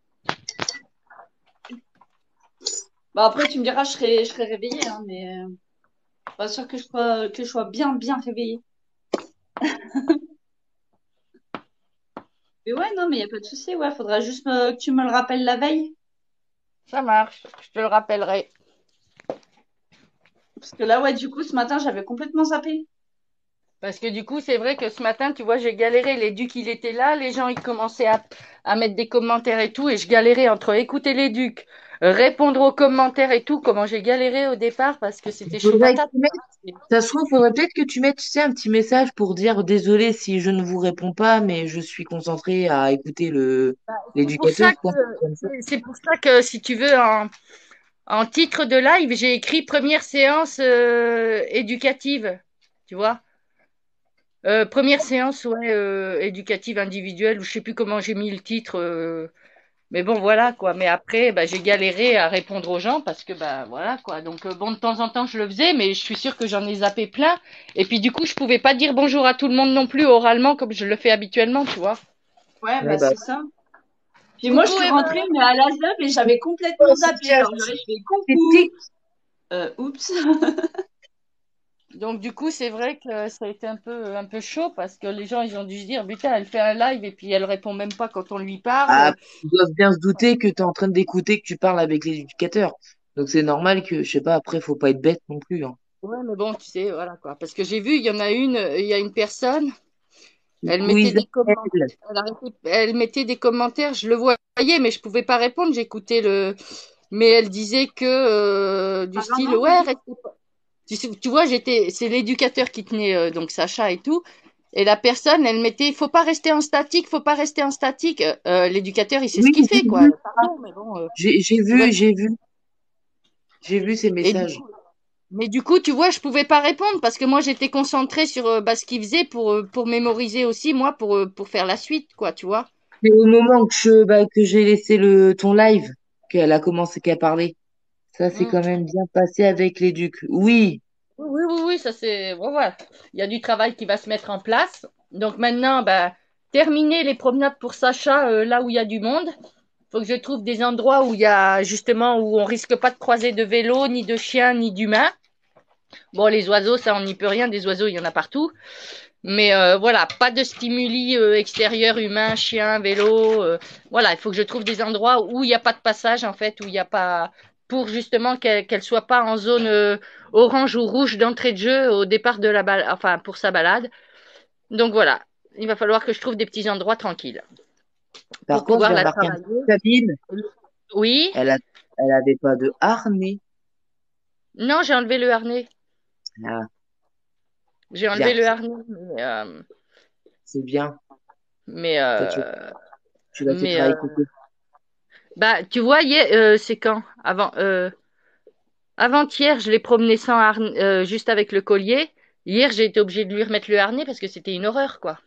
Bah après, tu me diras, je serai, je serai réveillée, hein, mais euh, pas sûr que je sois, que je sois bien, bien réveillée. Mais ouais, non, mais il n'y a pas de souci, ouais. Faudra juste me- que tu me le rappelles la veille. Ça marche, je te le rappellerai. Parce que là, ouais, du coup, ce matin, j'avais complètement zappé. Parce que du coup, c'est vrai que ce matin, tu vois, j'ai galéré. L'éduc, il était là. Les gens, ils commençaient à, à mettre des commentaires et tout. Et je galérais entre écouter l'éduc, répondre aux commentaires et tout. Comment j'ai galéré au départ parce que c'était chaud Faudrait que patate. tu mettes, ça se trouve, faudrait peut-être que tu mettes, tu sais, un petit message pour dire désolé si je ne vous réponds pas, mais je suis concentrée à écouter le, C'est pour ça l'éducateur, que, quoi. Comme ça. c'est c'est pour ça que, si tu veux, en, en titre de live, j'ai écrit première séance euh, éducative. Tu vois? Euh, première séance, ouais, euh, éducative individuelle, ou je sais plus comment j'ai mis le titre. euh, mais bon, voilà, quoi. Mais après, bah, j'ai galéré à répondre aux gens parce que, bah, voilà, quoi. Donc, euh, bon, de temps en temps, je le faisais, mais je suis sûre que j'en ai zappé plein. Et puis, du coup, je pouvais pas dire bonjour à tout le monde non plus oralement comme je le fais habituellement, tu vois. Ouais, Ouais, bah bah, c'est ça. Puis moi, je Coucou, suis Eva. rentrée, mais à la zeub, et j'avais complètement c'est zappé. bien, Alors, j'aurais fait c'est coucou. tic. Euh, oups. Donc, du coup, c'est vrai que ça a été un peu, un peu chaud parce que les gens, ils ont dû se dire, putain, elle fait un live et puis elle répond même pas quand on lui Ah, parle. ils doivent bien se douter que tu es en train d'écouter, que tu parles avec l'éducateur. Donc c'est normal que, je sais pas, après, faut pas être bête non plus, hein. Ouais, mais bon, tu sais, voilà, quoi. Parce que j'ai vu, il y en a une, il y a une personne, elle Coucou mettait des commentaires, Isabelle. elle, arrêtait- elle mettait des commentaires, je le voyais, mais je pouvais pas répondre, j'écoutais le, mais elle disait que, euh, du style, Apparemment, ouais, restez pas- tu, sais- tu vois, j'étais, c'est l'éducateur qui tenait, euh, donc Sacha et tout. Et la personne, elle mettait, faut pas rester en statique, faut pas rester en statique. Euh, euh, l'éducateur, il sait ce Oui, qu'il j'ai fait, quoi. vu, Pardon, mais bon, euh, j'ai j'ai tu vois. vu, j'ai vu, j'ai vu ces Et du messages. coup, Mais du coup, tu vois, je pouvais pas répondre parce que moi, j'étais concentrée sur euh, bah, ce qu'il faisait pour, euh, pour mémoriser aussi, moi, pour, euh, pour faire la suite, quoi, tu vois. C'est au moment que je, bah, que j'ai laissé le, ton live qu'elle a commencé qu'à parler. Ça s'est Mm. quand même bien passé avec les ducs. Oui, Oui, oui, oui, oui, ça c'est. Bon, voilà. Il y a du travail qui va se mettre en place. Donc maintenant, bah, terminer les promenades pour Sacha euh, là où il y a du monde. Faut que je trouve des endroits où il y a justement où on risque pas de croiser de vélos, ni de chiens, ni d'humains. Bon, les oiseaux, ça on n'y peut rien. Des oiseaux, il y en a partout. Mais euh, voilà, pas de stimuli euh, extérieurs, humains, chiens, vélos. Euh, voilà, il faut que je trouve des endroits où il n'y a pas de passage en fait, où il n'y a pas pour justement qu'elle qu'elle soit pas en zone euh, orange ou rouge d'entrée de jeu au départ de la balade, enfin pour sa balade. Donc voilà, il va falloir que je trouve des petits endroits tranquilles par pour contre, je pouvoir viens de la marquer un travailler. petit Sabine. Oui, Elle a, elle avait pas de harnais. non, j'ai enlevé le harnais. Ah, J'ai enlevé bien, le harnais, mais euh, c'est bien. mais Toi, tu, euh, tu l'as fait mais euh, travailler côté. bah tu vois, hier, euh, c'est quand? Avant. Euh, Avant-hier, je l'ai promené sans harnais, euh, juste avec le collier. Hier, j'ai été obligée de lui remettre le harnais parce que c'était une horreur, quoi.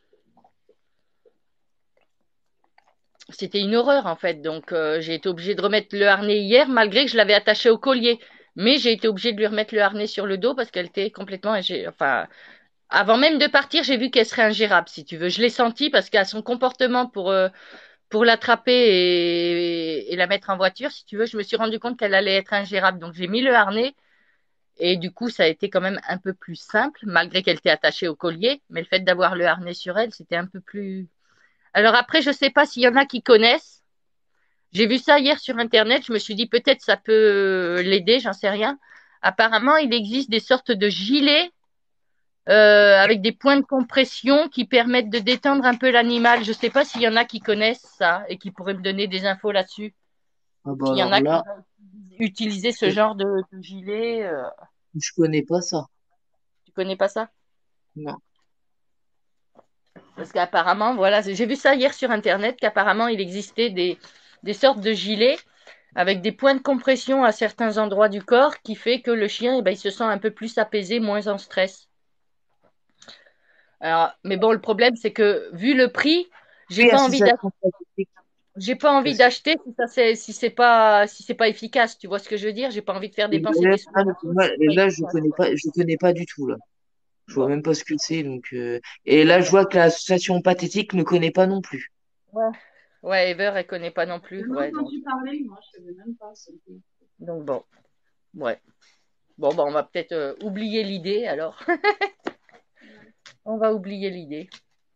C'était une horreur, en fait. Donc, euh, j'ai été obligée de remettre le harnais hier, malgré que je l'avais attaché au collier. Mais j'ai été obligée de lui remettre le harnais sur le dos parce qu'elle était complètement, ingé- enfin, avant même de partir, j'ai vu qu'elle serait ingérable, si tu veux. Je l'ai senti parce qu'à son comportement pour, euh, pour l'attraper et, et la mettre en voiture, si tu veux, je me suis rendu compte qu'elle allait être ingérable. Donc, j'ai mis le harnais. Et du coup, ça a été quand même un peu plus simple, malgré qu'elle était attachée au collier. Mais le fait d'avoir le harnais sur elle, c'était un peu plus. Alors après, je sais pas s'il y en a qui connaissent. J'ai vu ça hier sur Internet. Je me suis dit peut-être ça peut l'aider, j'en sais rien. Apparemment, il existe des sortes de gilets euh, avec des points de compression qui permettent de détendre un peu l'animal. Je sais pas s'il y en a qui connaissent ça et qui pourraient me donner des infos là-dessus. Ah bah S'il y en alors a qui là, ont utilisé je, ce genre de, de gilet, euh, je connais pas ça. tu connais pas ça? Non. Parce qu'apparemment, voilà, j'ai vu ça hier sur Internet, qu'apparemment il existait des, des sortes de gilets avec des points de compression à certains endroits du corps qui fait que le chien, eh ben, il se sent un peu plus apaisé, moins en stress. Alors, mais bon, le problème, c'est que vu le prix, j'ai Oui, pas envie d'acheter, association statistique. j'ai pas envie Parce que d'acheter si ça c'est, si c'est pas, si c'est pas efficace. Tu vois ce que je veux dire? J'ai pas envie de faire et dépenser là, des sous là, là-dessus si moi, c'est pas là, je efficace. connais pas, je connais pas du tout là. Je vois Bon, même pas ce que c'est. Donc, euh, et là, je vois que l'association pathétique ne connaît pas non plus. ouais, ouais, Ever, elle connaît pas non J'ai plus, même ouais, donc, entendu parler, moi, je savais même pas. c'était- donc bon, ouais. Bon, bah, on va peut-être euh, oublier l'idée alors. On va oublier l'idée.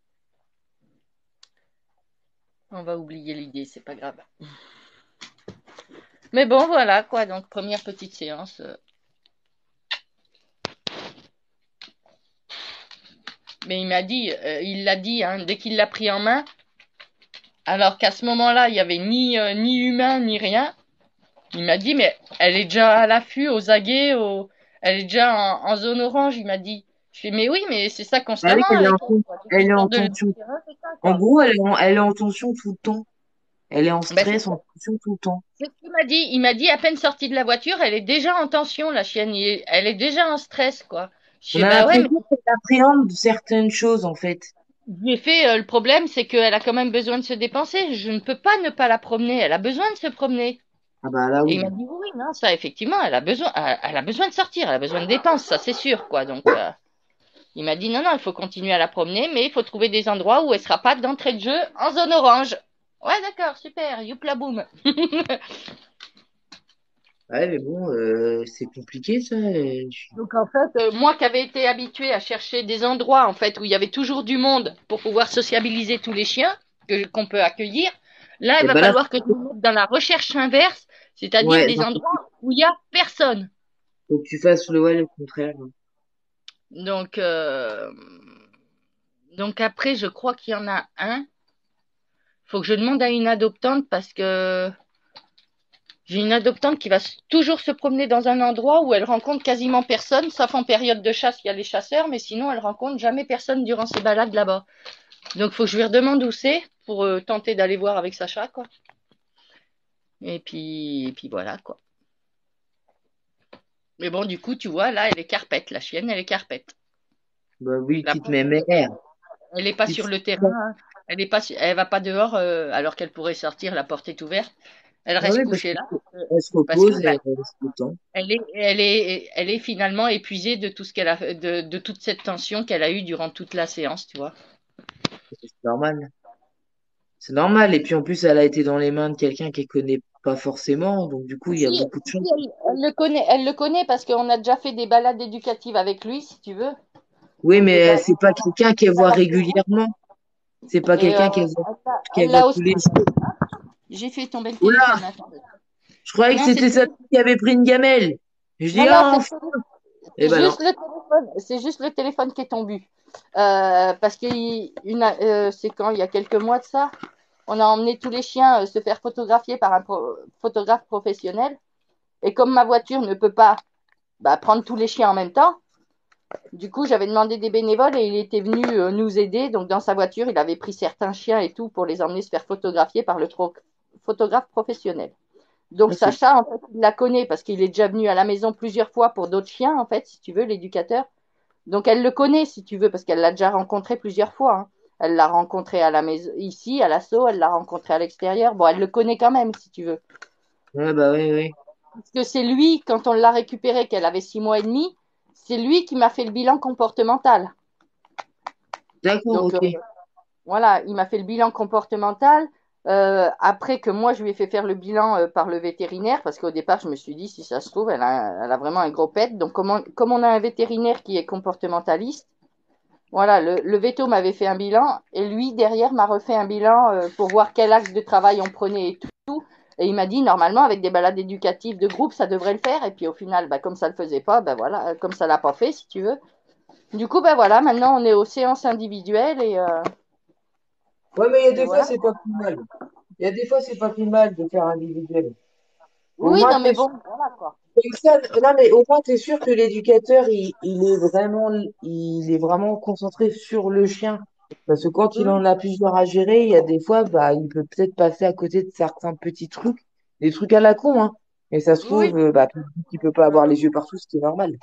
On va oublier l'idée, c'est pas grave. Mais bon, voilà quoi. Donc, première petite séance. euh. Mais il m'a dit, euh, il l'a dit, hein, dès qu'il l'a pris en main, alors qu'à ce moment-là, il y avait ni, euh, ni humain, ni rien. Il m'a dit, mais elle est déjà à l'affût, aux aguets, au... elle est déjà en, en zone orange. Il m'a dit. Je fais, mais oui, mais c'est ça Ah oui, constamment elle est en, avec elle, ten- quoi. Dès qu'il elle est sort en de, du tension. terrain, c'est ça, En quoi. gros, elle est en, elle est en tension tout le temps. Elle est en Ben, c'est stress, en tension tout le temps. c'est ce qu'il m'a dit. Il m'a dit, à peine sortie de la voiture, elle est déjà en tension, la chienne. Il- Elle est déjà en stress, quoi. Je On fais, a bah ouais, mais l'impression qu'elle appréhende certaines choses, en fait. j'ai fait, euh, le problème, c'est qu'elle a quand même besoin de se dépenser. Je ne peux pas ne pas la promener. Elle a besoin de se promener. Ah bah là, Et il m'a oui. dit, oui, oui, non, ça, effectivement, elle a besoin, elle, elle a besoin de sortir. Elle a besoin de dépenses, ça, c'est sûr, quoi. Donc, euh, il m'a dit, non, non, il faut continuer à la promener, mais il faut trouver des endroits où elle sera pas d'entrée de jeu en zone orange. Ouais, d'accord, super, youpla boum. Ouais, mais bon, euh, c'est compliqué, ça. et je- Donc en fait, euh, moi qui avais été habituée à chercher des endroits en fait où il y avait toujours du monde pour pouvoir sociabiliser tous les chiens que qu'on peut accueillir, là il Et va bah là, falloir que je me mette dans la recherche inverse, c'est-à-dire ouais, des non, endroits où il y a personne. faut que tu fasses le, ouais, le contraire. Donc euh, donc après je crois qu'il y en a un. Faut que je demande à une adoptante parce que j'ai une adoptante qui va s- toujours se promener dans un endroit où elle rencontre quasiment personne, sauf en période de chasse, il y a les chasseurs, mais sinon elle rencontre jamais personne durant ses balades là-bas. Donc, faut que je lui redemande où c'est pour euh, tenter d'aller voir avec Sacha, quoi. Et puis, et puis voilà, quoi. Mais bon, du coup, tu vois, là, elle est carpette. La chienne, elle est carpette. Bah oui, La tu te pauvre, mets mère. elle n'est pas Tu te sur le terrain, hein. Elle est pas, su- elle va pas dehors euh, alors qu'elle pourrait sortir, la porte est ouverte. Elle Ah reste ouais, parce couchée là qu'elle se parce que repose bah, et elle reste le temps. elle est, elle est, elle est finalement épuisée de tout ce qu'elle a, de, de toute cette tension qu'elle a eue durant toute la séance, tu vois. C'est normal. C'est normal. Et puis en plus, elle a été dans les mains de quelqu'un qu'elle connaît pas forcément. Donc du coup, il y a Si, beaucoup de si, chance. elle, elle le connaît, elle le connaît parce qu'on a déjà fait des balades éducatives avec lui, si tu veux. Oui, Donc des, mais ba- c'est pas quelqu'un qu'elle des voit balades de groupe. régulièrement. C'est pas Et euh, quelqu'un qu'elle voit, elle l'a qu'elle elle voit l'a tous aussi. les jours. J'ai fait tomber le Oula, téléphone, attendez. je croyais que Non, c'est c'était sa fille qui avait pris une gamelle. Je non, dis, non, ah, c'est enfin. Et c'est ben non. juste le téléphone, c'est juste le téléphone qui est tombé. Euh, parce que il- une, euh, c'est quand il y a quelques mois de ça, on a emmené tous les chiens euh, se faire photographier par un pro- photographe professionnel. Et comme ma voiture ne peut pas bah, prendre tous les chiens en même temps, du coup j'avais demandé des bénévoles et il était venu euh, nous aider. Donc dans sa voiture, il avait pris certains chiens et tout pour les emmener se faire photographier par le pro- photographe professionnel. Donc Ok. Sacha, en fait, il la connaît parce qu'il est déjà venu à la maison plusieurs fois pour d'autres chiens, en fait, si tu veux, l'éducateur. Donc elle le connaît, si tu veux, parce qu'elle l'a déjà rencontré plusieurs fois, hein. Elle l'a rencontré à la maison, ici, à l'assaut, elle l'a rencontré à l'extérieur. Bon, elle le connaît quand même, si tu veux. Ouais, bah oui, oui. Parce que c'est lui, quand on l'a récupéré, qu'elle avait six mois et demi, c'est lui qui m'a fait le bilan comportemental. D'accord, Donc, euh, ok. voilà, il m'a fait le bilan comportemental. Euh, après que moi, je lui ai fait faire le bilan euh, par le vétérinaire, parce qu'au départ, je me suis dit, si ça se trouve, elle a, elle a vraiment un gros pet. Donc, comme on, comme on a un vétérinaire qui est comportementaliste, voilà, le, le veto m'avait fait un bilan et lui, derrière, m'a refait un bilan euh, pour voir quel axe de travail on prenait et tout. Et il m'a dit, normalement, avec des balades éducatives de groupe, ça devrait le faire. Et puis, au final, bah, comme ça le faisait pas, bah, voilà, comme ça l'a pas fait, si tu veux. Du coup, bah, voilà, maintenant, on est aux séances individuelles et, euh, Ouais, mais il y a et des fois, voilà. c'est pas plus mal. Il y a des fois, c'est pas plus mal de faire individuel. Au Oui, moins, non, mais t'es bon, voilà, quoi. comme ça, non, mais au moins, t'es sûr que l'éducateur, il, il est vraiment, il est vraiment concentré sur le chien. Parce que quand il en a plusieurs à gérer, il y a des fois, bah, il peut peut-être passer à côté de certains petits trucs, des trucs à la con, hein. Et ça se Oui. trouve, euh, bah, il peut pas avoir les yeux partout, ce qui est normal.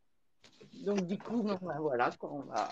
Donc, du coup, bon, bah, voilà, quoi, on va,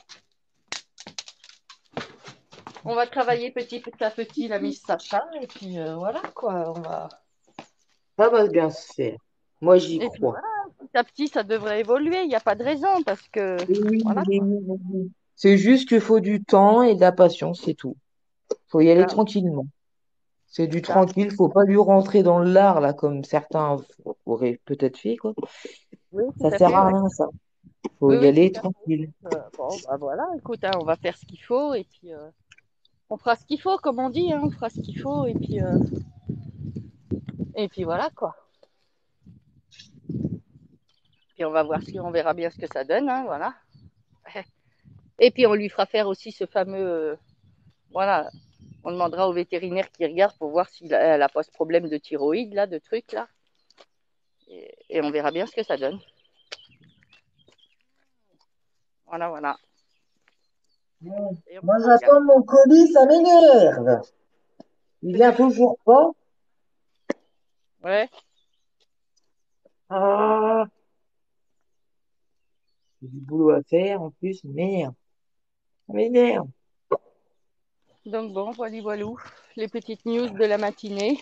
on va travailler petit à petit la Miss Sacha et puis euh, voilà, quoi, on va. Ça va bien se faire. Moi, j'y Et puis crois. voilà, petit à petit, ça devrait évoluer. Il n'y a pas de raison parce que Oui, oui, voilà, oui, oui, oui, oui. C'est juste qu'il faut du temps et de la patience, c'est tout. Faut y aller ça, tranquillement. C'est du ça. tranquille, faut pas lui rentrer dans l'art, là, comme certains auraient peut-être fait, quoi. Oui, tout Ça à sert fait, à ouais. rien, ça. Faut Oui, y oui, tout aller à tranquille. fait. Euh, bon, bah voilà, écoute, hein, on va faire ce qu'il faut et puis euh, on fera ce qu'il faut, comme on dit, hein, on fera ce qu'il faut et puis euh, et puis voilà quoi. Puis on va voir si on verra bien ce que ça donne, hein, voilà. Et puis on lui fera faire aussi ce fameux, euh, voilà, on demandera au vétérinaire qui regarde pour voir si elle a pas ce problème de thyroïde là, de trucs là, et, et on verra bien ce que ça donne. Voilà, voilà. Bon, Et on moi, verra bien. j'attends mon colis, ça m'énerve. Il vient toujours pas. Ouais. Ah, j'ai du boulot à faire, en plus, merde. Ça m'énerve. Donc bon, voilà, voilà, les petites news de la matinée.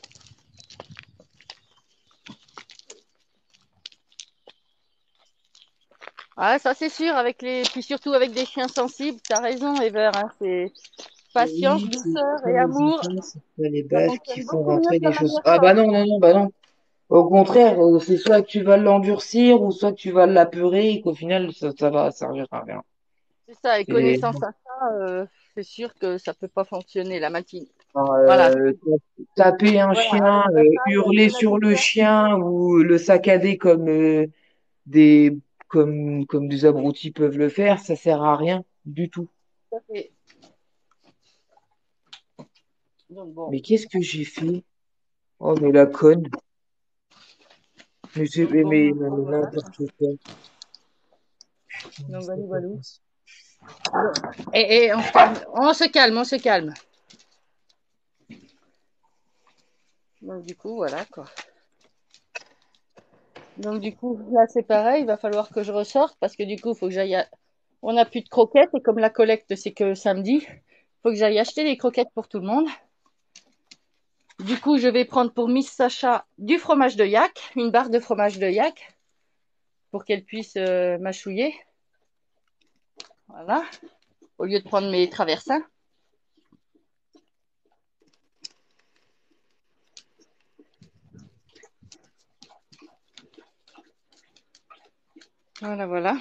Ah, ça c'est sûr, avec les, puis surtout avec des chiens sensibles, t'as raison, Ever, hein, c'est patience, Oui, c'est douceur pas et les amour. enfants, c'est pas les Ça bâches qui fonctionne font beaucoup mieux rentrer que la des choses. manière Ah bah forte. non, non, non, bah non. Au contraire, euh, c'est soit que tu vas l'endurcir ou soit que tu vas l'apeurer et qu'au final, ça, ça va servir à rien. C'est ça, et C'est, connaissant ça, euh, c'est sûr que ça peut pas fonctionner la matinée. Voilà, euh, taper un voilà, chien, avec euh, sa taille, avec hurler son sur le habitat. chien ou le saccader comme euh, des comme comme des abrutis peuvent le faire, ça sert à rien du tout. Tout à fait. Donc bon, Mais qu'est-ce que j'ai fait? Oh mais la conne. Mais c'est donc mais, bon, mais- donc mais bon, voilà. n'importe quoi. Donc C'est voilà, pas voilà. possible. Et, et on se calme, on se calme, on se calme. Donc du coup, voilà quoi. Donc du coup, là c'est pareil, il va falloir que je ressorte parce que du coup, il faut que j'aille. à- On n'a plus de croquettes et comme la collecte c'est que samedi, il faut que j'aille acheter des croquettes pour tout le monde. Du coup, je vais prendre pour Miss Sacha du fromage de yak, une barre de fromage de yak pour qu'elle puisse euh, mâchouiller. Voilà, au lieu de prendre mes traversins. Voilà, voilà.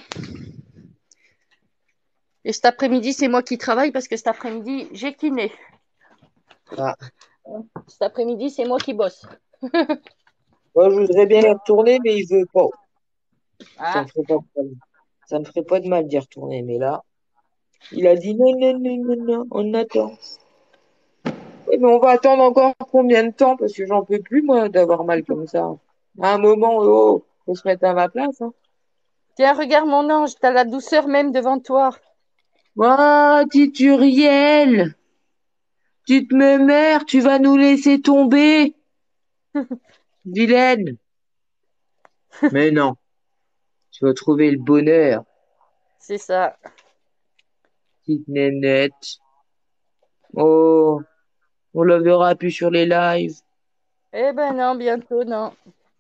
Et cet après-midi, c'est moi qui travaille parce que cet après-midi, j'ai kiné. Ah. Cet après-midi, c'est moi qui bosse. Moi, je voudrais bien y retourner, mais il veut pas. Ça Ah, me ferait pas de mal. Ça me ferait pas de mal d'y retourner, mais là, il a dit non, non, non, non, non, on attend. Oui, mais on va attendre encore combien de temps? Parce que j'en peux plus, moi, d'avoir mal comme ça. À un moment, oh, faut se mettre à ma place, hein. tiens, regarde mon ange, t'as la douceur même devant toi. Oh, Tituriel, tu te me meurs, tu vas nous laisser tomber, vilaine. Mais non, tu vas trouver le bonheur, C'est ça. petite nénette. Oh, on la verra plus sur les lives. Eh ben non, bientôt, non.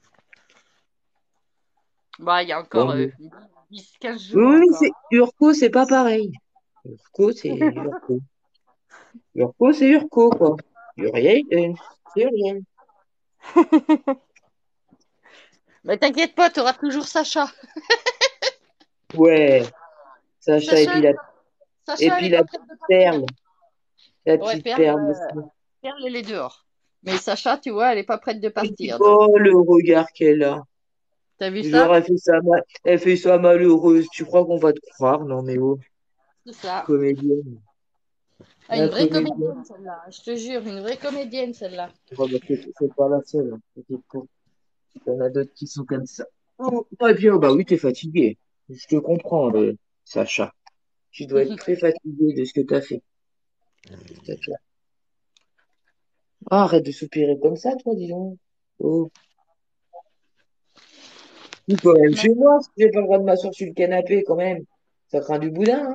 Bah, il y a encore euh, Bon, dix, quinze oui, jours oui, encore. c'est Urko, c'est pas pareil. Urko, c'est Urko. Urko, c'est Urko, quoi. Uriel, euh, c'est Uriel. Mais t'inquiète pas, t'auras toujours Sacha. Ouais, Sacha, et Sacha, puis la, et Sacha, elle puis est la pas prête petite de partir. perle, la Ouais, petite Perle, perle euh, aussi. Perle, elle est dehors. Mais Sacha, tu vois, elle est pas prête de Et puis, partir. Donc, oh, le regard qu'elle a. t'as vu Genre, ça? elle fait ça, ma- elle fait ça malheureuse. Tu crois qu'on va te croire? Non, mais oh, C'est ça. comédienne. Ah, une La vraie comédienne. comédienne, celle-là. Je te jure, une vraie comédienne, celle-là. Ouais, bah, c'est c'est pas la seule, hein. T'inquiète pas. Il y en a d'autres qui sont comme ça. Oh, et puis, oh, bah oui, t'es fatigué. Je te comprends, euh, Sacha. Tu dois être très fatigué de ce que t'as fait. C'est clair. Ah, arrête de soupirer comme ça, toi, dis donc. Oh, ou quand même Non. chez moi, si j'ai pas le droit de m'asseoir sur le canapé, quand même. Ça craint du boudin, hein.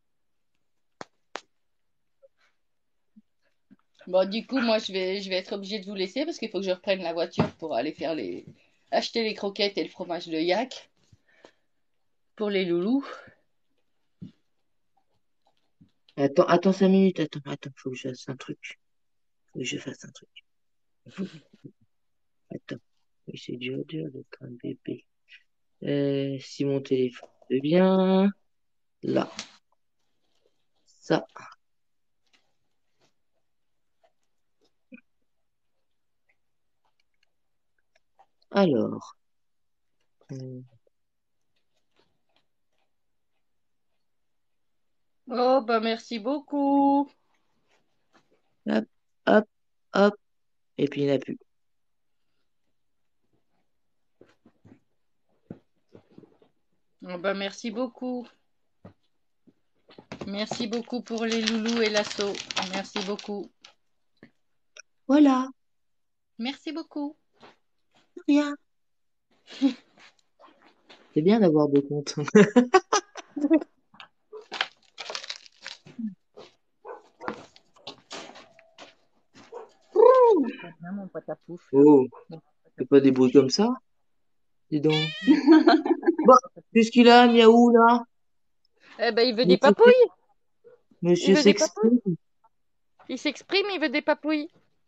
Bon, du coup, moi, je vais, je vais être obligée de vous laisser parce qu'il faut que je reprenne la voiture pour aller faire les, acheter les croquettes et le fromage de yak pour les loulous. Attends, attends cinq minutes, attends, attends, faut que je fasse un truc. Faut que je fasse un truc. Faut- Attends. Oui, c'est dur, dur d'être un bébé. Euh, si mon téléphone veut bien. Là. Ça. Alors. hum, Oh, bah, merci beaucoup. Hop, hop, hop. Et puis il n'y en a plus. Oh, bah, merci beaucoup. Merci beaucoup pour les loulous et l'assaut. Merci beaucoup. Voilà. Merci beaucoup. Rien. C'est bien d'avoir deux comptes. Bien, mon pote à pouf, là. Oh, Mon pote à c'est pas pouf. des bruits comme ça, dis donc. Bon, qu'est-ce qu'il a, miaou, là? Eh ben, il veut des Monsieur, papouilles. Il Monsieur veut des papouilles. s'exprime. Il s'exprime, il veut des papouilles.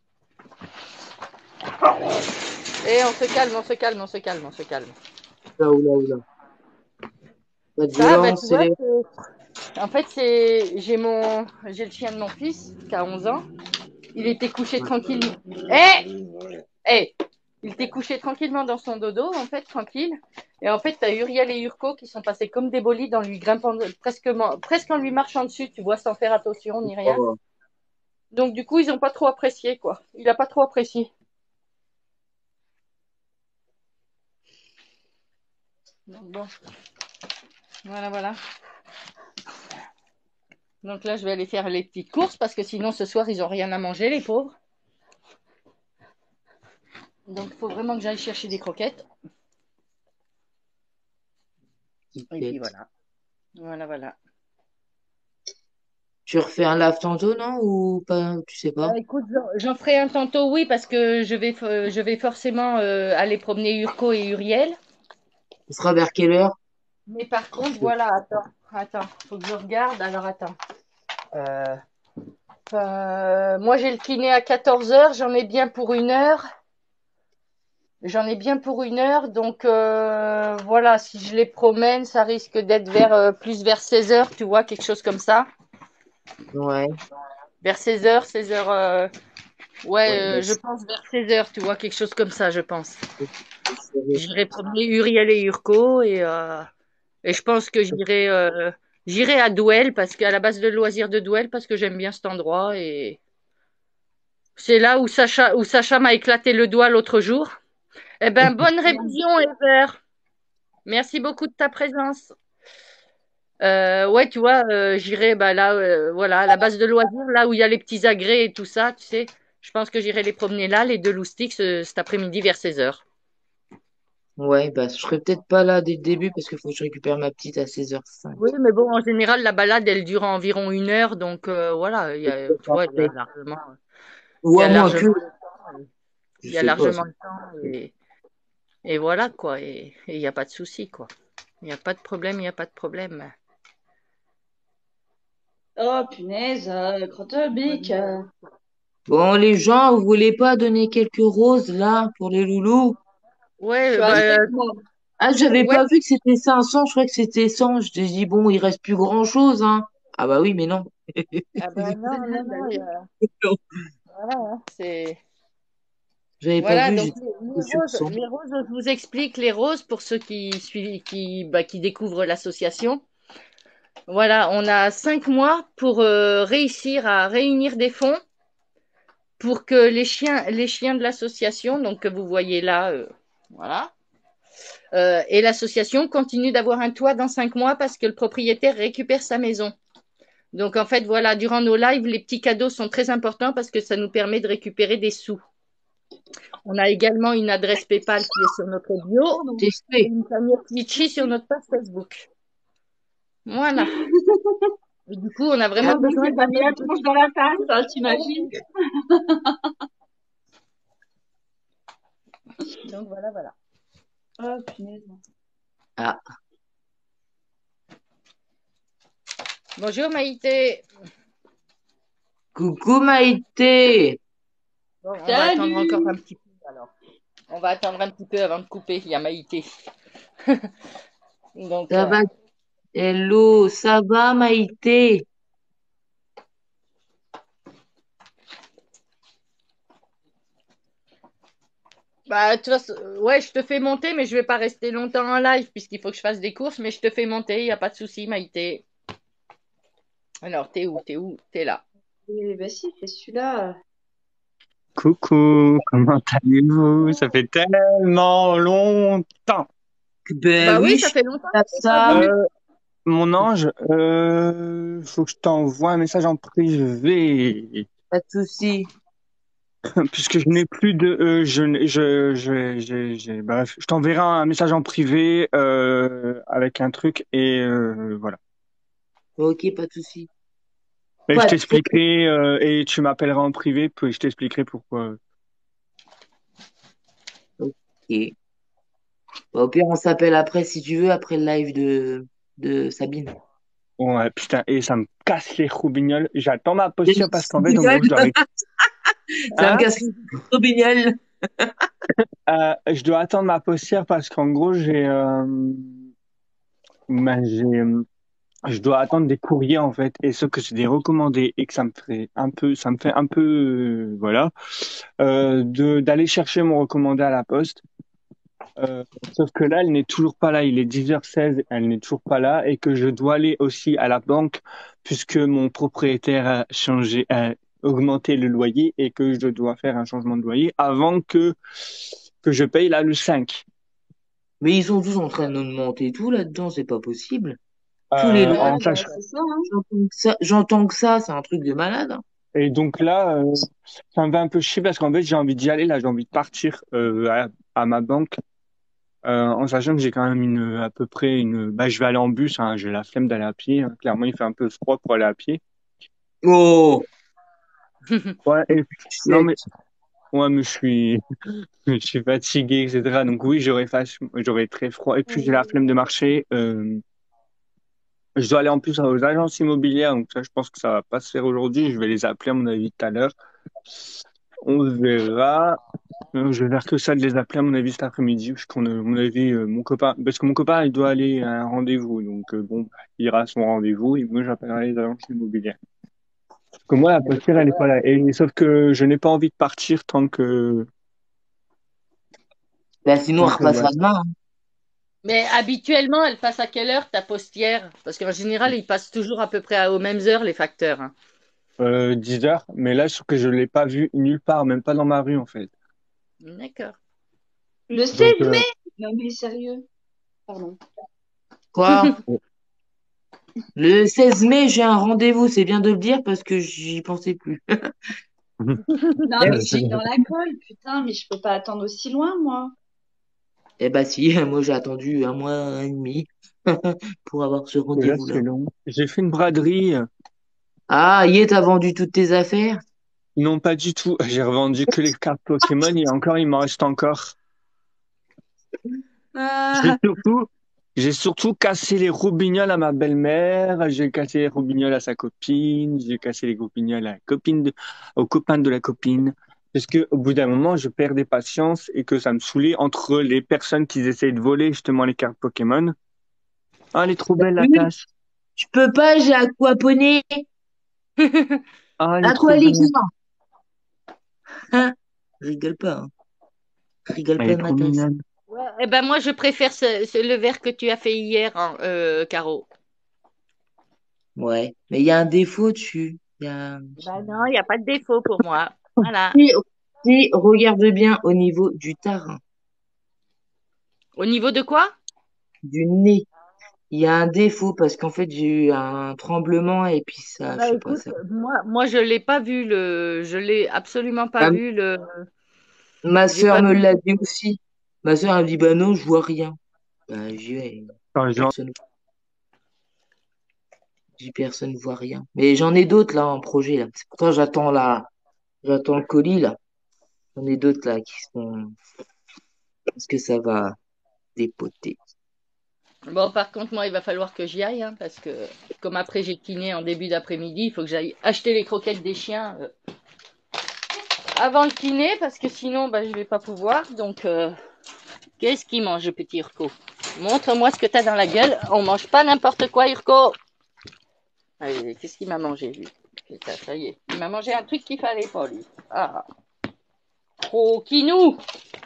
Et on se calme, on se calme, on se calme, on se calme. Là, oula, oula. Pas de Ça, bah, tu violence, c'est vois, les... c'est- en fait, c'est, j'ai mon, j'ai le chien de mon fils, qui a onze ans. Il était couché tranquillement. Eh! Eh! Il était couché tranquillement dans son dodo, en fait, tranquille. Et en fait, t'as Uriel et Urko qui sont passés comme des bolides en lui grimpant, presque, presque en lui marchant dessus, tu vois, sans faire attention ni rien. Oh, Donc, du coup, ils ont pas trop apprécié, quoi. Il a pas trop apprécié. Donc, bon. Voilà, voilà. Donc là, je vais aller faire les petites courses parce que sinon, ce soir, ils ont rien à manger, les pauvres. Donc, il faut vraiment que j'aille chercher des croquettes. Et puis voilà. Voilà, voilà. Tu refais un lave tantôt, non? Ou pas? Tu sais pas? Bah, écoute, j'en j'en ferai un tantôt, oui, parce que je vais, f- je vais forcément euh, aller promener Urko et Uriel. Ce sera vers quelle heure? Mais par contre, voilà, attends, attends, faut que je regarde. Alors, attends. Euh, euh, moi, j'ai le kiné à quatorze heures, j'en ai bien pour une heure. J'en ai bien pour une heure, donc euh, voilà, si je les promène, ça risque d'être vers euh, plus vers seize heures, tu vois, quelque chose comme ça. Ouais. Vers seize heures, seize heures, euh, ouais, Ouais, bah, euh, je c'est pense vers seize heures, tu vois, quelque chose comme ça, je pense. serré. J'irai promener Uriel et Urko et, euh, et je pense que j'irai euh, j'irai à Douel parce qu'à la base de loisirs de Douel parce que j'aime bien cet endroit et c'est là où Sacha où Sacha m'a éclaté le doigt l'autre jour. Eh ben bonne révision Ever. Merci beaucoup de ta présence. Euh, ouais, tu vois, euh, j'irai bah là euh, voilà, à la base de loisirs là où il y a les petits agrès et tout ça, tu sais. Je pense que j'irai les promener là les deux loustiques ce- cet après-midi vers seize heures. Ouais, bah, je serai peut-être pas là dès le début parce qu'il faut que je récupère ma petite à seize heures cinq. Oui, mais bon, en général, la balade, elle dure environ une heure, donc euh, voilà, il y a, tu vois, il y a Après. largement, il Ou y à a moins que, largement le temps, et- je il y a sais pas. largement le temps, et, et voilà, quoi, et et il n'y a pas de souci, quoi. Il n'y a pas de problème, il n'y a pas de problème. Oh, punaise, euh, Crotte-Bique. euh. Bon, les gens, vous voulez pas donner quelques roses là pour les loulous? Ouais, Tu bah, as euh, moi. Ah, j'avais ouais, pas vu que c'était cinq cents, je croyais que c'était cent. Je t'ai dit, bon, il reste plus grand-chose, hein. Ah bah oui, mais non. ah bah non, non, non, il y a- voilà, hein, c'est, J'avais pas voilà, vu, donc j'étais les, les sur roses, cent. les roses, je vous explique les roses pour ceux qui suivent, qui, bah, qui découvrent l'association. Voilà, on a cinq mois pour euh, réussir à réunir des fonds pour que les chiens, les chiens de l'association, donc que vous voyez là, euh, voilà, euh, et l'association continue d'avoir un toit dans cinq mois parce que le propriétaire récupère sa maison. Donc en fait, voilà, durant nos lives, les petits cadeaux sont très importants parce que ça nous permet de récupérer des sous. On a également une adresse PayPal qui est sur notre bio et Testé. une cagnotte Litchi sur notre page Facebook. Voilà. Et du coup, on a Ah, vraiment mais besoin c'est pas de mis la tronche dans la tasse, hein, t'imagines? Donc voilà, voilà. Oh, punaise. Ah, Bonjour Maïté. coucou Maïté. Bon, on va attendre encore Salut! un petit peu alors. On va attendre un petit peu avant de couper. Il y a Maïté. Donc, Ça euh, va? Hello, ça va Maïté? bah, de toute façon, euh, ouais, je te fais monter, mais je vais pas rester longtemps en live puisqu'il faut que je fasse des courses, mais je te fais monter, il n'y a pas de souci, Maïté. Alors, t'es où? T'es où? T'es là. Eh ben si, c'est celui-là. Coucou, comment allez-vous? Ça fait tellement longtemps. Ben Bah oui, oui, ça je fait longtemps tape que t'es pas ça. venu. Euh, mon ange, euh, faut que je t'envoie un message en privé, Pas de souci. puisque je n'ai plus de, euh, je, n'ai- je, je, j'ai, j'ai- bref, je t'enverrai un message en privé euh, avec un truc et euh, voilà. Ok, pas de souci. Et je Pas de problème. t'expliquerai euh, et tu m'appelleras en privé, puis je t'expliquerai pourquoi. Ok. Bah, au pire, on s'appelle après si tu veux, après le live de, de Sabine. Ouais, putain, et ça me casse les roubignoles. J'attends ma posture parce qu'en fait, en Robignol. gros, je dois, ré- Ça me hein? casse Robignol. Euh, je dois attendre ma posture parce qu'en gros, j'ai, euh, ben, j'ai, euh, je dois attendre des courriers en fait, et ce que c'est des recommandés et que ça me fait un peu, ça me fait un peu, euh, voilà, euh, de d'aller chercher mon recommandé à la poste. Euh, sauf que là, elle n'est toujours pas là. Il est dix heures seize, elle n'est toujours pas là, et que je dois aller aussi à la banque puisque mon propriétaire a changé, a augmenté le loyer et que je dois faire un changement de loyer avant que que je paye là le cinq. Mais ils sont tous en train de nous monter tout là-dedans, c'est pas possible. Tous les Euh, lois, Ouais, en bah sachant. c'est ça, hein. j'entends que ça, j'entends que ça, c'est un truc de malade, hein. Et donc là, euh, ça me fait un peu chier parce qu'en fait, j'ai envie d'y aller. Là, j'ai envie de partir euh, à, à ma banque Euh, en sachant que j'ai quand même une, à peu près une, bah, je vais aller en bus, hein, j'ai la flemme d'aller à pied, hein. Clairement, il fait un peu froid pour aller à pied. Oh, Ouais, et, non, sec. mais, ouais, mais je suis, je suis fatigué, et cetera. Donc oui, j'aurais fâche- j'aurais très froid. Et puis j'ai la flemme de marcher. Euh, je dois aller en plus aux agences immobilières, donc ça, je pense que ça va pas se faire aujourd'hui. Je vais les appeler à mon avis tout à l'heure. On verra. Euh, Je vais faire que ça de les appeler à mon avis cet après-midi, parce qu'on a, à mon avis, euh, mon copain, parce que mon copain, il doit aller à un rendez-vous, donc euh, bon, bah, il ira à son rendez-vous et moi, j'appellerai les agences immobilières. Parce que moi, la postière, elle est pas là. Et, sauf que je n'ai pas envie de partir tant que, Bah, sinon, on tant que, ouais. repassera demain. Hein. Mais habituellement, elle passe à quelle heure ta postière? Parce qu'en général, ils passent toujours à peu près à- aux mêmes heures, les facteurs, hein. Euh, dix heures, mais là, je trouve que je l'ai pas vu nulle part, même pas dans ma rue, en fait. D'accord. Le Donc, seize euh, mai? Non mais sérieux. Pardon. Quoi? Le seize mai, j'ai un rendez-vous, c'est bien de le dire parce que j'y pensais plus. Non mais j'ai dans la colle, putain, mais je peux pas attendre aussi loin, moi. Eh bah si, moi j'ai attendu un mois et demi pour avoir ce déjà, c'est rendez-vous-là. long. J'ai fait une braderie. Ah, y est, t'as vendu toutes tes affaires? Non, pas du tout. J'ai revendu que les cartes Pokémon et encore, il m'en reste encore. J'ai Ah, surtout, j'ai surtout cassé les roubignoles à ma belle-mère, j'ai cassé les roubignoles à sa copine, j'ai cassé les roubignoles à la copine de, aux copains de la copine. Parce que au bout d'un moment, je perds des patiences et que ça me saoulait entre les personnes qui essayent de voler justement les cartes Pokémon. Ah, elle est trop belle la Oui, tasse. je peux pas, j'ai aquaponé. Ah, elle est trop Aqua belle. liquide. Hein? Rigole pas, hein. Rigole Elle pas est de trop ma tasse. mignonne. Ouais, eh ben moi, je préfère ce- ce- le verre que tu as fait hier, hein, euh, Caro. Ouais, mais il y a un défaut dessus. Il y a... Ben non, il n'y a pas de défaut pour moi. Voilà. Si, si, regarde bien au niveau du tarin, Au niveau de quoi? du nez. Il y a un défaut parce qu'en fait j'ai eu un tremblement et puis ça, je Bah sais pas écoute, ça. moi, moi je l'ai pas vu le, je l'ai absolument pas Ah, vu le, ma j'ai sœur pas me vu. l'a dit aussi. Ma sœur a dit bah non, je vois rien. Bah j'y vais. Enfin, genre, Personne, j'y personne voit rien. Mais j'en ai d'autres là en projet là. C'est pour ça que j'attends là, j'attends le colis là. J'en ai d'autres là qui sont. Est-ce que ça va dépoter? Bon, par contre, moi, il va falloir que j'y aille, hein, parce que comme après j'ai kiné en début d'après-midi, il faut que j'aille acheter les croquettes des chiens euh, avant le kiné, parce que sinon, bah, je vais pas pouvoir. Donc, euh, qu'est-ce qu'il mange, le petit Urko? Montre-moi ce que t'as dans la gueule. On mange pas n'importe quoi, Urko. Allez, qu'est-ce qu'il m'a mangé, lui? Ça, ça y est. Il m'a mangé un truc qu'il fallait pas, lui. Ah, trop kinou!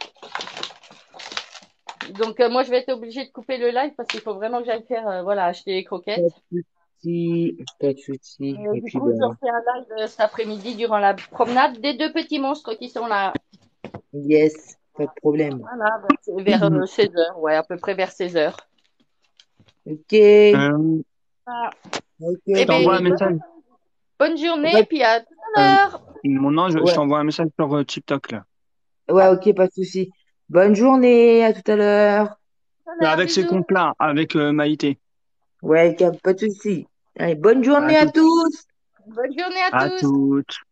Donc, euh, moi, je vais être obligée de couper le live parce qu'il faut vraiment que j'aille faire, euh, voilà, acheter les Pas croquettes. de souci, pas de souci. Euh, Et du puis coup, ben je refais un live euh, cet après-midi durant la promenade des deux petits monstres qui sont là. yes, pas de problème. Voilà, bah, c'est vers euh, seize heures, ouais, à peu près vers seize heures. Ok, euh, Voilà. ok, je Eh bien, t'envoie un ok. écoute, message. bonne Pas journée, de- puis à tout à Euh, l'heure. mon ange, je Ouais, t'envoie un message sur euh, TikTok là. ouais, ok, pas de souci. Bonne journée, à tout à l'heure. Tout à Mais l'heure, avec ce bisous. compte-là, avec euh, Maïté. Ouais, pas de souci. Allez, bonne À journée à toutes. tous. Bonne journée à À tous. toutes.